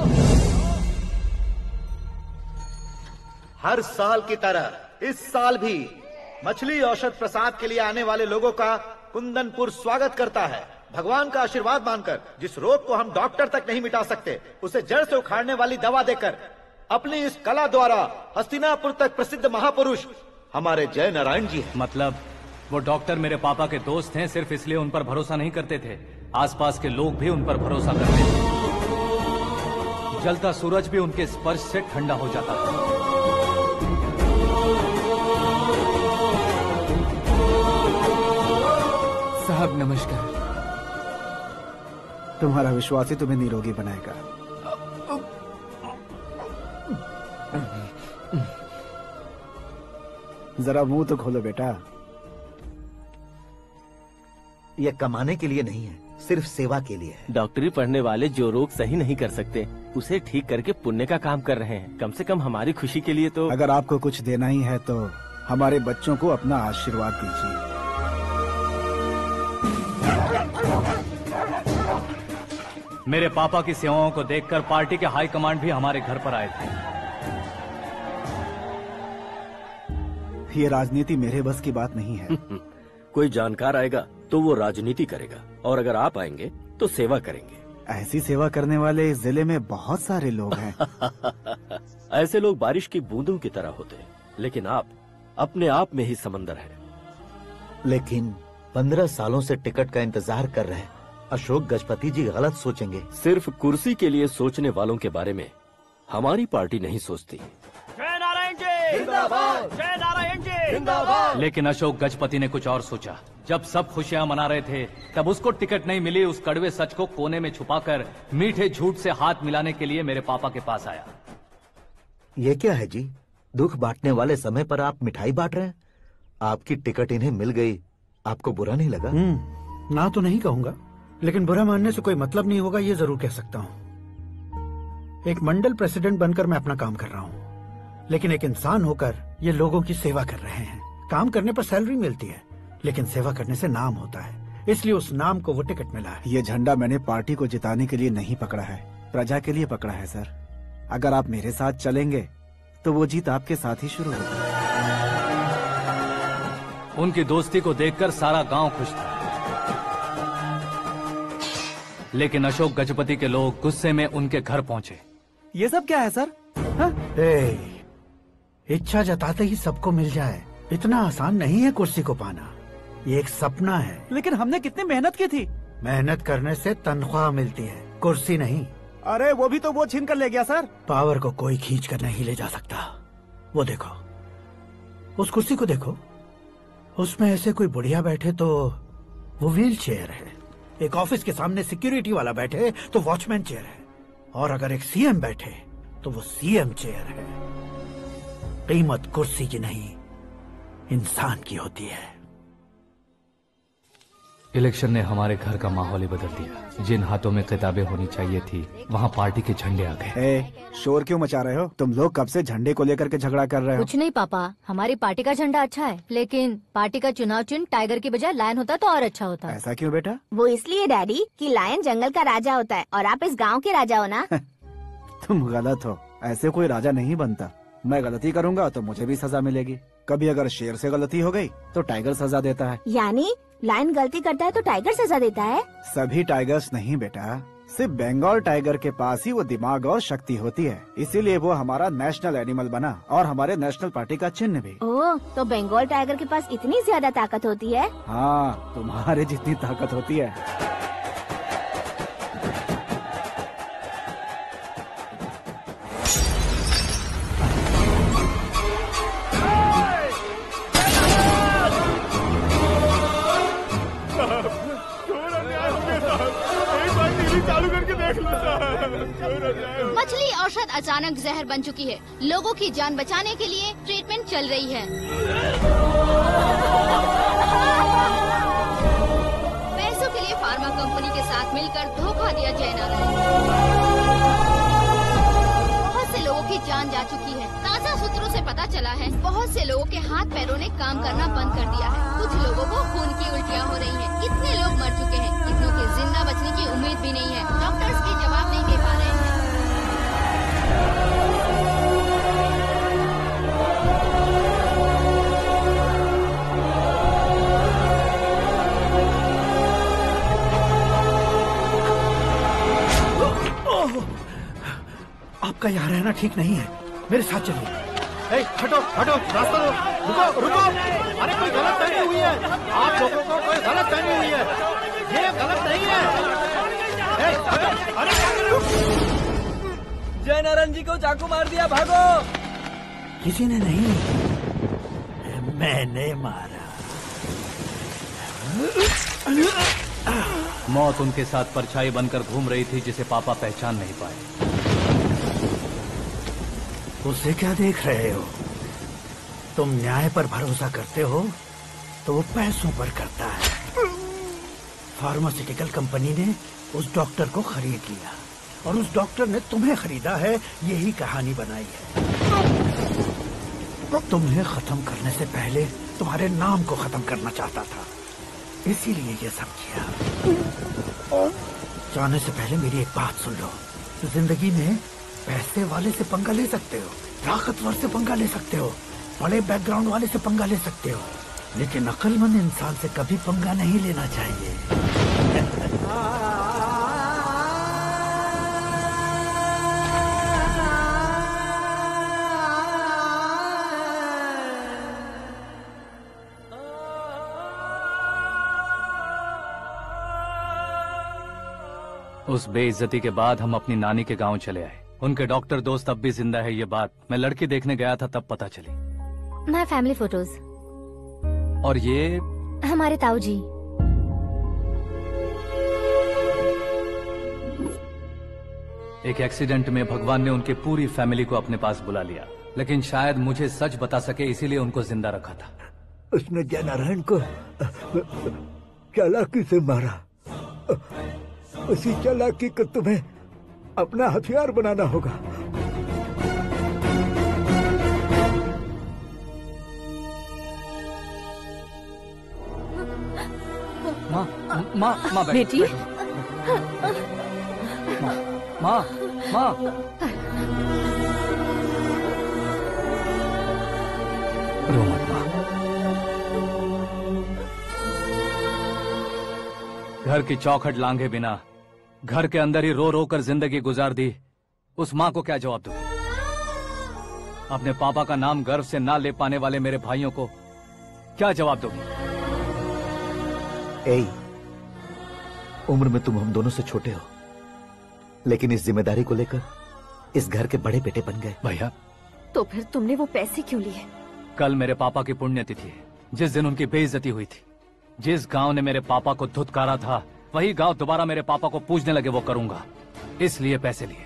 हर साल की तरह इस साल भी मछली औषध प्रसाद के लिए आने वाले लोगों का कुंदनपुर स्वागत करता है। भगवान का आशीर्वाद मानकर जिस रोग को हम डॉक्टर तक नहीं मिटा सकते, उसे जड़ से उखाड़ने वाली दवा देकर अपनी इस कला द्वारा हस्तिनापुर तक प्रसिद्ध महापुरुष हमारे जय नारायण जी हैं। मतलब वो डॉक्टर मेरे पापा के दोस्त हैं, सिर्फ इसलिए उन पर भरोसा नहीं करते थे, आसपास के लोग भी उन पर भरोसा करते थे। जलता सूरज भी उनके स्पर्श से ठंडा हो जाता था। साहब नमस्कार। तुम्हारा विश्वास ही तुम्हें निरोगी बनाएगा। जरा मुंह तो खोलो बेटा। ये कमाने के लिए नहीं है, सिर्फ सेवा के लिए है। डॉक्टरी पढ़ने वाले जो रोग सही नहीं कर सकते, उसे ठीक करके पुण्य का काम कर रहे हैं। कम से कम हमारी खुशी के लिए तो। अगर आपको कुछ देना ही है तो हमारे बच्चों को अपना आशीर्वाद दीजिए। मेरे पापा की सेवाओं को देखकर पार्टी के हाई कमांड भी हमारे घर पर आए थे। ये राजनीति मेरे बस की बात नहीं है। कोई जानकार आएगा तो वो राजनीति करेगा, और अगर आप आएंगे तो सेवा करेंगे। ऐसी सेवा करने वाले इस जिले में बहुत सारे लोग हैं। ऐसे लोग बारिश की बूंदों की तरह होते हैं, लेकिन आप अपने आप में ही समंदर हैं। लेकिन 15 सालों से टिकट का इंतजार कर रहे अशोक गजपति जी गलत सोचेंगे। सिर्फ कुर्सी के लिए सोचने वालों के बारे में हमारी पार्टी नहीं सोचती। जय नारायण जी जिंदाबाद, जय नारायण जी जिंदाबाद। लेकिन अशोक गजपति ने कुछ और सोचा। जब सब खुशियां मना रहे थे तब उसको टिकट नहीं मिली। उस कड़वे सच को कोने में छुपाकर मीठे झूठ से हाथ मिलाने के लिए मेरे पापा के पास आया। ये क्या है जी? दुख बांटने वाले समय पर आप मिठाई बांट रहे हैं। आपकी टिकट इन्हें मिल गई, आपको बुरा नहीं लगा? ना तो नहीं कहूंगा, लेकिन बुरा मानने से कोई मतलब नहीं होगा, ये जरूर कह सकता हूँ। एक मंडल प्रेसिडेंट बनकर मैं अपना काम कर रहा हूँ, लेकिन एक इंसान होकर ये लोगों की सेवा कर रहे हैं। काम करने पर सैलरी मिलती है, लेकिन सेवा करने से नाम होता है, इसलिए उस नाम को वो टिकट मिला है। ये झंडा मैंने पार्टी को जिताने के लिए नहीं पकड़ा है, प्रजा के लिए पकड़ा है सर। अगर आप मेरे साथ चलेंगे तो वो जीत आपके साथ ही शुरू होगी। उनकी दोस्ती को देखकर सारा गांव खुश था, लेकिन अशोक गजपति के लोग गुस्से में उनके घर पहुंचे। ये सब क्या है सर? इच्छा जताते ही सबको मिल जाए, इतना आसान नहीं है कुर्सी को पाना। ये एक सपना है। लेकिन हमने कितनी मेहनत की थी। मेहनत करने से तनख्वाह मिलती है, कुर्सी नहीं। अरे वो भी तो वो छीन कर ले गया सर। पावर को कोई खींच कर नहीं ले जा सकता। वो देखो, उस कुर्सी को देखो, उसमें ऐसे कोई बुढ़िया बैठे तो वो व्हील चेयर है। एक ऑफिस के सामने सिक्योरिटी वाला बैठे तो वॉचमैन चेयर है, और अगर एक सीएम बैठे तो वो सीएम चेयर है। कीमत कुर्सी की नहीं, इंसान की होती है। इलेक्शन ने हमारे घर का माहौल ही बदल दिया। जिन हाथों में किताबें होनी चाहिए थी, वहाँ पार्टी के झंडे आ गए। शोर क्यों मचा रहे हो? तुम लोग कब से झंडे को लेकर के झगड़ा कर रहे हो? कुछ नहीं पापा, हमारी पार्टी का झंडा अच्छा है, लेकिन पार्टी का चुनाव चिन्ह टाइगर की बजाय लायन होता तो और अच्छा होता। ऐसा क्यों बेटा? वो इसलिए डैडी कि लायन जंगल का राजा होता है और आप इस गांव के राजा हो ना। तुम गलत हो, ऐसे कोई राजा नहीं बनता। मैं गलती करूंगा तो मुझे भी सजा मिलेगी। कभी अगर शेर से गलती हो गई तो टाइगर सजा देता है। यानी लायन गलती करता है तो टाइगर सजा देता है? सभी टाइगर्स नहीं बेटा, सिर्फ बंगाल टाइगर के पास ही वो दिमाग और शक्ति होती है, इसीलिए वो हमारा नेशनल एनिमल बना और हमारे नेशनल पार्टी का चिन्ह भी। ओह, तो बंगाल टाइगर के पास इतनी ज्यादा ताकत होती है? हाँ, तुम्हारे जितनी ताकत होती है। मछली औषध अचानक जहर बन चुकी है। लोगों की जान बचाने के लिए ट्रीटमेंट चल रही है। पैसों के लिए फार्मा कंपनी के साथ मिलकर धोखा दिया जय नारायण। बहुत से लोगों की जान जा चुकी है। ताजा सूत्रों से पता चला है बहुत से लोगों के हाथ पैरों ने काम करना बंद कर दिया है। कुछ लोगों को खून की उल्टियाँ हो रही हैं। कितने लोग मर चुके हैं, कितनों के जिंदा बचने की उम्मीद भी नहीं है। डॉक्टर्स भी जवाब नहीं दे पा रहे हैं। आपका यहाँ रहना ठीक नहीं है, मेरे साथ चलिए। हटो हटो, रास्ता दो। रुको रुको, अरे कोई गलत फहमी हुई है, आप लोगों को कोई गलत फहमी हुई है, ये गलत नहीं है। हटो, अरे जय नारायण जी को चाकू मार दिया, भागो। किसी ने नहीं, मैंने मारा। मौत उनके साथ परछाई बनकर घूम रही थी, जिसे पापा पहचान नहीं पाए। उसे क्या देख रहे हो? तुम न्याय पर भरोसा करते हो तो वो पैसों पर करता है। फार्मास्यूटिकल कंपनी ने उस डॉक्टर को खरीद लिया और उस डॉक्टर ने तुम्हें खरीदा है, यही कहानी बनाई है। तुम्हें खत्म करने से पहले तुम्हारे नाम को खत्म करना चाहता था, इसीलिए ये सब किया। जाने से पहले मेरी एक बात सुन लो। जिंदगी में पैसे वाले से पंगा ले सकते हो, ताकतवर से पंगा ले सकते हो, बड़े बैकग्राउंड वाले से पंगा ले सकते हो, लेकिन अक्लमंद इंसान से कभी पंगा नहीं लेना चाहिए। उस बेइज्जती के बाद हम अपनी नानी के गांव चले आए। उनके डॉक्टर दोस्त अब भी जिंदा है, ये बात मैं लड़की देखने गया था तब पता चली। My family photos. और ये हमारे ताऊ जी। एक एक्सीडेंट में भगवान ने उनकी पूरी फैमिली को अपने पास बुला लिया, लेकिन शायद मुझे सच बता सके इसीलिए उनको जिंदा रखा था। उसने जयनारायण को चालाकी से मारा। उसी चालाकी को तुम्हें अपना हथियार बनाना होगा। माँ, माँ, माँ बेटी। माँ, माँ, माँ। रो मत माँ। घर की चौखट लांघे बिना घर के अंदर ही रो रो कर जिंदगी गुजार दी उस माँ को क्या जवाब दूं? अपने पापा का नाम गर्व से ना ले पाने वाले मेरे भाइयों को क्या जवाब दोगी? उम्र में तुम हम दोनों से छोटे हो, लेकिन इस जिम्मेदारी को लेकर इस घर के बड़े बेटे बन गए। भैया, तो फिर तुमने वो पैसे क्यों लिए? कल मेरे पापा की पुण्यतिथि है, जिस दिन उनकी बेइज्जती हुई थी। जिस गांव ने मेरे पापा को धुतकारा था, वही गांव दोबारा मेरे पापा को पूजने लगे वो करूंगा, इसलिए पैसे लिए।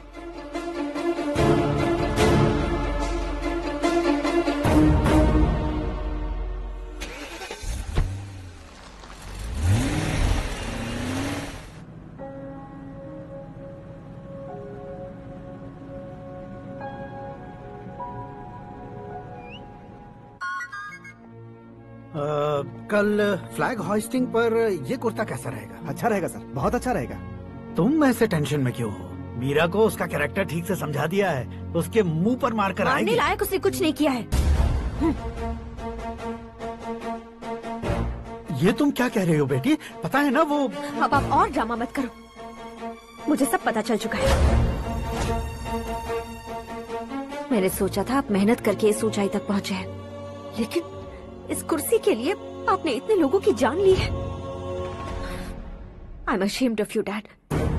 कल फ्लैग होइस्टिंग पर ये कुर्ता कैसा रहेगा? अच्छा रहेगा सर, बहुत अच्छा रहेगा। तुम ऐसे टेंशन में क्यों हो? मीरा को उसका कैरेक्टर ठीक से समझा दिया है, उसके मुंह पर मारकर आएगी। मारने लायक उसने कुछ नहीं किया है। ये तुम क्या कह रहे हो बेटी? पता है ना वो। अब आप और ड्रामा मत करो, मुझे सब पता चल चुका है। मैंने सोचा था आप मेहनत करके इस ऊंचाई तक पहुँचे हैं, लेकिन इस कुर्सी के लिए आपने इतने लोगों की जान ली है। I'm ashamed of you, Dad.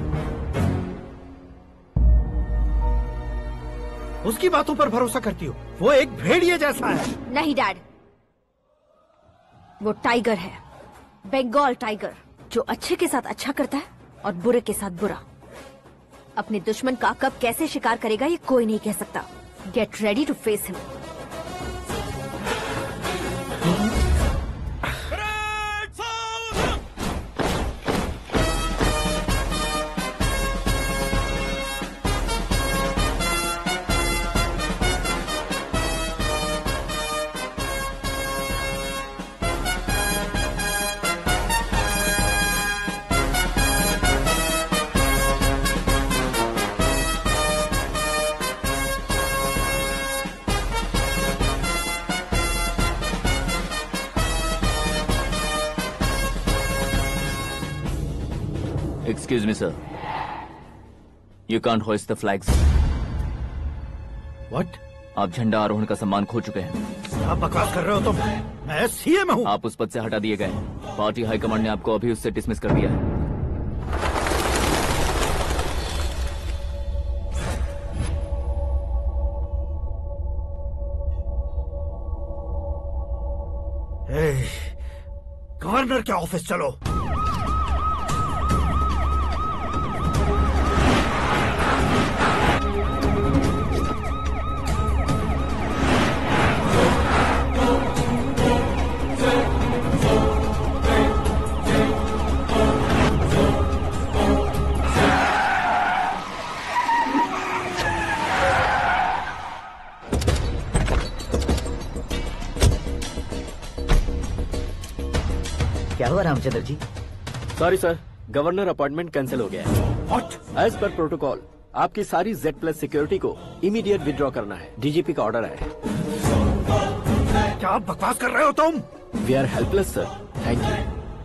उसकी बातों पर भरोसा करती हो? वो एक भेड़िए जैसा है। नहीं डैड, वो टाइगर है, बंगाल टाइगर, जो अच्छे के साथ अच्छा करता है और बुरे के साथ बुरा। अपने दुश्मन का कब कैसे शिकार करेगा ये कोई नहीं कह सकता। Get ready to face him. Excuse me, sir. You can't hoist the flags. What? आप झंडा आरोहण का सम्मान खो चुके हैं। आप बकवास कर रहे हो तुम? मैं सीएम हूँ। आप उस पद से हटा दिए गए। पार्टी हाईकमांड ने आपको अभी उससे डिसमिस कर दिया है। गवर्नर के ऑफिस चलो। क्या हुआ Ramchandra ji? Sorry sir, governor appointment cancel हो गया है। एज पर प्रोटोकॉल आपकी सारी Z+ सिक्योरिटी को इमीडिएट विड्रॉ करना है। डीजीपी का ऑर्डर है। क्या बकवास कर रहे हो तुम? We are helpless sir. Thank you.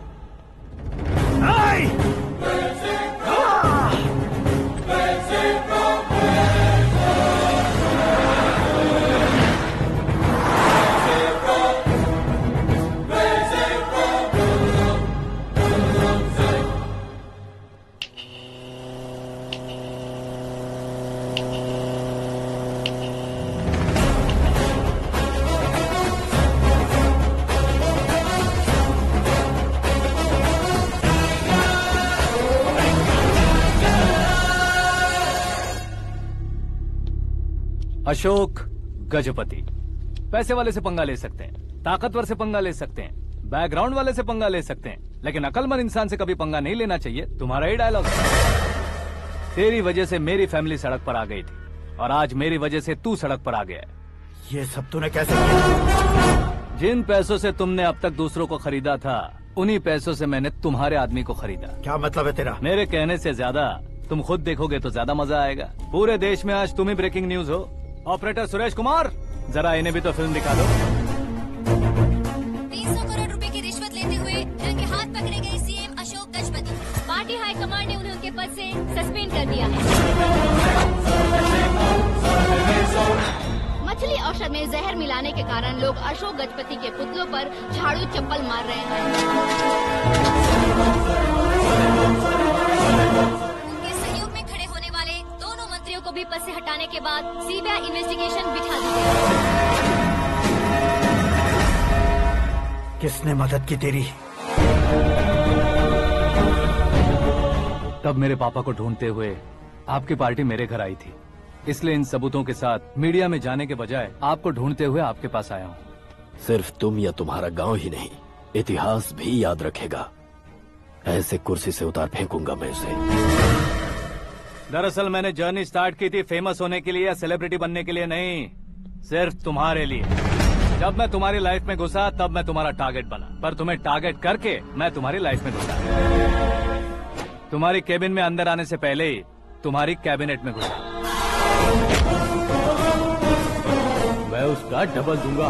Ashok Gajapati पैसे वाले से पंगा ले सकते हैं, ताकतवर से पंगा ले सकते हैं, बैकग्राउंड वाले से पंगा ले सकते हैं, लेकिन अकलमंद इंसान से कभी पंगा नहीं लेना चाहिए। तुम्हारा ही डायलॉग। तेरी वजह से मेरी फैमिली सड़क पर आ गई थी और आज मेरी वजह से तू सड़क पर आ गया है। ये सब तूने कैसे किया? जिन पैसों से तुमने अब तक दूसरों को खरीदा था, उन्हीं पैसों से मैंने तुम्हारे आदमी को खरीदा। क्या मतलब है तेरा? मेरे कहने से ज्यादा तुम खुद देखोगे तो ज्यादा मजा आएगा। पूरे देश में आज तुम ही ब्रेकिंग न्यूज हो। ऑपरेटर सुरेश कुमार, जरा इन्हें भी तो फिल्म दिखा दो। 300 करोड़ रुपए की रिश्वत लेते हुए रंगे हाथ पकड़े गए CM Ashok Gajapati. Party high command ने उन्हें उनके पद से सस्पेंड कर दिया है। मछली औषध में जहर मिलाने के कारण लोग अशोक गजपति के पुतलों पर झाड़ू चप्पल मार रहे हैं। उनके सहयोग में खड़े होने वाले दोनों मंत्रियों को भी पद से हटाने के बाद सीबीआई इन्वेस्टिगेशन बिठा दी गई। किसने मदद की तेरी? तब मेरे पापा को ढूंढते हुए आपकी पार्टी मेरे घर आई थी, इसलिए इन सबूतों के साथ मीडिया में जाने के बजाय आपको ढूंढते हुए आपके पास आया हूँ। सिर्फ तुम या तुम्हारा गांव ही नहीं, इतिहास भी याद रखेगा। ऐसे कुर्सी से उतार फेंकूंगा मैं उसे। दरअसल मैंने जर्नी स्टार्ट की थी फेमस होने के लिए या सेलिब्रिटी बनने के लिए नहीं, सिर्फ तुम्हारे लिए। जब मैं तुम्हारी लाइफ में घुसा तब मैं तुम्हारा टारगेट बना, पर तुम्हें टारगेट करके मैं तुम्हारी लाइफ में घुसा। तुम्हारी केबिन में अंदर आने से पहले ही तुम्हारी कैबिनेट में घुसा। मैं उसका डबल दूंगा।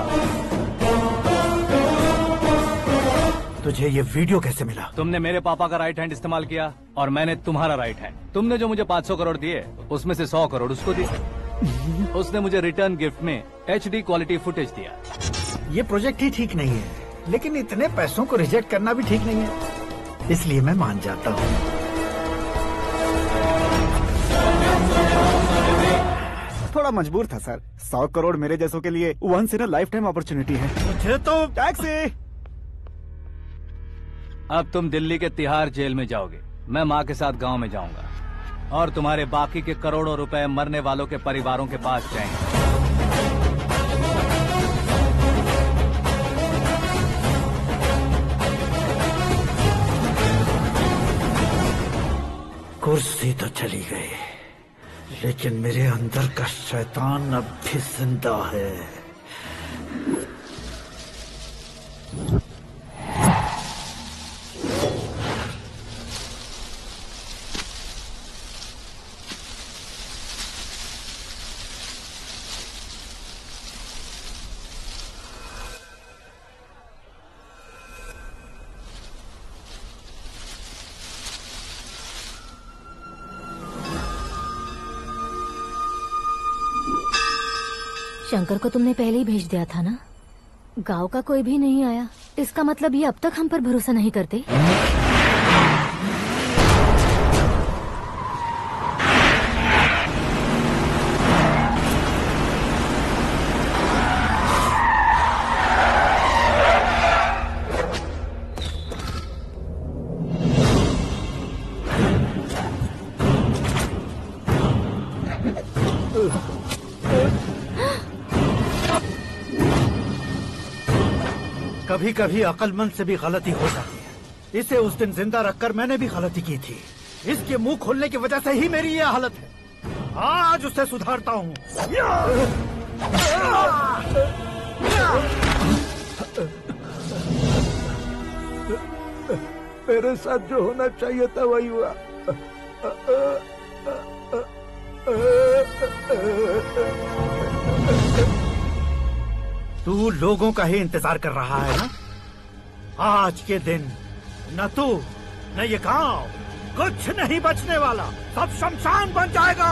तुझे ये वीडियो कैसे मिला? तुमने मेरे पापा का राइट हैंड इस्तेमाल किया और मैंने तुम्हारा राइट हैंड। तुमने जो मुझे 500 करोड़ दिए, उसमें से 100 करोड़ उसको दिए। उसने मुझे रिटर्न गिफ्ट में HD क्वालिटी फुटेज दिया। ये प्रोजेक्ट ही ठीक नहीं है, लेकिन इतने पैसों को रिजेक्ट करना भी ठीक नहीं है, इसलिए मैं मान जाता हूँ। थोड़ा मजबूर था सर। 100 करोड़ मेरे जैसों के लिए once in a lifetime opportunity है। मुझे तो टैक्सी। अब तुम दिल्ली के तिहाड़ जेल में जाओगे, मैं माँ के साथ गांव में जाऊंगा और तुम्हारे बाकी के करोड़ों रुपए मरने वालों के परिवारों के पास जाएंगे। कुर्सी तो चली गई, लेकिन मेरे अंदर का शैतान अब भी जिंदा है। शंकर को तुमने पहले ही भेज दिया था ना? गांव का कोई भी नहीं आया, इसका मतलब ये अब तक हम पर भरोसा नहीं करते। कभी कभी अक्लमंद से भी गलती हो जाती है। इसे उस दिन जिंदा रखकर मैंने भी गलती की थी। इसके मुंह खोलने की वजह से ही मेरी ये हालत है। आज उसे सुधारता हूँ। मेरे साथ जो होना चाहिए था वही हुआ। तू लोगों का ही इंतजार कर रहा है ना? आज के दिन न तू न ये गांव कुछ नहीं बचने वाला, सब शमशान बन जाएगा।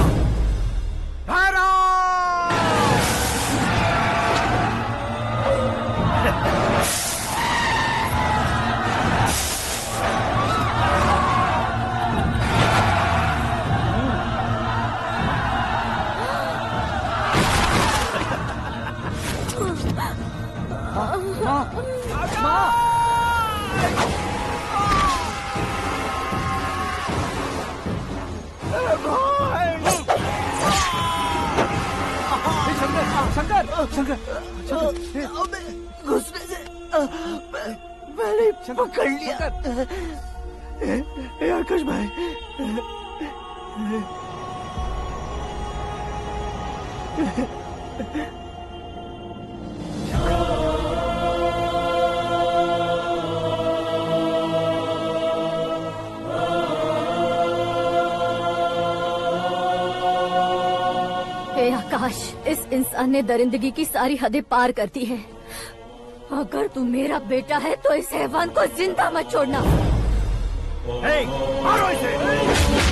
घुसने से मैंने पकड़ लिया। आकाश भाई, हे आकाश, इस इंसान ने दरिंदगी की सारी हदें पार कर दी है। अगर तू मेरा बेटा है तो इस हैवान को जिंदा मत छोड़ना। मारो इसे।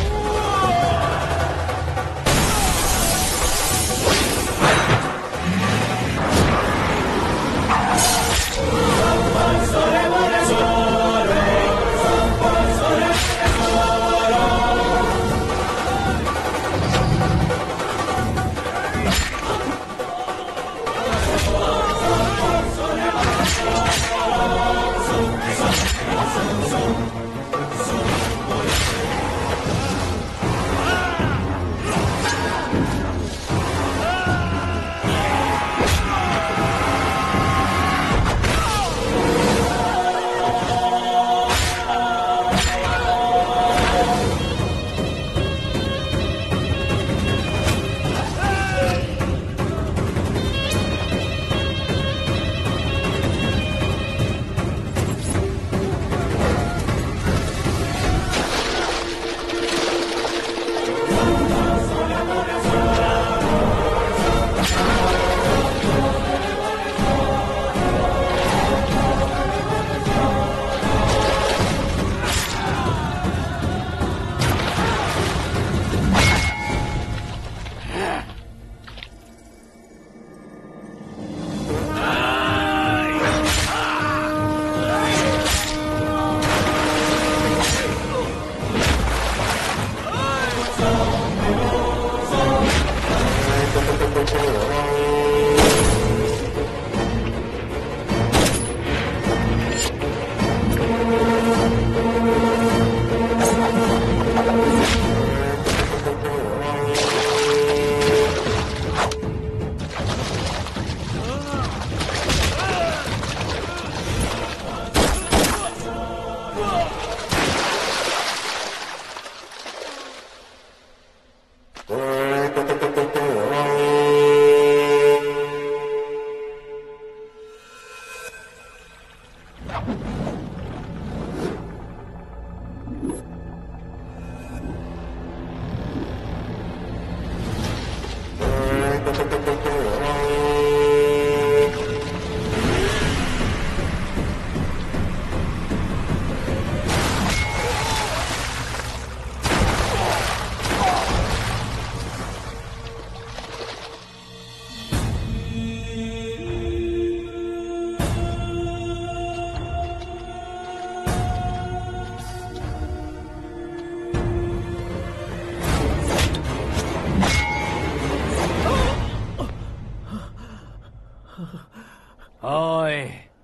ओए,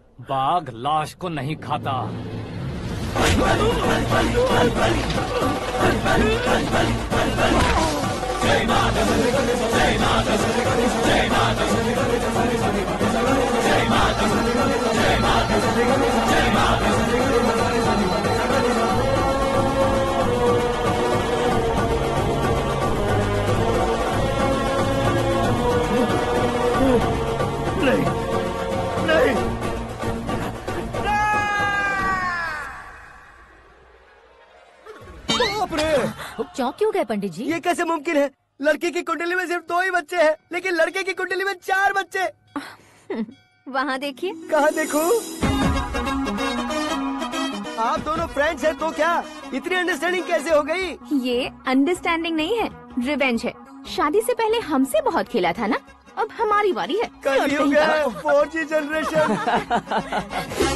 बाघ लाश को नहीं खाता। नहीं, नहीं। बाप रे! चौंक क्यों गए पंडित जी? ये कैसे मुमकिन है? लड़की की कुंडली में सिर्फ 2 ही बच्चे हैं, लेकिन लड़के की कुंडली में 4 बच्चे। वहाँ देखिए। कहाँ देखूं? आप दोनों फ्रेंड्स हैं तो क्या इतनी अंडरस्टैंडिंग कैसे हो गई? ये अंडरस्टैंडिंग नहीं है, रिवेंज है। शादी से पहले हमसे बहुत खेला था ना, अब हमारी बारी है। कल ही हो गया 4G जनरेशन।